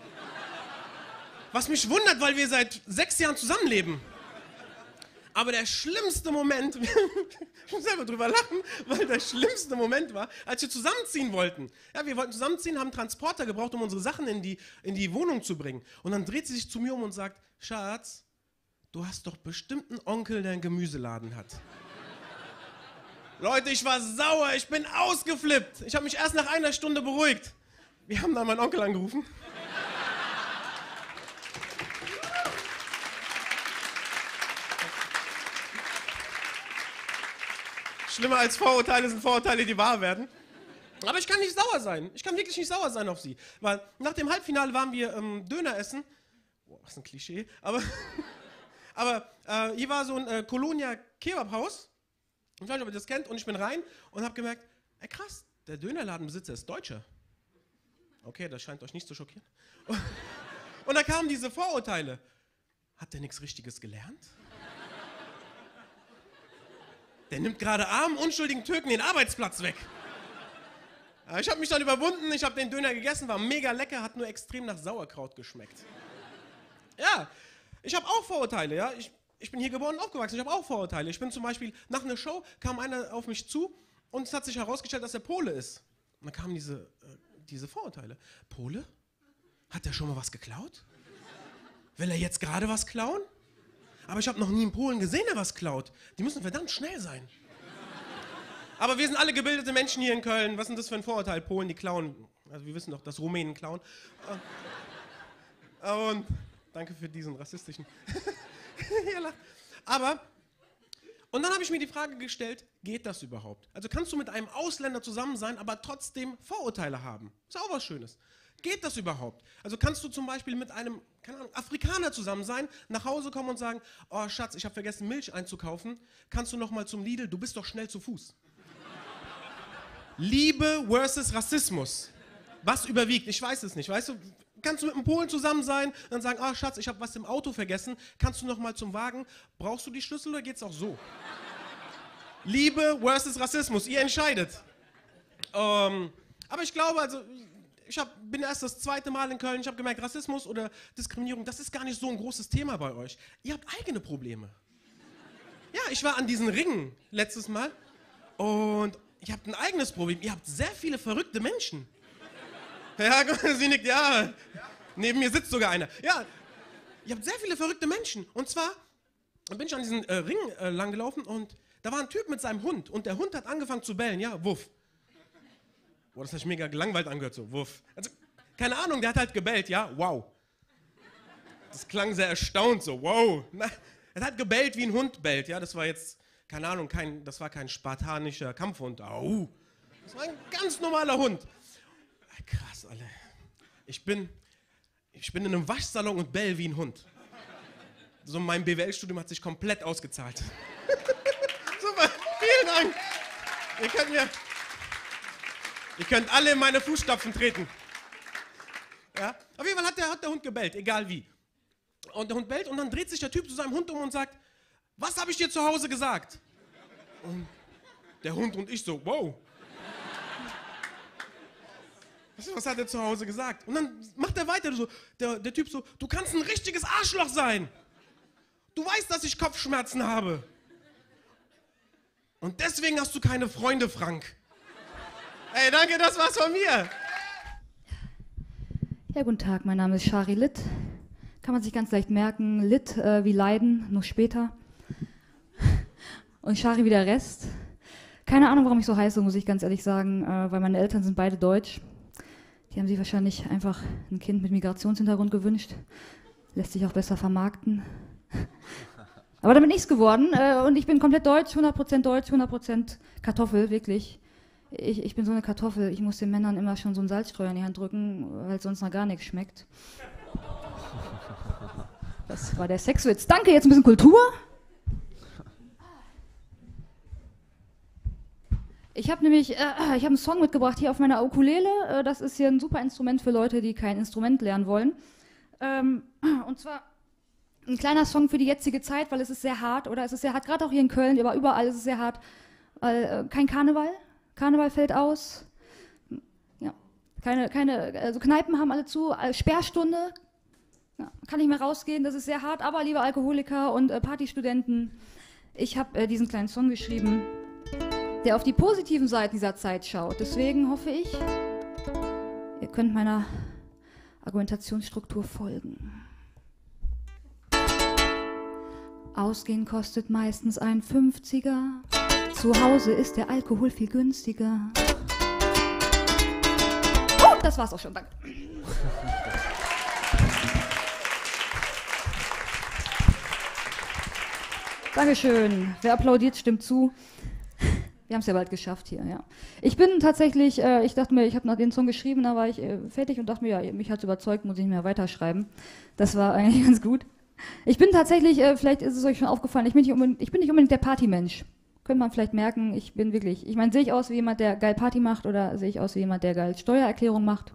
Was mich wundert, weil wir seit sechs Jahren zusammenleben. Aber der schlimmste Moment, ich muss selber drüber lachen, weil der schlimmste Moment war, als wir zusammenziehen wollten. Ja, wir wollten zusammenziehen, haben einen Transporter gebraucht, um unsere Sachen in die, in die Wohnung zu bringen. Und dann dreht sie sich zu mir um und sagt, Schatz, du hast doch bestimmt einen Onkel, der einen Gemüseladen hat. Leute, ich war sauer, ich bin ausgeflippt. Ich habe mich erst nach einer Stunde beruhigt. Wir haben dann meinen Onkel angerufen. Schlimmer als Vorurteile sind Vorurteile, die wahr werden. Aber ich kann nicht sauer sein. Ich kann wirklich nicht sauer sein auf sie. Weil nach dem Halbfinale waren wir ähm, Döner essen. Boah, was ein Klischee. Aber, aber äh, hier war so ein äh, Kolonia Kebabhaus. Ich weiß nicht, ob ihr das kennt. Und ich bin rein und habe gemerkt, ey krass, der Dönerladenbesitzer ist Deutscher. Okay, das scheint euch nicht zu schockieren. Und, und da kamen diese Vorurteile. Hat der nichts Richtiges gelernt? Der nimmt gerade armen, unschuldigen Türken den Arbeitsplatz weg. Ich habe mich dann überwunden, ich habe den Döner gegessen, war mega lecker, hat nur extrem nach Sauerkraut geschmeckt. Ja, ich habe auch Vorurteile, ja. Ich, ich bin hier geboren und aufgewachsen, ich habe auch Vorurteile. Ich bin zum Beispiel, nach einer Show kam einer auf mich zu und es hat sich herausgestellt, dass er Pole ist. Und dann kamen diese, äh, diese Vorurteile. Pole? Hat der schon mal was geklaut? Will er jetzt gerade was klauen? Aber ich habe noch nie einen Polen gesehen, der was klaut. Die müssen verdammt schnell sein. Aber wir sind alle gebildete Menschen hier in Köln. Was ist denn das für ein Vorurteil? Polen, die klauen. Also wir wissen doch, dass Rumänen klauen. Und danke für diesen rassistischen. Aber, und dann habe ich mir die Frage gestellt, geht das überhaupt? Also kannst du mit einem Ausländer zusammen sein, aber trotzdem Vorurteile haben? Ist auch was Schönes. Geht das überhaupt? Also kannst du zum Beispiel mit einem, keine Ahnung, Afrikaner zusammen sein, nach Hause kommen und sagen, oh Schatz, ich habe vergessen Milch einzukaufen, kannst du noch mal zum Lidl, du bist doch schnell zu Fuß. Liebe versus Rassismus. Was überwiegt? Ich weiß es nicht, weißt du? Kannst du mit einem Polen zusammen sein und dann sagen, oh Schatz, ich habe was im Auto vergessen, kannst du noch mal zum Wagen, brauchst du die Schlüssel oder geht's auch so? Liebe versus Rassismus, ihr entscheidet. Ähm, aber ich glaube, also ich hab, bin erst das zweite Mal in Köln, ich habe gemerkt, Rassismus oder Diskriminierung, das ist gar nicht so ein großes Thema bei euch. Ihr habt eigene Probleme. Ja, ich war an diesen Ringen letztes Mal und ihr habt ein eigenes Problem. Ihr habt sehr viele verrückte Menschen. Ja, sie nickt, ja. Neben mir sitzt sogar einer. Ja, ihr habt sehr viele verrückte Menschen. Und zwar bin ich an diesen äh, Ring äh, langgelaufen und da war ein Typ mit seinem Hund und der Hund hat angefangen zu bellen, ja, wuff. Boah, das hat sich mega gelangweilt angehört, so, wuff. Also, keine Ahnung, der hat halt gebellt, ja, wow. Das klang sehr erstaunt, so, wow. Na, er hat gebellt, wie ein Hund bellt, ja, das war jetzt, keine Ahnung, kein, das war kein spartanischer Kampfhund, au. Das war ein ganz normaler Hund. Krass, Alter. Ich bin, ich bin in einem Waschsalon und bell wie ein Hund. So, mein B W L-Studium hat sich komplett ausgezahlt. Super, vielen Dank. Ihr könnt mir... Ihr könnt alle in meine Fußstapfen treten. Ja? Auf jeden Fall hat der, hat der Hund gebellt, egal wie. Und der Hund bellt und dann dreht sich der Typ zu seinem Hund um und sagt, was habe ich dir zu Hause gesagt? Und der Hund und ich so, wow. Was, was hat er zu Hause gesagt? Und dann macht er weiter, so, der, der Typ so, du kannst ein richtiges Arschloch sein. Du weißt, dass ich Kopfschmerzen habe. Und deswegen hast du keine Freunde, Frank. Ey, danke, das war's von mir. Ja, guten Tag, mein Name ist Shari Litt. Kann man sich ganz leicht merken, Litt äh, wie Leiden, nur später. Und Shari wie der Rest. Keine Ahnung, warum ich so heiße, muss ich ganz ehrlich sagen, äh, weil meine Eltern sind beide deutsch. Die haben sich wahrscheinlich einfach ein Kind mit Migrationshintergrund gewünscht. Lässt sich auch besser vermarkten. Aber damit nichts geworden äh, und ich bin komplett deutsch, hundert Prozent deutsch, hundert Prozent Kartoffel, wirklich. Ich, ich bin so eine Kartoffel, ich muss den Männern immer schon so einen Salzstreuer in die Hand drücken, weil sonst noch gar nichts schmeckt. Das war der Sexwitz. Danke, jetzt ein bisschen Kultur. Ich habe nämlich, äh, ich habe einen Song mitgebracht hier auf meiner Ukulele. Äh, das ist hier ein super Instrument für Leute, die kein Instrument lernen wollen. Ähm, und zwar ein kleiner Song für die jetzige Zeit, weil es ist sehr hart, oder? Es ist sehr hart, gerade auch hier in Köln, aber überall ist es sehr hart. Weil, äh, kein Karneval, Karneval fällt aus. Ja, keine, keine, also Kneipen haben alle zu, äh, Sperrstunde, ja, kann nicht mehr rausgehen, das ist sehr hart. Aber liebe Alkoholiker und äh, Partystudenten, ich habe äh, diesen kleinen Song geschrieben, der auf die positiven Seiten dieser Zeit schaut. Deswegen hoffe ich, ihr könnt meiner Argumentationsstruktur folgen. Ausgehen kostet meistens ein Fünfziger. Zu Hause ist der Alkohol viel günstiger. Oh, das war's auch schon, danke. Dankeschön. Wer applaudiert, stimmt zu. Wir haben es ja bald geschafft hier, ja. Ich bin tatsächlich, äh, ich dachte mir, ich habe nach den Song geschrieben, da war ich äh, fertig und dachte mir, ja, mich hat es überzeugt, muss ich nicht mehr weiterschreiben. Das war eigentlich ganz gut. Ich bin tatsächlich, äh, vielleicht ist es euch schon aufgefallen, ich bin nicht unbedingt, ich bin nicht unbedingt der Partymensch. Könnte man vielleicht merken, ich bin wirklich, ich meine, sehe ich aus wie jemand, der geil Party macht oder sehe ich aus wie jemand, der geil Steuererklärung macht?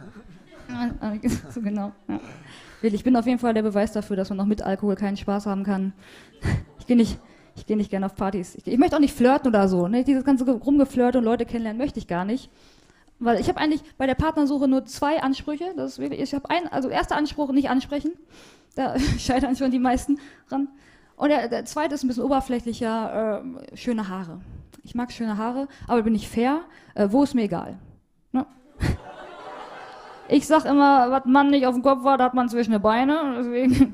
So genau, ja. Ich bin auf jeden Fall der Beweis dafür, dass man auch mit Alkohol keinen Spaß haben kann. Ich gehe nicht... Ich gehe nicht gerne auf Partys. Ich, ich möchte auch nicht flirten oder so. Ne? Dieses ganze Rumgeflirte und Leute kennenlernen möchte ich gar nicht. Weil ich habe eigentlich bei der Partnersuche nur zwei Ansprüche. Das ist wirklich, ich habe einen, also erster Anspruch, nicht ansprechen. Da scheitern schon die meisten ran. Und der, der zweite ist ein bisschen oberflächlicher, äh, schöne Haare. Ich mag schöne Haare, aber bin ich fair, äh, wo ist mir egal. Ne? Ich sag immer, was man nicht auf dem Kopf hat, hat man zwischen den Beine. Deswegen...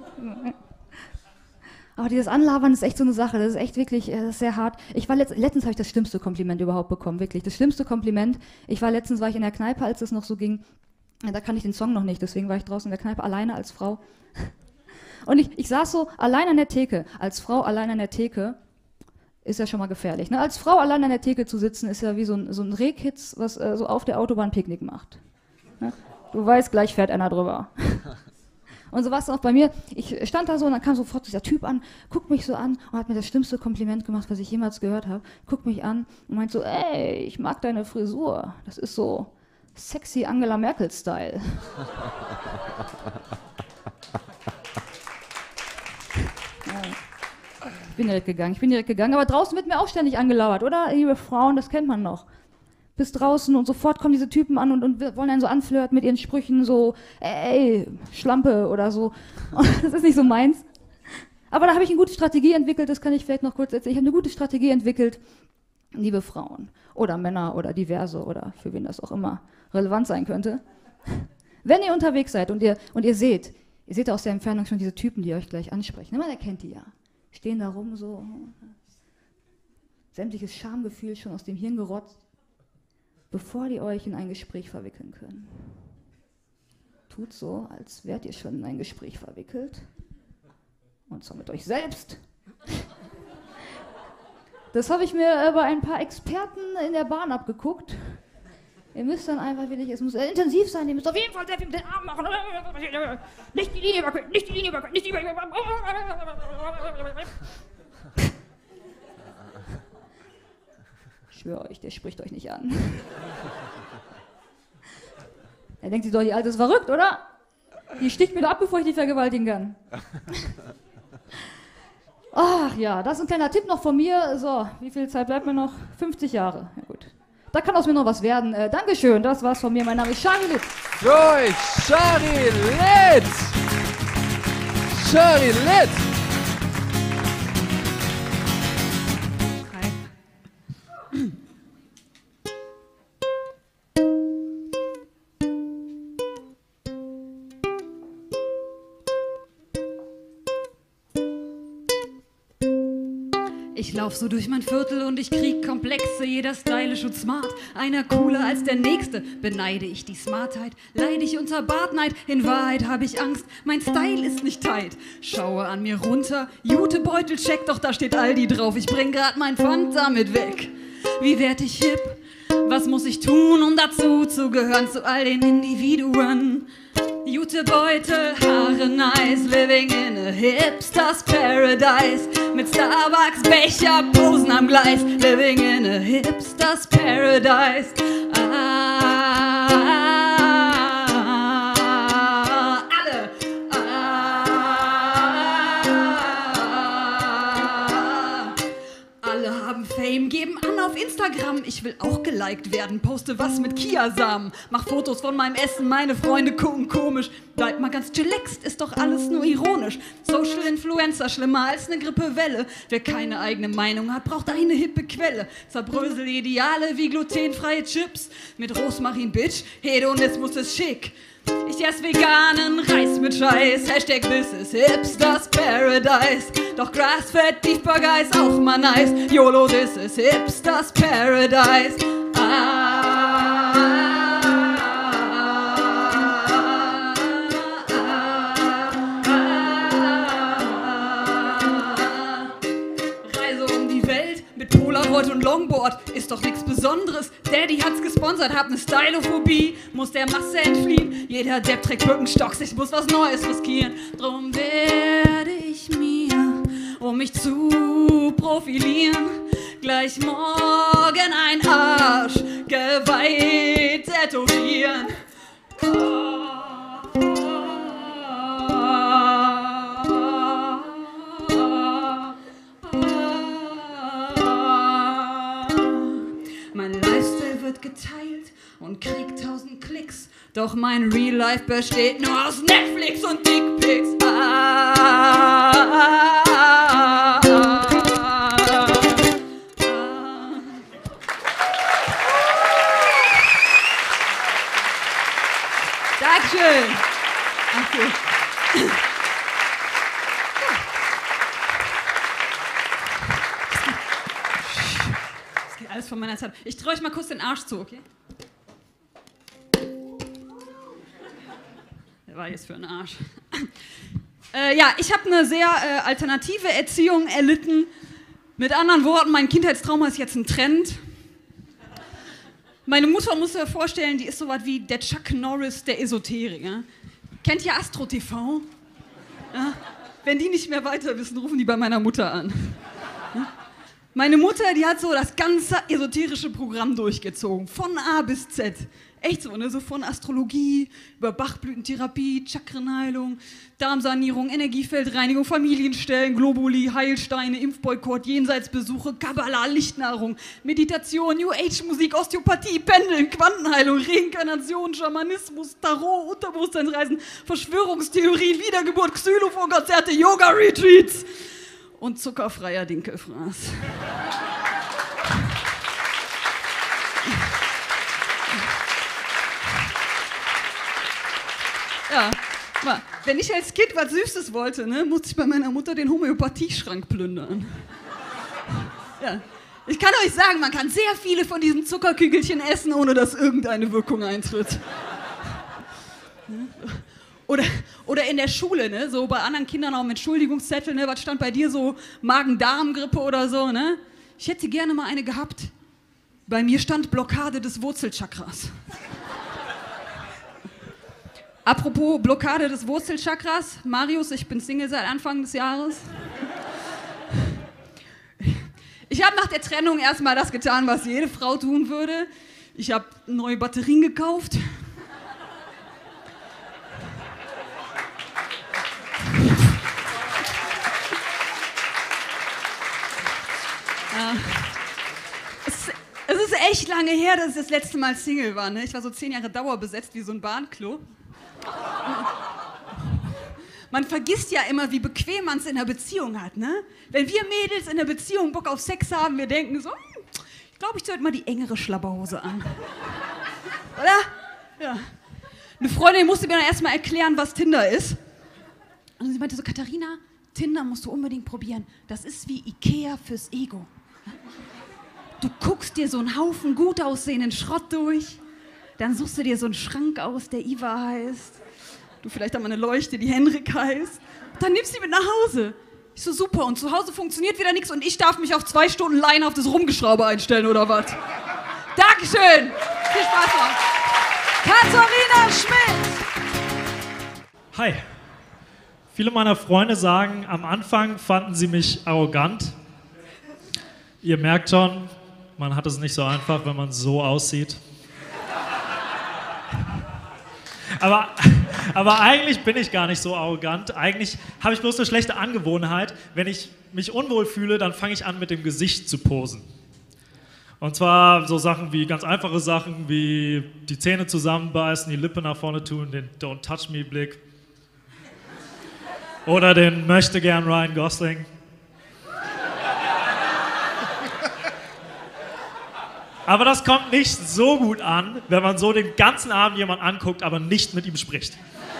Aber dieses Anlabern ist echt so eine Sache, das ist echt wirklich, das ist sehr hart. Ich war letzt, letztens habe ich das schlimmste Kompliment überhaupt bekommen, wirklich. Das schlimmste Kompliment. Ich war letztens, war ich in der Kneipe, als es noch so ging, da kann ich den Song noch nicht, deswegen war ich draußen in der Kneipe alleine als Frau. Und ich, ich saß so allein an der Theke, als Frau allein an der Theke, ist ja schon mal gefährlich. Ne? Als Frau allein an der Theke zu sitzen, ist ja wie so ein, so ein Rehkitz, was äh, so auf der Autobahn Picknick macht. Ne? Du weißt, gleich fährt einer drüber. Und so war es auch bei mir. Ich stand da so und dann kam sofort dieser Typ an, guckt mich so an und hat mir das schlimmste Kompliment gemacht, was ich jemals gehört habe. Guckt mich an und meint so, ey, ich mag deine Frisur. Das ist so sexy Angela Merkel-Style. Ja. Ich bin direkt gegangen, ich bin direkt gegangen. Aber draußen wird mir auch ständig angelauert, oder? Liebe Frauen, das kennt man noch. Bis draußen und sofort kommen diese Typen an und, und wollen einen so anflirten mit ihren Sprüchen, so, ey, Schlampe oder so. Und das ist nicht so meins. Aber da habe ich eine gute Strategie entwickelt, das kann ich vielleicht noch kurz erzählen. Ich habe eine gute Strategie entwickelt, liebe Frauen oder Männer oder diverse oder für wen das auch immer relevant sein könnte. Wenn ihr unterwegs seid und ihr, und ihr seht, ihr seht aus der Entfernung schon diese Typen, die euch gleich ansprechen. Man erkennt die ja. Stehen da rum so, sämtliches Schamgefühl schon aus dem Hirn gerotzt. Bevor die euch in ein Gespräch verwickeln können. Tut so, als wärt ihr schon in ein Gespräch verwickelt. Und zwar mit euch selbst. Das habe ich mir äh, bei ein paar Experten in der Bahn abgeguckt. Ihr müsst dann einfach wirklich, es muss äh, intensiv sein, ihr müsst auf jeden Fall sehr viel mit den Armen machen. Nicht die Linie überqueren, nicht die Linie überqueren, nicht die Linie überqueren. Ich schwöre euch, der spricht euch nicht an. Er denkt sich doch, die Alte ist verrückt, oder? Die sticht mir doch ab, bevor ich die vergewaltigen kann. Ach ja, das ist ein kleiner Tipp noch von mir. So, wie viel Zeit bleibt mir noch? fünfzig Jahre. Ja gut. Da kann aus mir noch was werden. Äh, Dankeschön, das war's von mir. Mein Name ist Shari Litt. Für euch, Shari Litt! Shari Litt! Ich lauf so durch mein Viertel und ich krieg Komplexe, jeder stylisch und smart, einer cooler als der nächste. Beneide ich die Smartheit, leide ich unter Bartneid, in Wahrheit hab ich Angst, mein Style ist nicht tight. Schaue an mir runter, Jutebeutel check, doch da steht Aldi drauf, ich bring grad mein Pfand damit weg. Wie werd ich hip? Was muss ich tun, um dazu zu gehören, zu all den Individuen? Jute Beutel, Haare nice, living in a hipster's paradise. Mit Starbucks Becher, Posen am Gleis, living in a hipster's paradise. Ah, alle. Ah, alle haben Fame, geben an auf Instagram. Ich will auch geliked werden, poste was mit Kiasamen. Mach Fotos von meinem Essen, meine Freunde gucken komisch. Bleib mal ganz chillaxt, ist doch alles nur ironisch. Social Influencer, schlimmer als eine Grippewelle. Wer keine eigene Meinung hat, braucht eine hippe Quelle. Zerbrösel Ideale wie glutenfreie Chips. Mit Rosmarin, Bitch, Hedonismus ist schick. Ich ess veganen Reis mit Scheiß. Hashtag this is hipsters paradise. Doch Grass-Fed Beef Burger ist auch mal nice. YOLO, this is hipsters paradise. Ah, Reise um die Welt mit Polaroid und Longboard ist doch nichts Besonderes. Daddy hat's gesponsert, hab ne Stylophobie, muss der Masse entfliehen. Jeder Depp trägt Birkenstocks, ich muss was Neues riskieren. Drum werde ich mir, um mich zu profilieren, gleich morgen ein Arsch geweiht tätowieren. Mein Lifestyle wird geteilt und kriegt tausend Klicks. Doch mein Real Life besteht nur aus Netflix und Dickpics. Ah, ah, ah, ah, ah. Dankeschön. Danke. Das geht alles von meiner Zeit. Ich drehe euch mal kurz den Arsch zu, okay? Der war jetzt für einen Arsch. Äh, ja, ich habe eine sehr äh, alternative Erziehung erlitten. Mit anderen Worten, mein Kindheitstrauma ist jetzt ein Trend. Meine Mutter, muss ihr vorstellen, die ist so was wie der Chuck Norris der Esoterik. Ja? Kennt ihr Astro T V? Ja? Wenn die nicht mehr weiter wissen, rufen die bei meiner Mutter an. Ja? Meine Mutter, die hat so das ganze esoterische Programm durchgezogen, von A bis Z. Echt so, ne? So von Astrologie über Bachblütentherapie, Chakrenheilung, Darmsanierung, Energiefeldreinigung, Familienstellen, Globuli, Heilsteine, Impfboykott, Jenseitsbesuche, Kabbala, Lichtnahrung, Meditation, New Age Musik, Osteopathie, Pendeln, Quantenheilung, Reinkarnation, Schamanismus, Tarot, Unterbewusstseinsreisen, Verschwörungstheorien, Wiedergeburt, Xylophon-Konzerte, Yoga-Retreats und zuckerfreier Dinkelfraß. Ja, mal, wenn ich als Kind was Süßes wollte, ne, musste ich bei meiner Mutter den Homöopathieschrank plündern. Ja. Ich kann euch sagen, man kann sehr viele von diesen Zuckerkügelchen essen, ohne dass irgendeine Wirkung eintritt. Oder, oder in der Schule, ne, so bei anderen Kindern auch mit Entschuldigungszetteln, ne, was stand bei dir so, Magen-Darm-Grippe oder so, ne? Ich hätte gerne mal eine gehabt. Bei mir stand Blockade des Wurzelchakras. Apropos Blockade des Wurzelchakras, Marius, ich bin Single seit Anfang des Jahres. Ich habe nach der Trennung erstmal das getan, was jede Frau tun würde. Ich habe neue Batterien gekauft. Ja. Es, es ist echt lange her, dass ich das letzte Mal Single war. Ne? Ich war so zehn Jahre dauerbesetzt wie so ein Bahnklo. Man vergisst ja immer, wie bequem man es in einer Beziehung hat, ne? Wenn wir Mädels in einer Beziehung Bock auf Sex haben, wir denken so, hm, ich glaube, ich sollte mal die engere Schlabberhose an. Oder? Ja. Eine Freundin musste mir dann erstmal erklären, was Tinder ist. Und sie meinte so, Katharina, Tinder musst du unbedingt probieren. Das ist wie Ikea fürs Ego. Du guckst dir so einen Haufen gut aussehenden Schrott durch. Dann suchst du dir so einen Schrank aus, der Iva heißt. Du vielleicht auch mal eine Leuchte, die Henrik heißt. Dann nimmst du die mit nach Hause. Ich so, super. Und zu Hause funktioniert wieder nichts und ich darf mich auf zwei Stunden Line auf das Rumgeschraube einstellen, oder was? Dankeschön. Viel Spaß noch. Katharina Schmidt. Hi. Viele meiner Freunde sagen, am Anfang fanden sie mich arrogant. Ihr merkt schon, man hat es nicht so einfach, wenn man so aussieht. Aber, aber eigentlich bin ich gar nicht so arrogant. Eigentlich habe ich bloß eine schlechte Angewohnheit. Wenn ich mich unwohl fühle, dann fange ich an, mit dem Gesicht zu posen. Und zwar so Sachen wie, ganz einfache Sachen wie die Zähne zusammenbeißen, die Lippe nach vorne tun, den Don't Touch Me Blick. Oder den möchte gern Ryan Gosling. Aber das kommt nicht so gut an, wenn man so den ganzen Abend jemanden anguckt, aber nicht mit ihm spricht.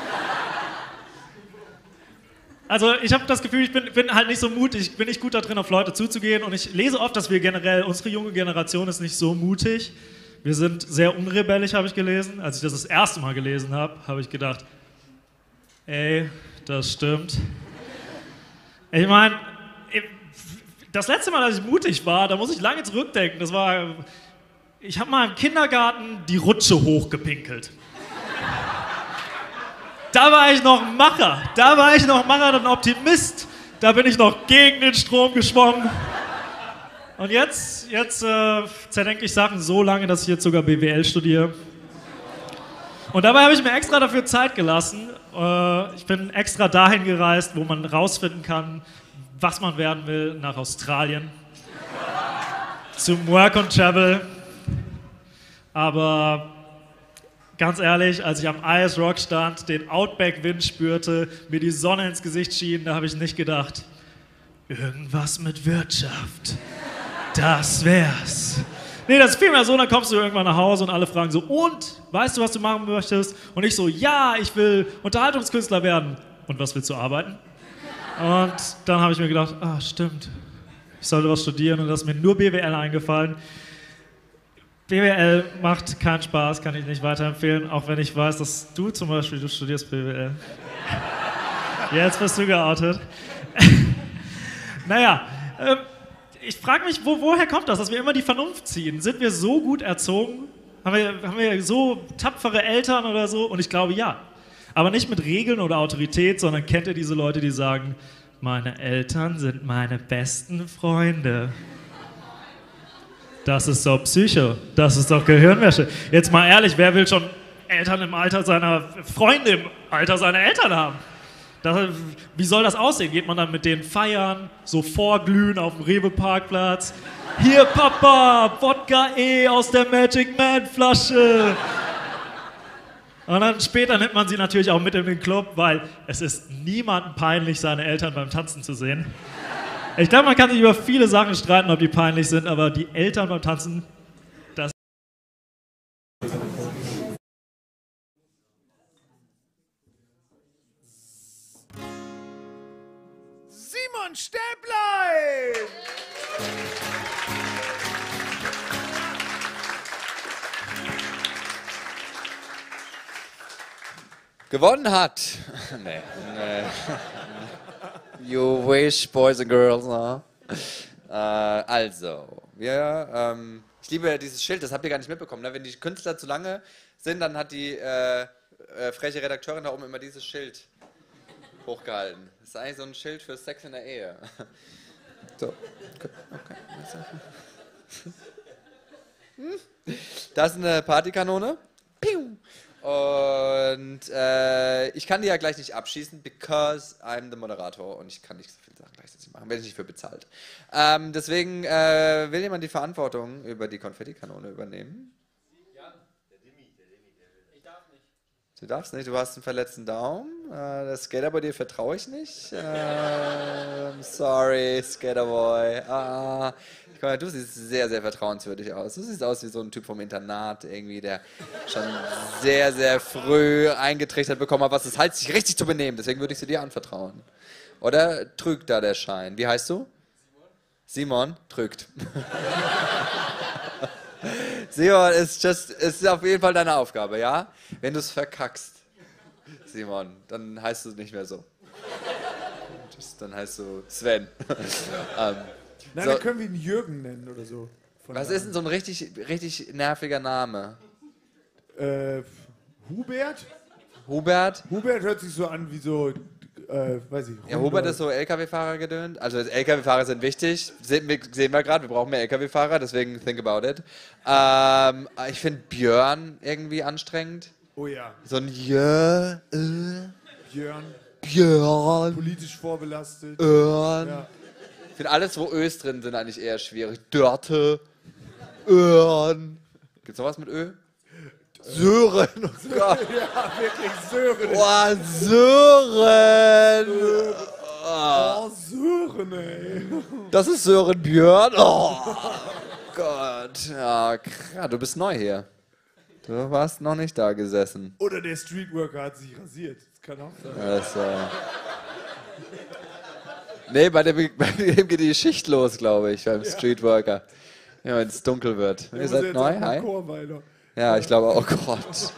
Also ich habe das Gefühl, ich bin, bin halt nicht so mutig, ich bin nicht gut da drin, auf Leute zuzugehen. Und ich lese oft, dass wir generell, unsere junge Generation ist nicht so mutig. Wir sind sehr unrebellisch, habe ich gelesen. Als ich das das erste Mal gelesen habe, habe ich gedacht, ey, das stimmt. Ich meine, das letzte Mal, als ich mutig war, da muss ich lange zurückdenken. Das war, ich habe mal im Kindergarten die Rutsche hochgepinkelt. Da war ich noch ein Macher. Da war ich noch ein Macher, ein Optimist. Da bin ich noch gegen den Strom geschwommen. Und jetzt, jetzt äh, zerdenke ich Sachen so lange, dass ich jetzt sogar B W L studiere. Und dabei habe ich mir extra dafür Zeit gelassen. Äh, ich bin extra dahin gereist, wo man rausfinden kann, was man werden will, nach Australien. Zum Work and Travel. Aber ganz ehrlich, als ich am I S Rock stand, den Outback-Wind spürte, mir die Sonne ins Gesicht schien, da habe ich nicht gedacht, irgendwas mit Wirtschaft, das wär's. Nee, das ist vielmehr so, dann kommst du irgendwann nach Hause und alle fragen so, und, weißt du, was du machen möchtest? Und ich so, ja, ich will Unterhaltungskünstler werden. Und was willst du arbeiten? Und dann habe ich mir gedacht, ah, stimmt, ich sollte was studieren und da ist mir nur B W L eingefallen. B W L macht keinen Spaß, kann ich nicht weiterempfehlen, auch wenn ich weiß, dass du zum Beispiel, du studierst B W L. Jetzt bist du geoutet. Naja, ähm, ich frage mich, wo, woher kommt das, dass wir immer die Vernunft ziehen? Sind wir so gut erzogen? Haben wir, haben wir so tapfere Eltern oder so? Und ich glaube, ja. Aber nicht mit Regeln oder Autorität, sondern kennt ihr diese Leute, die sagen, meine Eltern sind meine besten Freunde. Das ist doch Psycho, das ist doch Gehirnwäsche. Jetzt mal ehrlich, wer will schon Eltern im Alter seiner Freunde im Alter seiner Eltern haben? Das, wie soll das aussehen? Geht man dann mit denen feiern, so vorglühen auf dem Rewe-Parkplatz? Hier, Papa, Wodka E aus der Magic Man Flasche. Und dann später nimmt man sie natürlich auch mit in den Club, weil es ist niemandem peinlich, seine Eltern beim Tanzen zu sehen. Ich glaube, man kann sich über viele Sachen streiten, ob die peinlich sind, aber die Eltern beim Tanzen, das... Simon Stäblein! Gewonnen hat. Nee. nee. You wish, boys and girls. No? Äh, also, wir, ähm, ich liebe dieses Schild, das habt ihr gar nicht mitbekommen. Ne? Wenn die Künstler zu lange sind, dann hat die äh, äh, freche Redakteurin da oben immer dieses Schild hochgehalten. Das ist eigentlich so ein Schild für Sex in der Ehe. So, okay. Das ist eine Partykanone. Piu. Und äh, ich kann die ja gleich nicht abschießen, because I'm the Moderator und ich kann nicht so viele Sachen gleichzeitig machen, werde ich nicht für bezahlt. Ähm, deswegen äh, will jemand die Verantwortung über die Konfettikanone übernehmen? Ja, der Demi, der Demi, der will. Ich darf nicht. Du darfst nicht, du hast einen verletzten Daumen. Äh, der Skater bei dir vertraue ich nicht. Äh, sorry, Skaterboy. Ah, guck mal, du siehst sehr, sehr vertrauenswürdig aus. Du siehst aus wie so ein Typ vom Internat, irgendwie, der schon sehr, sehr früh eingetrichtert bekommen hat, was es heißt, sich richtig zu benehmen. Deswegen würde ich sie dir anvertrauen. Oder trügt da der Schein? Wie heißt du? Simon. Simon trügt. Simon, ist, just, ist auf jeden Fall deine Aufgabe, ja? Wenn du es verkackst, Simon, dann heißt du nicht mehr so. Just, dann heißt du Sven. ähm, Nein, so. dann können wir ihn Jürgen nennen oder so. Von Was daher. ist denn so ein richtig, richtig nerviger Name? Äh, Hubert? Hubert? Hubert hört sich so an wie so, äh, weiß ich. Ja, Hubert ist so L K W-Fahrer gedönt. Also L K W-Fahrer sind wichtig. Sehen wir, sehen wir gerade, wir brauchen mehr L K W-Fahrer, deswegen think about it. Ähm, ich finde Björn irgendwie anstrengend. Oh ja. So ein Jö, äh, Björn. Björn. Politisch vorbelastet. Björn. Ja. Ich finde alles, wo Ös drin sind, eigentlich eher schwierig. Dörte. Öhren. Gibt's noch was mit Ö? Sören. Oh Gott. Ja, wirklich Sören. Oh, Sören. Oh, Sören, ey. Das ist Sören Björn. Oh Gott. Ja, krass. Du bist neu hier. Du warst noch nicht da gesessen. Oder der Streetworker hat sich rasiert. Das kann auch sein. Das, äh nee, bei dem, bei dem geht die Schicht los, glaube ich, beim Ja. Streetworker. Ja, wenn es dunkel wird. Der Ihr muss seid jetzt neu? auch mal Hi. Chor weiter. Ja, ich glaube, oh Gott.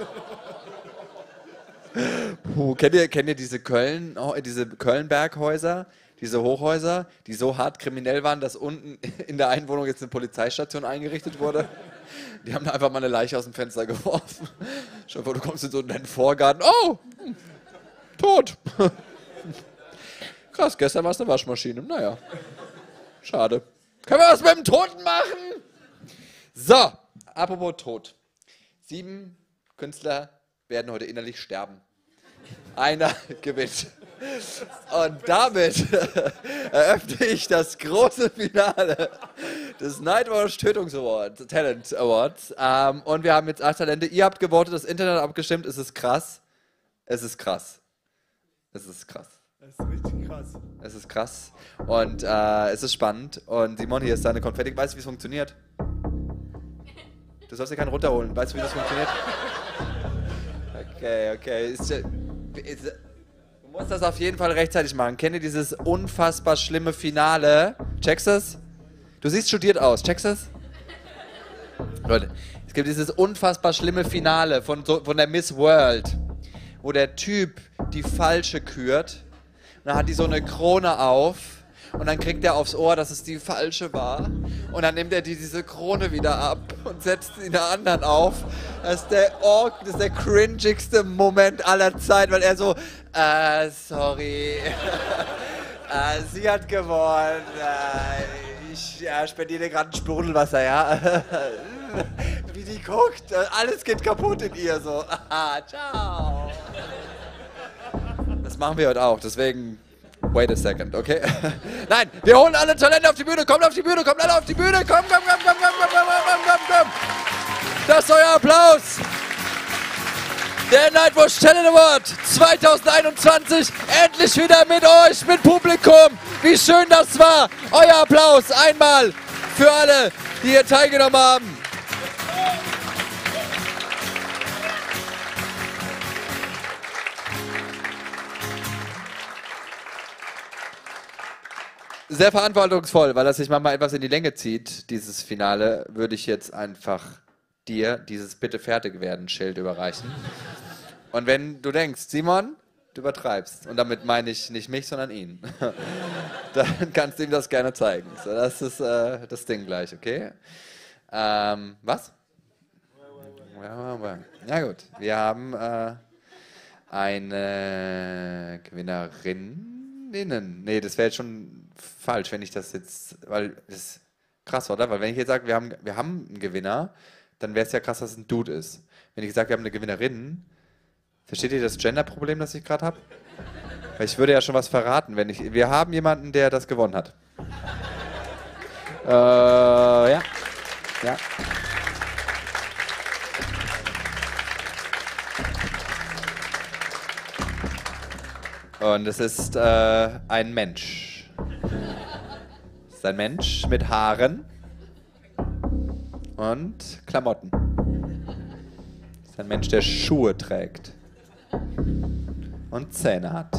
Puh, kennt ihr, kennt ihr diese Köln, oh, diese Köln-Berghäuser, diese Hochhäuser, die so hart kriminell waren, dass unten in der einen Wohnung jetzt eine Polizeistation eingerichtet wurde? Die haben da einfach mal eine Leiche aus dem Fenster geworfen. Schau mal, du kommst in so einen Vorgarten. Oh, tot. Krass, gestern war es eine Waschmaschine. Naja, schade. Können wir was mit dem Toten machen? So, apropos Tod. Sieben Künstler werden heute innerlich sterben. Einer gewinnt. Und damit eröffne ich das große Finale des Nightwatch Tötungs Awards, Talent Awards. Ähm, und wir haben jetzt acht Talente. Ihr habt gewotet, das Internet hat abgestimmt. Es ist krass. Es ist krass. Es ist krass. Das ist richtig krass. Es ist krass. Und äh, es ist spannend. Und Simon, hier ist deine Konfetti. Weißt du, wie es funktioniert? Du sollst dir keinen runterholen. Weißt du, wie das funktioniert? Okay, okay. Ist, ist, du musst das auf jeden Fall rechtzeitig machen. Kennt ihr dieses unfassbar schlimme Finale? Checkst du es? Du siehst studiert aus. Checkst du es? Leute, es gibt dieses unfassbar schlimme Finale von, so, von der Miss World, wo der Typ die falsche kürt. Und dann hat die so eine Krone auf. Und dann kriegt er aufs Ohr, dass es die falsche war. Und dann nimmt er die, diese Krone wieder ab und setzt sie einer anderen auf. Das ist der, oh, das ist der cringigste Moment aller Zeit, weil er so, äh, sorry, äh, sie hat gewonnen. Äh, ich ja, spendiere dir gerade ein Sprudelwasser, ja. Wie die guckt, alles geht kaputt in ihr, so. Ciao. Das machen wir heute auch, deswegen... Wait a second, okay? Nein, wir holen alle Talente auf die Bühne. Kommt auf die Bühne, kommt alle auf die Bühne. Komm, komm, komm, komm, komm, komm, komm, komm, komm. Das ist euer Applaus. Der Nightwatch Talent Award zwanzig einundzwanzig. Endlich wieder mit euch, mit Publikum. Wie schön das war. Euer Applaus einmal für alle, die hier teilgenommen haben. Sehr verantwortungsvoll, weil das sich manchmal etwas in die Länge zieht, dieses Finale, würde ich jetzt einfach dir dieses Bitte fertig werden Schild überreichen. Und wenn du denkst, Simon, du übertreibst, und damit meine ich nicht mich, sondern ihn, dann kannst du ihm das gerne zeigen. So, das ist äh, das Ding gleich, okay? Ähm, was? Ja gut, wir haben äh, eine Gewinnerin. Nee, das wäre jetzt schon falsch, wenn ich das jetzt, weil das ist krass, oder? Weil wenn ich jetzt sage, wir haben, wir haben einen Gewinner, dann wäre es ja krass, dass es ein Dude ist. Wenn ich sage, wir haben eine Gewinnerin, versteht ihr das Gender-Problem, das ich gerade habe? Weil ich würde ja schon was verraten, wenn ich, wir haben jemanden, der das gewonnen hat. äh, ja. Ja. Und es ist äh, ein Mensch. Es ist ein Mensch mit Haaren und Klamotten. Es ist ein Mensch, der Schuhe trägt und Zähne hat.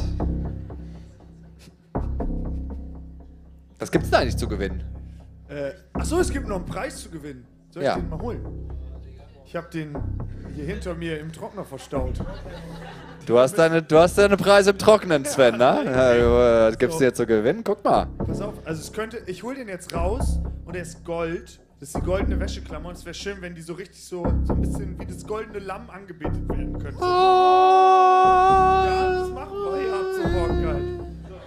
Was gibt's da eigentlich zu gewinnen? Äh, achso, es gibt noch einen Preis zu gewinnen. Soll ich Ja. den mal holen? Ich habe den hier hinter mir im Trockner verstaut. Du hast deine, du hast deine Preise im Trockenen, Sven, ne? Ja, was gibt's dir zu gewinnen? Guck mal. Pass auf, also es könnte, ich hole den jetzt raus und er ist Gold Das ist die goldene Wäscheklammer und es wäre schön, wenn die so richtig so, so ein bisschen wie das goldene Lamm angebetet werden könnte. Ja, das machen wir hier ab zum Morgen.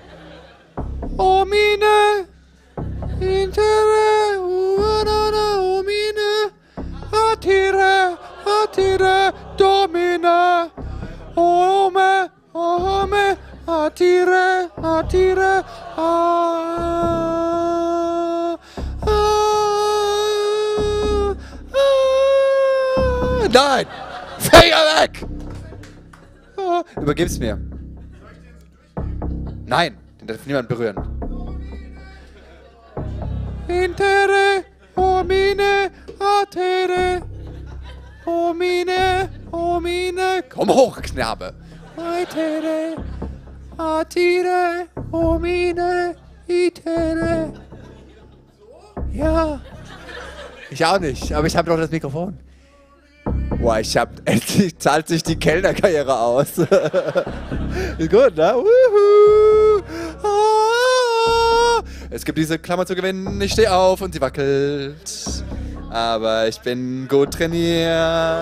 Omine, intere, uvanana, omine, attire, attire, domine, ome, ome, attire, attire, ah, ah, ah. Nein! Finger weg! Ah, übergib's mir. Nein, den darf niemand berühren. Intere, homine, attere, homine, homine. Komm hoch, Knabe. Itere, atire, homine, itere. Ja. Ich auch nicht, aber ich habe doch das Mikrofon. Boah, ich hab, endlich zahlt sich die Kellnerkarriere aus. Ist gut, ne? Wuhu. Ah. Es gibt diese Klammer zu gewinnen, ich stehe auf und sie wackelt. Aber ich bin gut trainiert.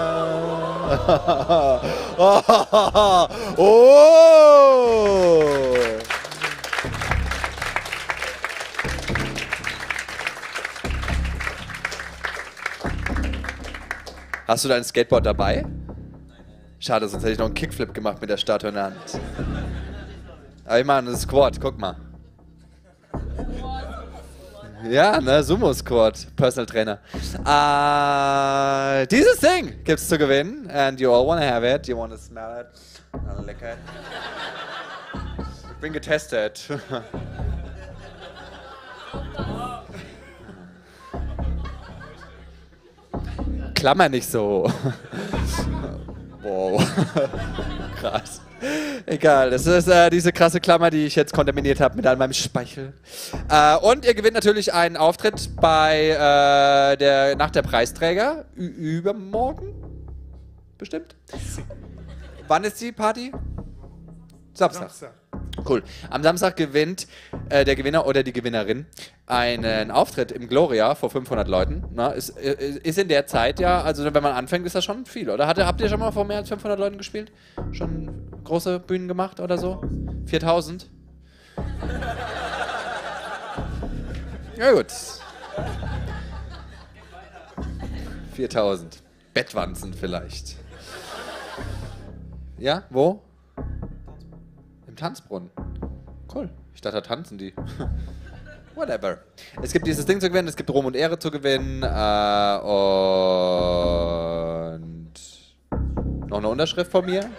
Oh! Hast du dein Skateboard dabei? Schade, sonst hätte ich noch einen Kickflip gemacht mit der Statue in der Hand. Aber ich mache einen Squat, guck mal. Ja, ne, Sumo Squat, Personal Trainer. Uh, dieses Ding gibt's zu gewinnen. And you all wanna have it. You wanna smell it. Oh, lecker. Ich bin getestet. Klammer nicht so. Wow. Krass. Egal, das ist äh, diese krasse Klammer, die ich jetzt kontaminiert habe mit all meinem Speichel. Äh, und ihr gewinnt natürlich einen Auftritt bei äh, der Nacht der Preisträger. Ü übermorgen? Bestimmt. Wann ist die Party? Samstag. Samstag. Cool. Am Samstag gewinnt äh, der Gewinner oder die Gewinnerin einen Auftritt im Gloria vor fünfhundert Leuten. Na, ist, ist in der Zeit ja, also wenn man anfängt, ist das schon viel, oder? Hatte, habt ihr schon mal vor mehr als fünfhundert Leuten gespielt? Schon große Bühnen gemacht oder so? viertausend? Ja gut. viertausend. Bettwanzen vielleicht. Ja, wo? Im Tanzbrunnen. Cool. Ich dachte, da tanzen die. Whatever. Es gibt dieses Ding zu gewinnen, es gibt Ruhm und Ehre zu gewinnen. Äh, und noch eine Unterschrift von mir.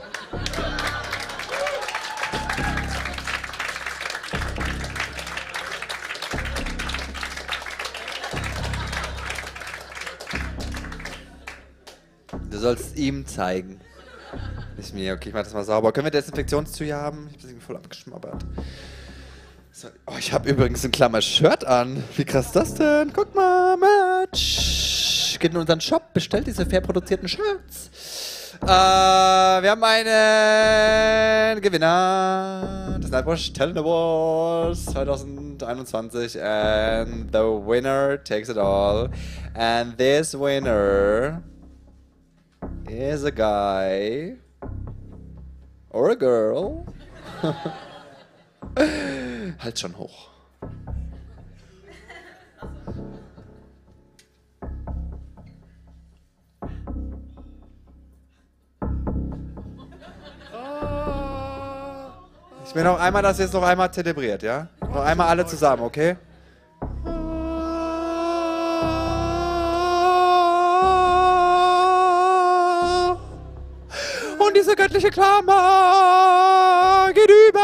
Du sollst ihm zeigen. Nicht mir. Okay, ich mach das mal sauber. Können wir Desinfektionstücher haben? Ich hab das irgendwie voll abgeschmabbert. So. Oh, ich habe übrigens ein Klammer-Shirt an. Wie krass ist das denn? Guck mal, Merch. Geht in unseren Shop, bestellt diese fair produzierten Shirts. Äh, wir haben einen Gewinner des Nightwatch Talent Awards zwanzig einundzwanzig. And the winner takes it all. And this winner is a guy or a girl. Halt schon hoch. Ich will noch einmal das jetzt noch einmal zelebriert, ja? Noch einmal alle zusammen, okay? Und diese göttliche Klammer geht über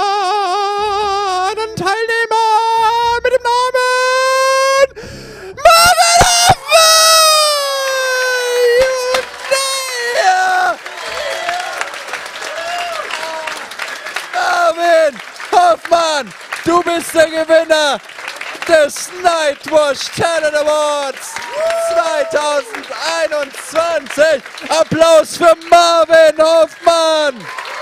einen Teilnehmer mit dem Namen Marvin Hoffmann! Marvin Hoffmann, du bist der Gewinner des Nightwatch Talent Awards zwanzig einundzwanzig. Applaus für Marvin Hoffmann.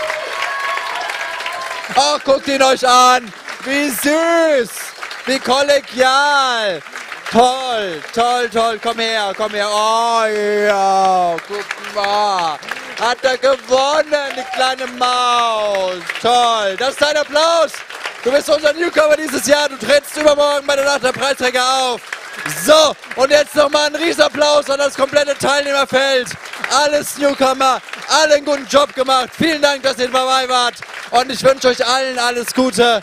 Ach, guckt ihn euch an. Wie süß. Wie kollegial. Toll, toll, toll. Komm her, komm her. Oh ja, guck mal. Hat er gewonnen, die kleine Maus. Toll, das ist dein Applaus. Du bist unser Newcomer dieses Jahr. Du trittst übermorgen bei der Nacht der Preisträger auf. So, und jetzt nochmal ein Riesenapplaus an das komplette Teilnehmerfeld. Alles Newcomer, alle einen guten Job gemacht. Vielen Dank, dass ihr dabei wart. Und ich wünsche euch allen alles Gute.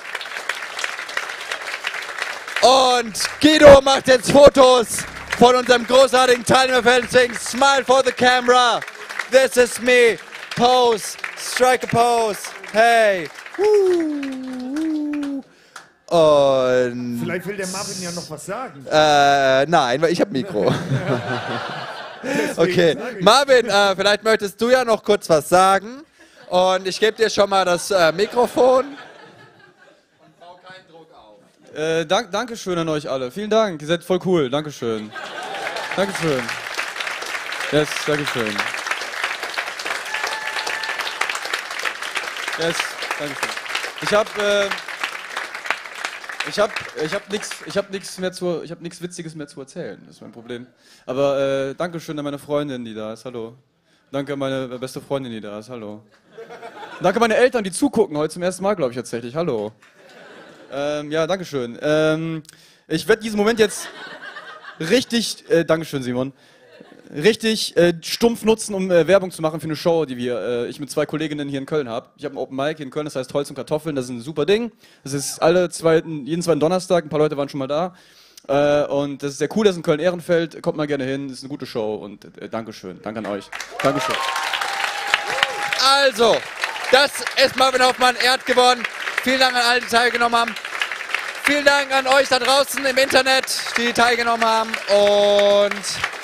Und Guido macht jetzt Fotos von unserem großartigen Teilnehmerfeld. Deswegen smile for the camera. This is me. Pose. Strike a pose. Hey. Und Vielleicht will der Marvin ja noch was sagen. Äh, nein, weil ich habe Mikro. Okay, Marvin, äh, vielleicht möchtest du ja noch kurz was sagen. Und ich gebe dir schon mal das äh, Mikrofon. Äh, dank, Dankeschön an euch alle. Vielen Dank, ihr seid voll cool. Dankeschön. Dankeschön. Yes, Dankeschön. Yes, Dankeschön. Ich hab, äh, ich hab, ich hab nix, ich hab nix mehr zu, ich hab nichts Witziges mehr zu erzählen. Das ist mein Problem. Aber äh, Dankeschön an meine Freundin, die da ist. Hallo. Danke an meine beste Freundin, die da ist. Hallo. Danke an meine Eltern, die zugucken. Heute zum ersten Mal, glaube ich, tatsächlich. Hallo. Ähm, ja, Dankeschön. Ähm, ich werde diesen Moment jetzt richtig, äh, Dankeschön, Simon, richtig äh, stumpf nutzen, um äh, Werbung zu machen für eine Show, die wir, äh, ich mit zwei Kolleginnen hier in Köln habe. Ich habe ein Open Mic hier in Köln, das heißt Holz und Kartoffeln, das ist ein super Ding. Das ist alle zweiten, jeden zweiten Donnerstag, ein paar Leute waren schon mal da. Äh, und das ist sehr cool, das ist in Köln-Ehrenfeld, kommt mal gerne hin, das ist eine gute Show und äh, Dankeschön, danke an euch. Dankeschön. Also, das ist Marvin Hoffmann, er hat gewonnen. Vielen Dank an alle, die teilgenommen haben. Vielen Dank an euch da draußen im Internet, die teilgenommen haben. Und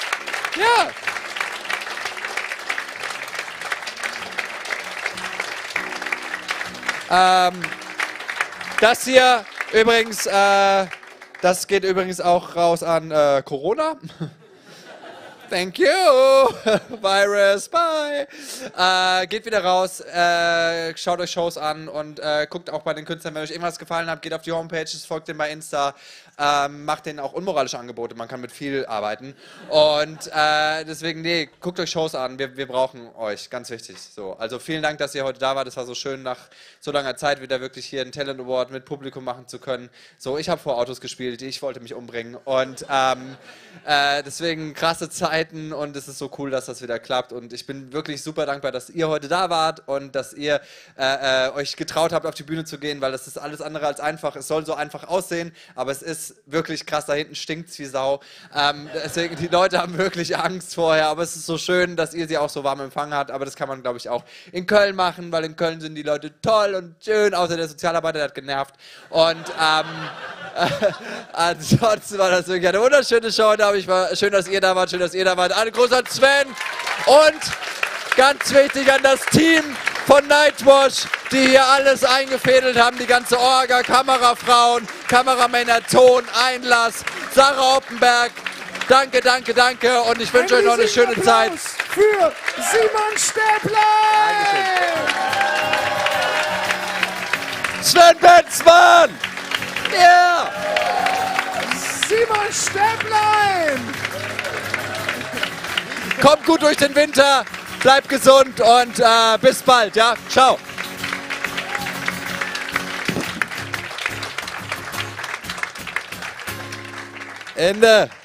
ja. Ähm, das hier übrigens, äh, das geht übrigens auch raus an äh, Corona. Thank you, Virus, bye. Äh, geht wieder raus, äh, schaut euch Shows an und äh, guckt auch bei den Künstlern, wenn euch irgendwas gefallen hat, geht auf die Homepages, folgt denen bei Insta, ähm, macht denen auch unmoralische Angebote, man kann mit viel arbeiten. Und äh, deswegen, nee, guckt euch Shows an, wir, wir brauchen euch, ganz wichtig. So, also vielen Dank, dass ihr heute da wart, es war so schön, nach so langer Zeit wieder wirklich hier einen Talent Award mit Publikum machen zu können. So, ich habe vor Autos gespielt, ich wollte mich umbringen und ähm, äh, deswegen krasse Zeiten und es ist so cool, dass das wieder klappt und ich bin wirklich super dankbar, dass ihr heute da wart und dass ihr äh, äh, euch getraut habt, auf die Bühne zu gehen, weil das ist alles andere als einfach. Es soll so einfach aussehen, aber es ist wirklich krass, da hinten stinkt's wie Sau. Ähm, deswegen, die Leute haben wirklich Angst vorher, aber es ist so schön, dass ihr sie auch so warm empfangen habt, aber das kann man, glaube ich, auch in Köln machen, weil in Köln sind die Leute toll und schön, außer der Sozialarbeiter, der hat genervt. Und ähm, äh, ansonsten war das wirklich eine wunderschöne Show, da ich war, schön, dass ihr da wart, schön, dass ihr da wart. Alle Gruß an Sven und ganz wichtig an das Team von Nightwash, die hier alles eingefädelt haben, die ganze Orga, Kamerafrauen, Kameramänner, Ton, Einlass, Sarah Oppenberg. Danke, danke, danke und ich wünsche euch noch eine schöne Zeit. Für Simon Stäblein! Sven Benzmann! Ja! Yeah. Simon Stäblein! Kommt gut durch den Winter, bleibt gesund und äh, bis bald, ja? Ciao! Ende!